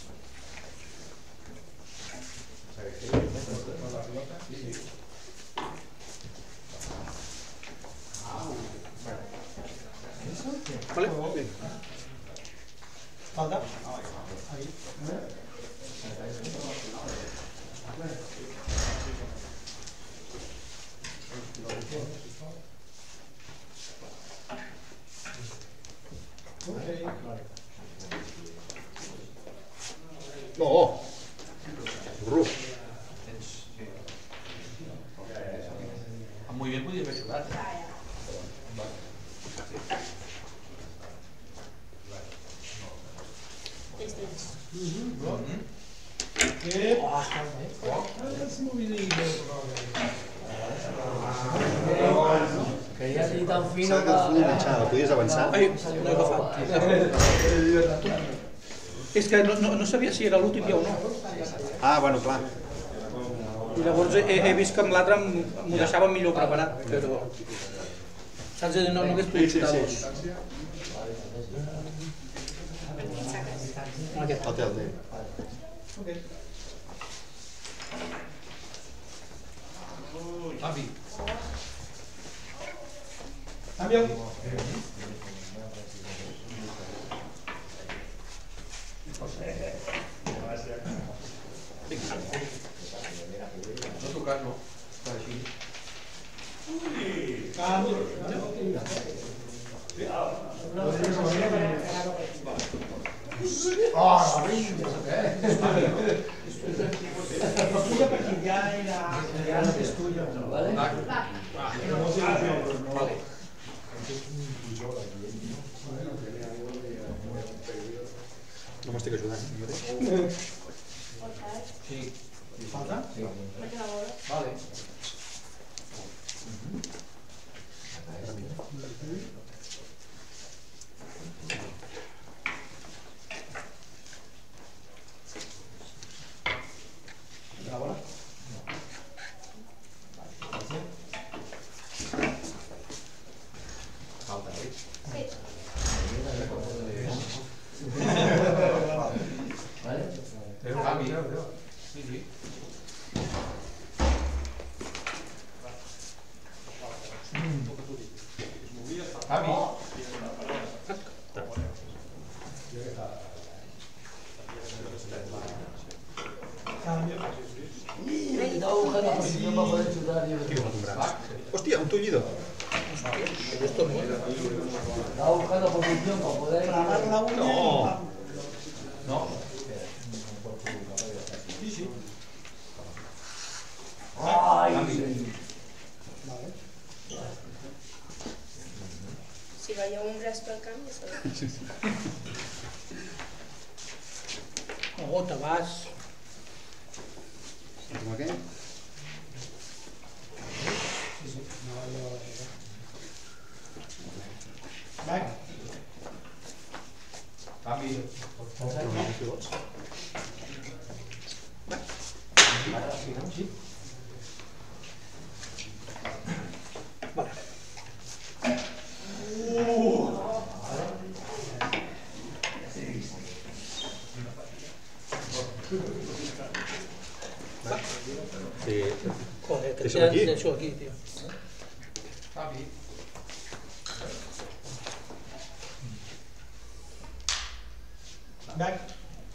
Vale. Falta. Ahí. No! Ruf. Muy bien podria haver jugat. Que ja sigui tan fino que... La podies avançar? Ai, no he agafat. És que no sabia si era l'últim ja o no. Ah, bueno, clar. I llavors he vist que amb l'altre m'ho deixava millor preparat, però... Saps? No hagués pogut xutar dos. Aquest. El té. Avi. Cambio. No tocar, no. Està així. Estudia perquè ja era estudio. Vale. No m'estic ajudant. Sí. Falta? Sí. Vale. Hòstia, un tullidor. Estaba buscando posición para poder clavar la uña. No. No. Sí, sí. Ay. Si veieu un braç pel camp, ja sabeu. O gota, vas. Com aquest? Va. Canvi. Sí. Joder, que Deixa'm aquí. deixo aquí, tio. Canvi. Back.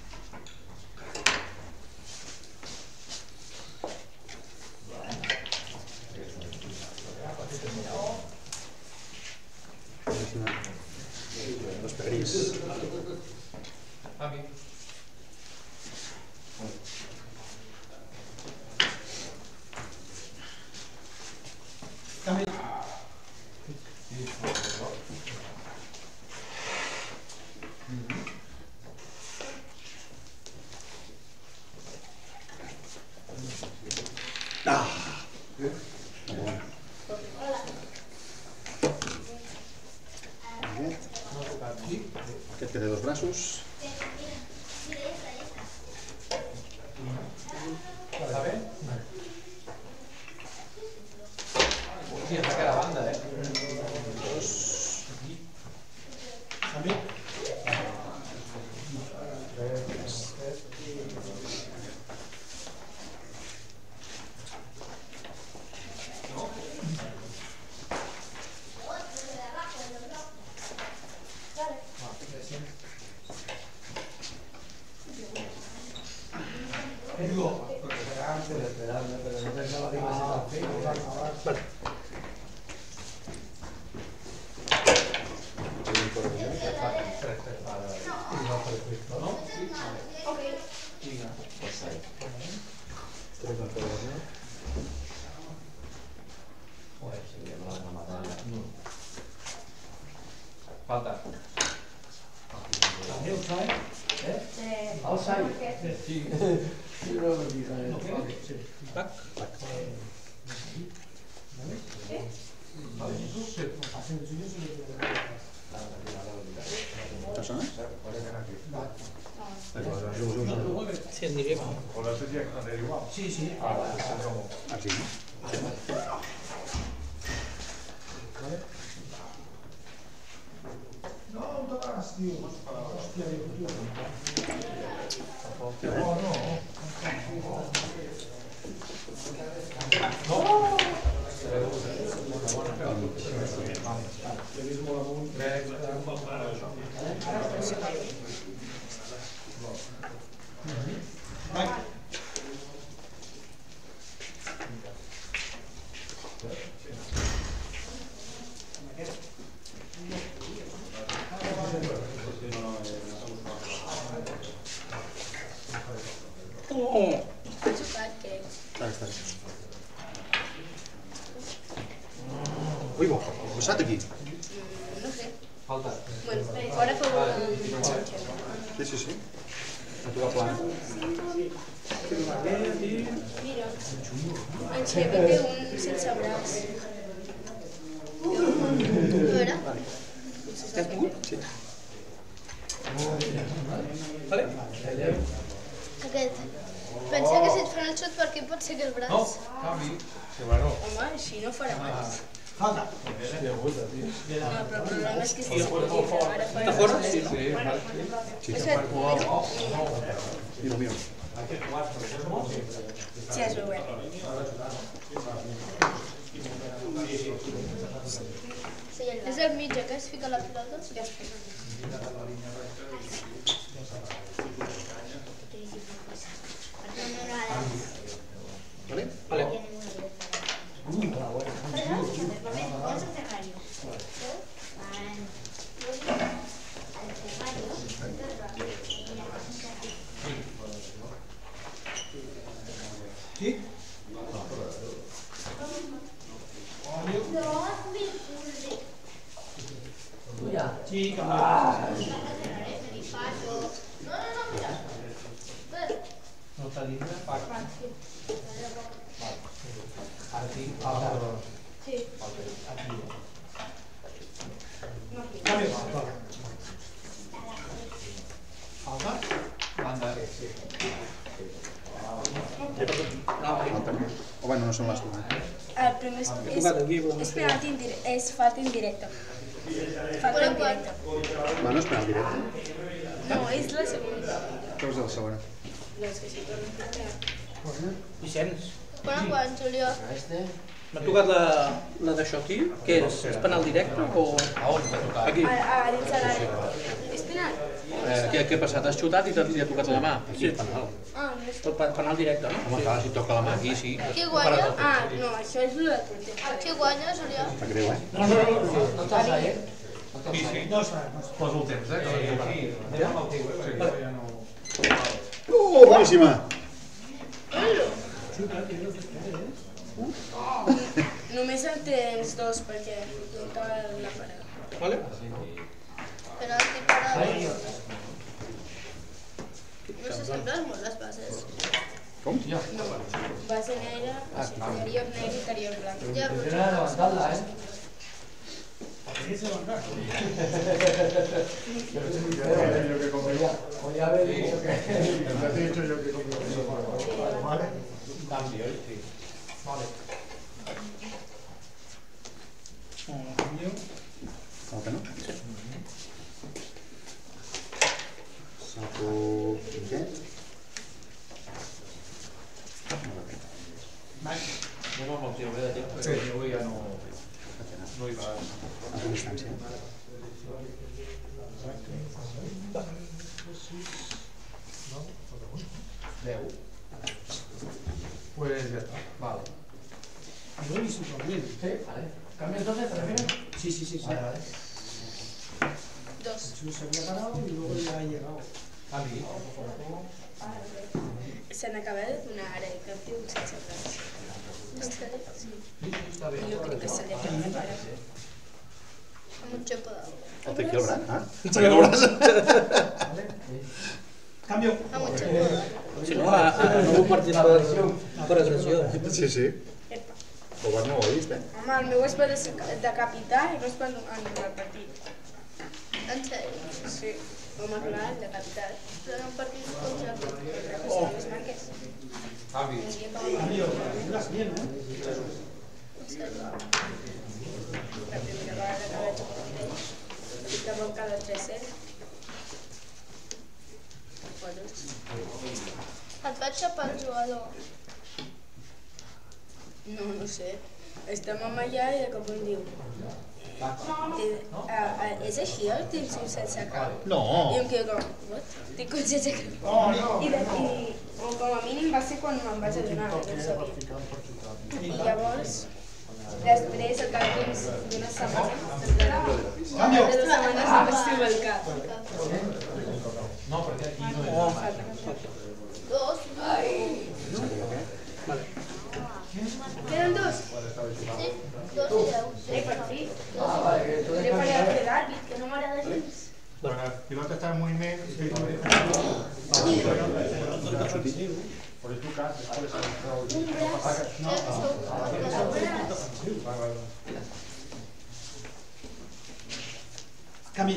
Los peris. Canvi. Aquest que té dos braços. Està bé? Hòstia, està cada banda, Dos. També. Falta. També el sai? El sai? Sí. Això sona? Sí, et diré. Sí, sí. Aquí. No, on te vas, tio? Hòstia, Ui, bo, passat aquí. No sé. Falta. Bueno, ara feu Sí, sí, sí. A tocar plana. Mira, en Xevi té un sense braç. A veure. T'has mogut? Sí. Vale. Aquest. Pensa que si et fan el xut per aquí pot ser que el braç. No, canvi. Sí, bueno. Home, així no farà més. falta. No, però el problema és que si es pot dir ara farà Està fora? més. Sí. És que, Mira, mira. sí, es veu bé. És el mitjà que es fica la pilota i es posa. Vale? Vale. Sí? Sí, que No està dintre? Ara sí. Sí. també falta. Falta? Banda. O bueno, no són les dues. El primer és falta indirecta. Falta indirecta. Va, no és penal directe. No, és la segona. Què vols de la segona? No, és que si torna a fer. Vicenç, Quan, Julià? m'ha tocat la d'això aquí? Què és? És penal directe o...? Aquí. A dins de l'àrea. És penal? Què ha passat? Has xutat i t'ha tocat la mà? Sí. Penal. Ah, no és... Penal directe, no? Home, clar, si toca la mà aquí, sí. Qui guanya? Ah, no, això és el del porter. Qui guanya, Julià? Està greu, eh? No està sai, eh? Sí, sí. No està. Posa el temps, eh? Anem amb el teu, Oh, boníssima! Només en tens dos perquè compta la parada. Vale? Penalti parada. No se semblen molt les bases. Com? No, base negra, interior negre, interior blanc. Ja, Tenen adelantada, eh? Ya haber dicho que... Ya te he dicho yo que comí eso. ¿Vale? Cambio, sí. Vale. ¿Cómo que no? Saco aquest. No amb el tio bé de temps, perquè avui ja no hi va. A distància. Pues ya está, vale. Lo he visto también. Sí, vale. ¿Cambio entonces? ¿Te refieres? Sí. Vale, vale. Dos. Se había parado y luego ya ha llegado. Canvi. Se n'acaba de donar ara i cap diu sense res. Està bé? Sí. Està bé. Jo crec que se li ha quedat ara. Amb un xapo de... El té aquí el braç, eh? Perquè no veuràs. Cambio. Amb un xapo de... Si no, no ho partit per agressió. Sí. El bar no ho ha vist, eh? Home, el meu es va decapitar i no es va anul·lar el partit. En sèrio? Sí. Home, clar, decapitat. Però en un partit com ja que no es marques. Canvi. Cambio. Ibas bien, ¿eh? La primera vegada que vaig a Monterrey, estic amb cada 300. Et vaig xapar el jugador? No sé. Estem amb allà i de cop em diu és així el temps sense cap? No. I em quedo com, what? Estic com sense cap. I com a mínim va ser quan me'n vaig adonar, no ho sabia. I llavors, després, al cap d'una setmana, de 2 setmanes em vaig trobar el cap. No, perquè aquí no hi ha. Dos? Ai! Queden dos? Sí, 2 i 10. Per fi. He parat de l'àrbit, que no m'agrada gens. La pilota està en moviment. Por tu cas, Un braç. Canvi.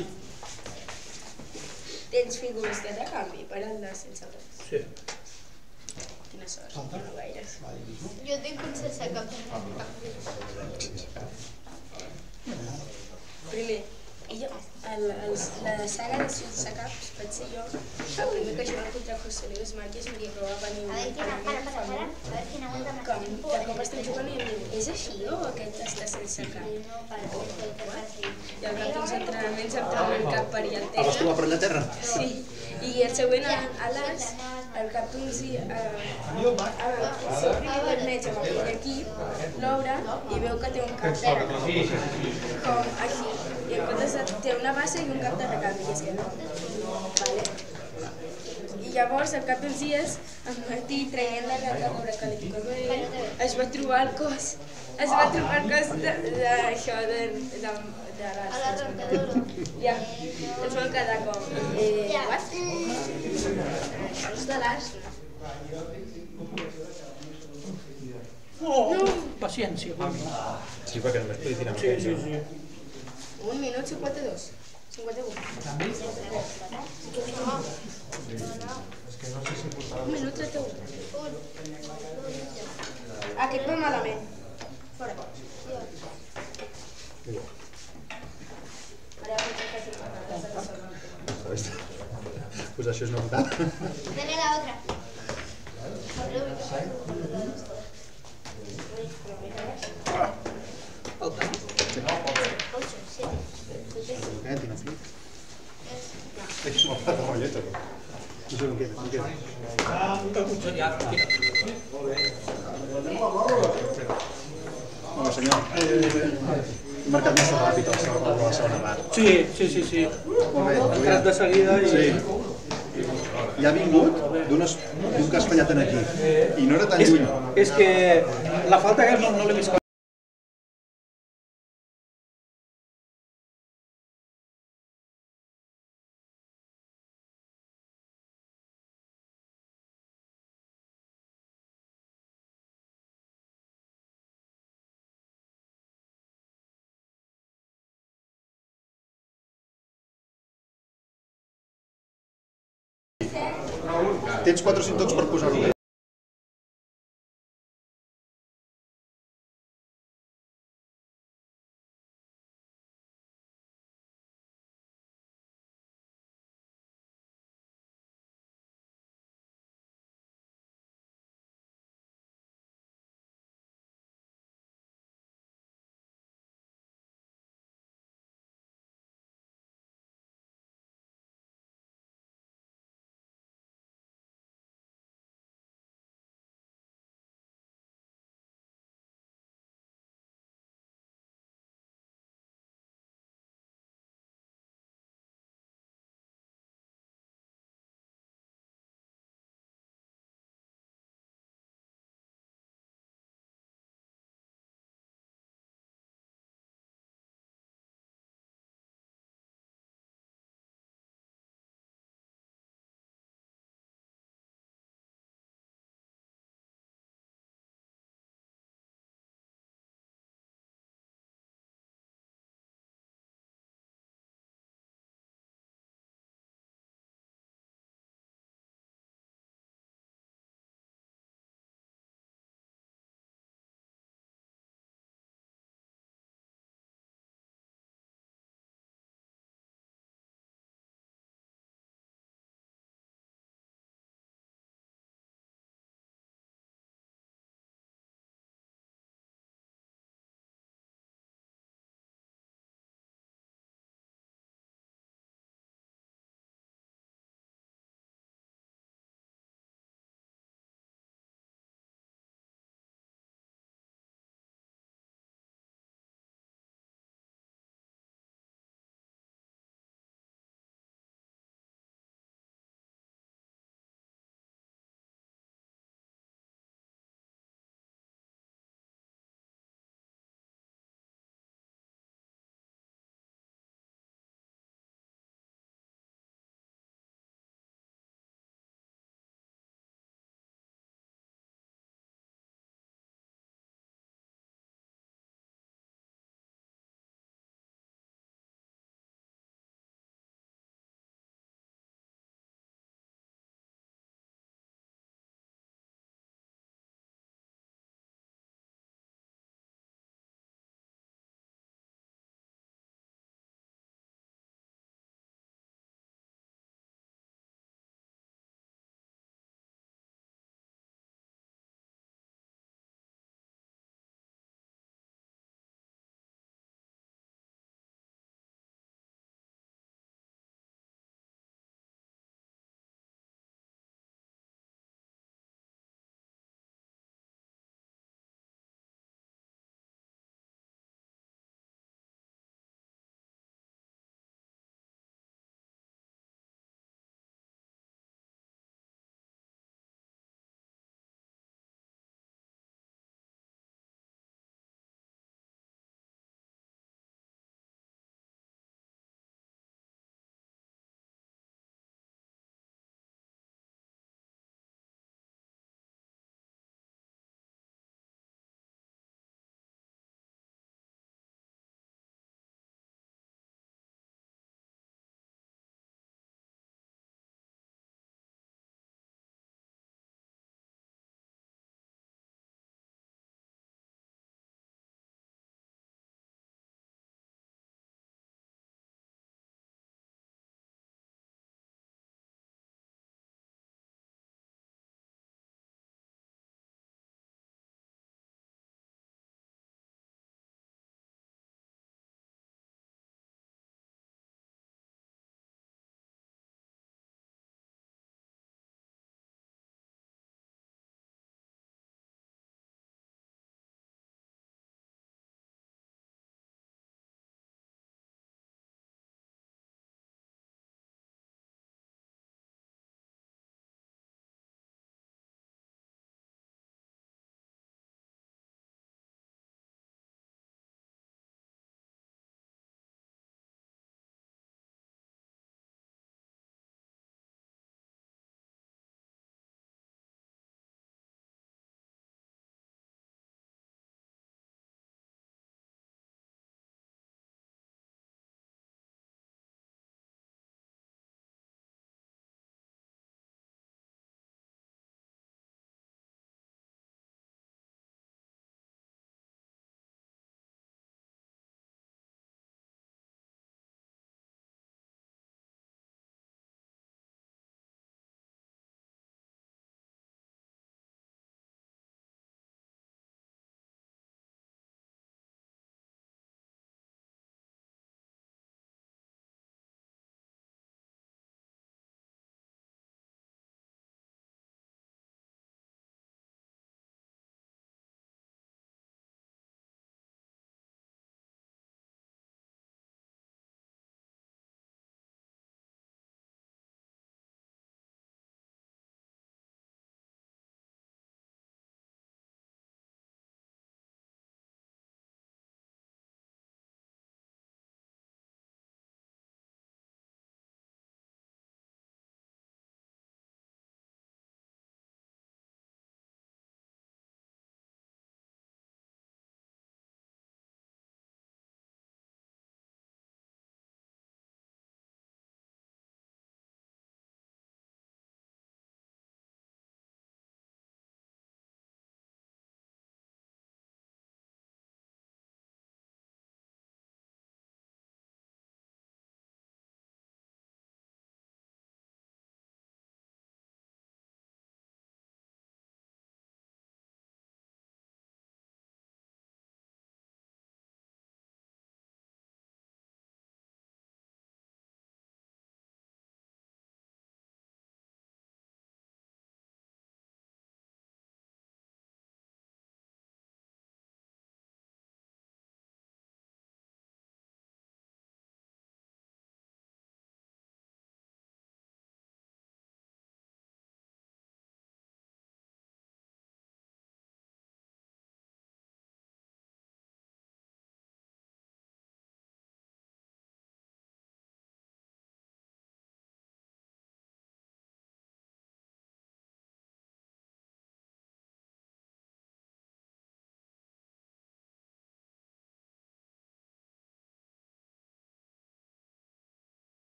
Tens figures de canvi per anar sense res. Sí. Quina sort, no gaires. Jo tinc un sense cap de Primer, la saga de sense caps vaig ser jo. El primer que jugava contra José Luis Márquez m'hi provava venir un com de cop estem jugant i em diu, és així o aquest està sense cap? I al cap d'uns entrenaments em trobo el cap per allà al terra. El vas trobar per allà a terra? Sí, i el següent a l'As, al cap d'uns dies, sempre el metge amb aquell equip, l'obre i veu que té un cap terra, com aquí. I en comptes té una base i un cap de recanvi, i és que no. I llavors, al cap d'uns dies, en Martí, traient la recadora que li tocava a ell, es va trobar el cos. Es va trobar el cos d'això, de l'As. Ja, ens vam quedar com, what? Això és de l'As, No, paciència. Sí, perquè només podia tirar amb aquella. Sí. 1 minut 52. 51. 1 minut 31. Aquest va malament. Fora. Ara vaig a fer les de la zona. Pues això és novetat. Dale la otra. Tiene flic. Es una plata molleta. No sé con qué. Bueno, senyor, he marcat massa ràpid el segon gol de la segona part. Sí. Molt bé, Ha entrat de seguida i... Sí. I ha vingut d'un que has fallat aquí. I no era tan lluny. És que la falta que no l'he vist. Tens 400 tocs per posar-ho bé.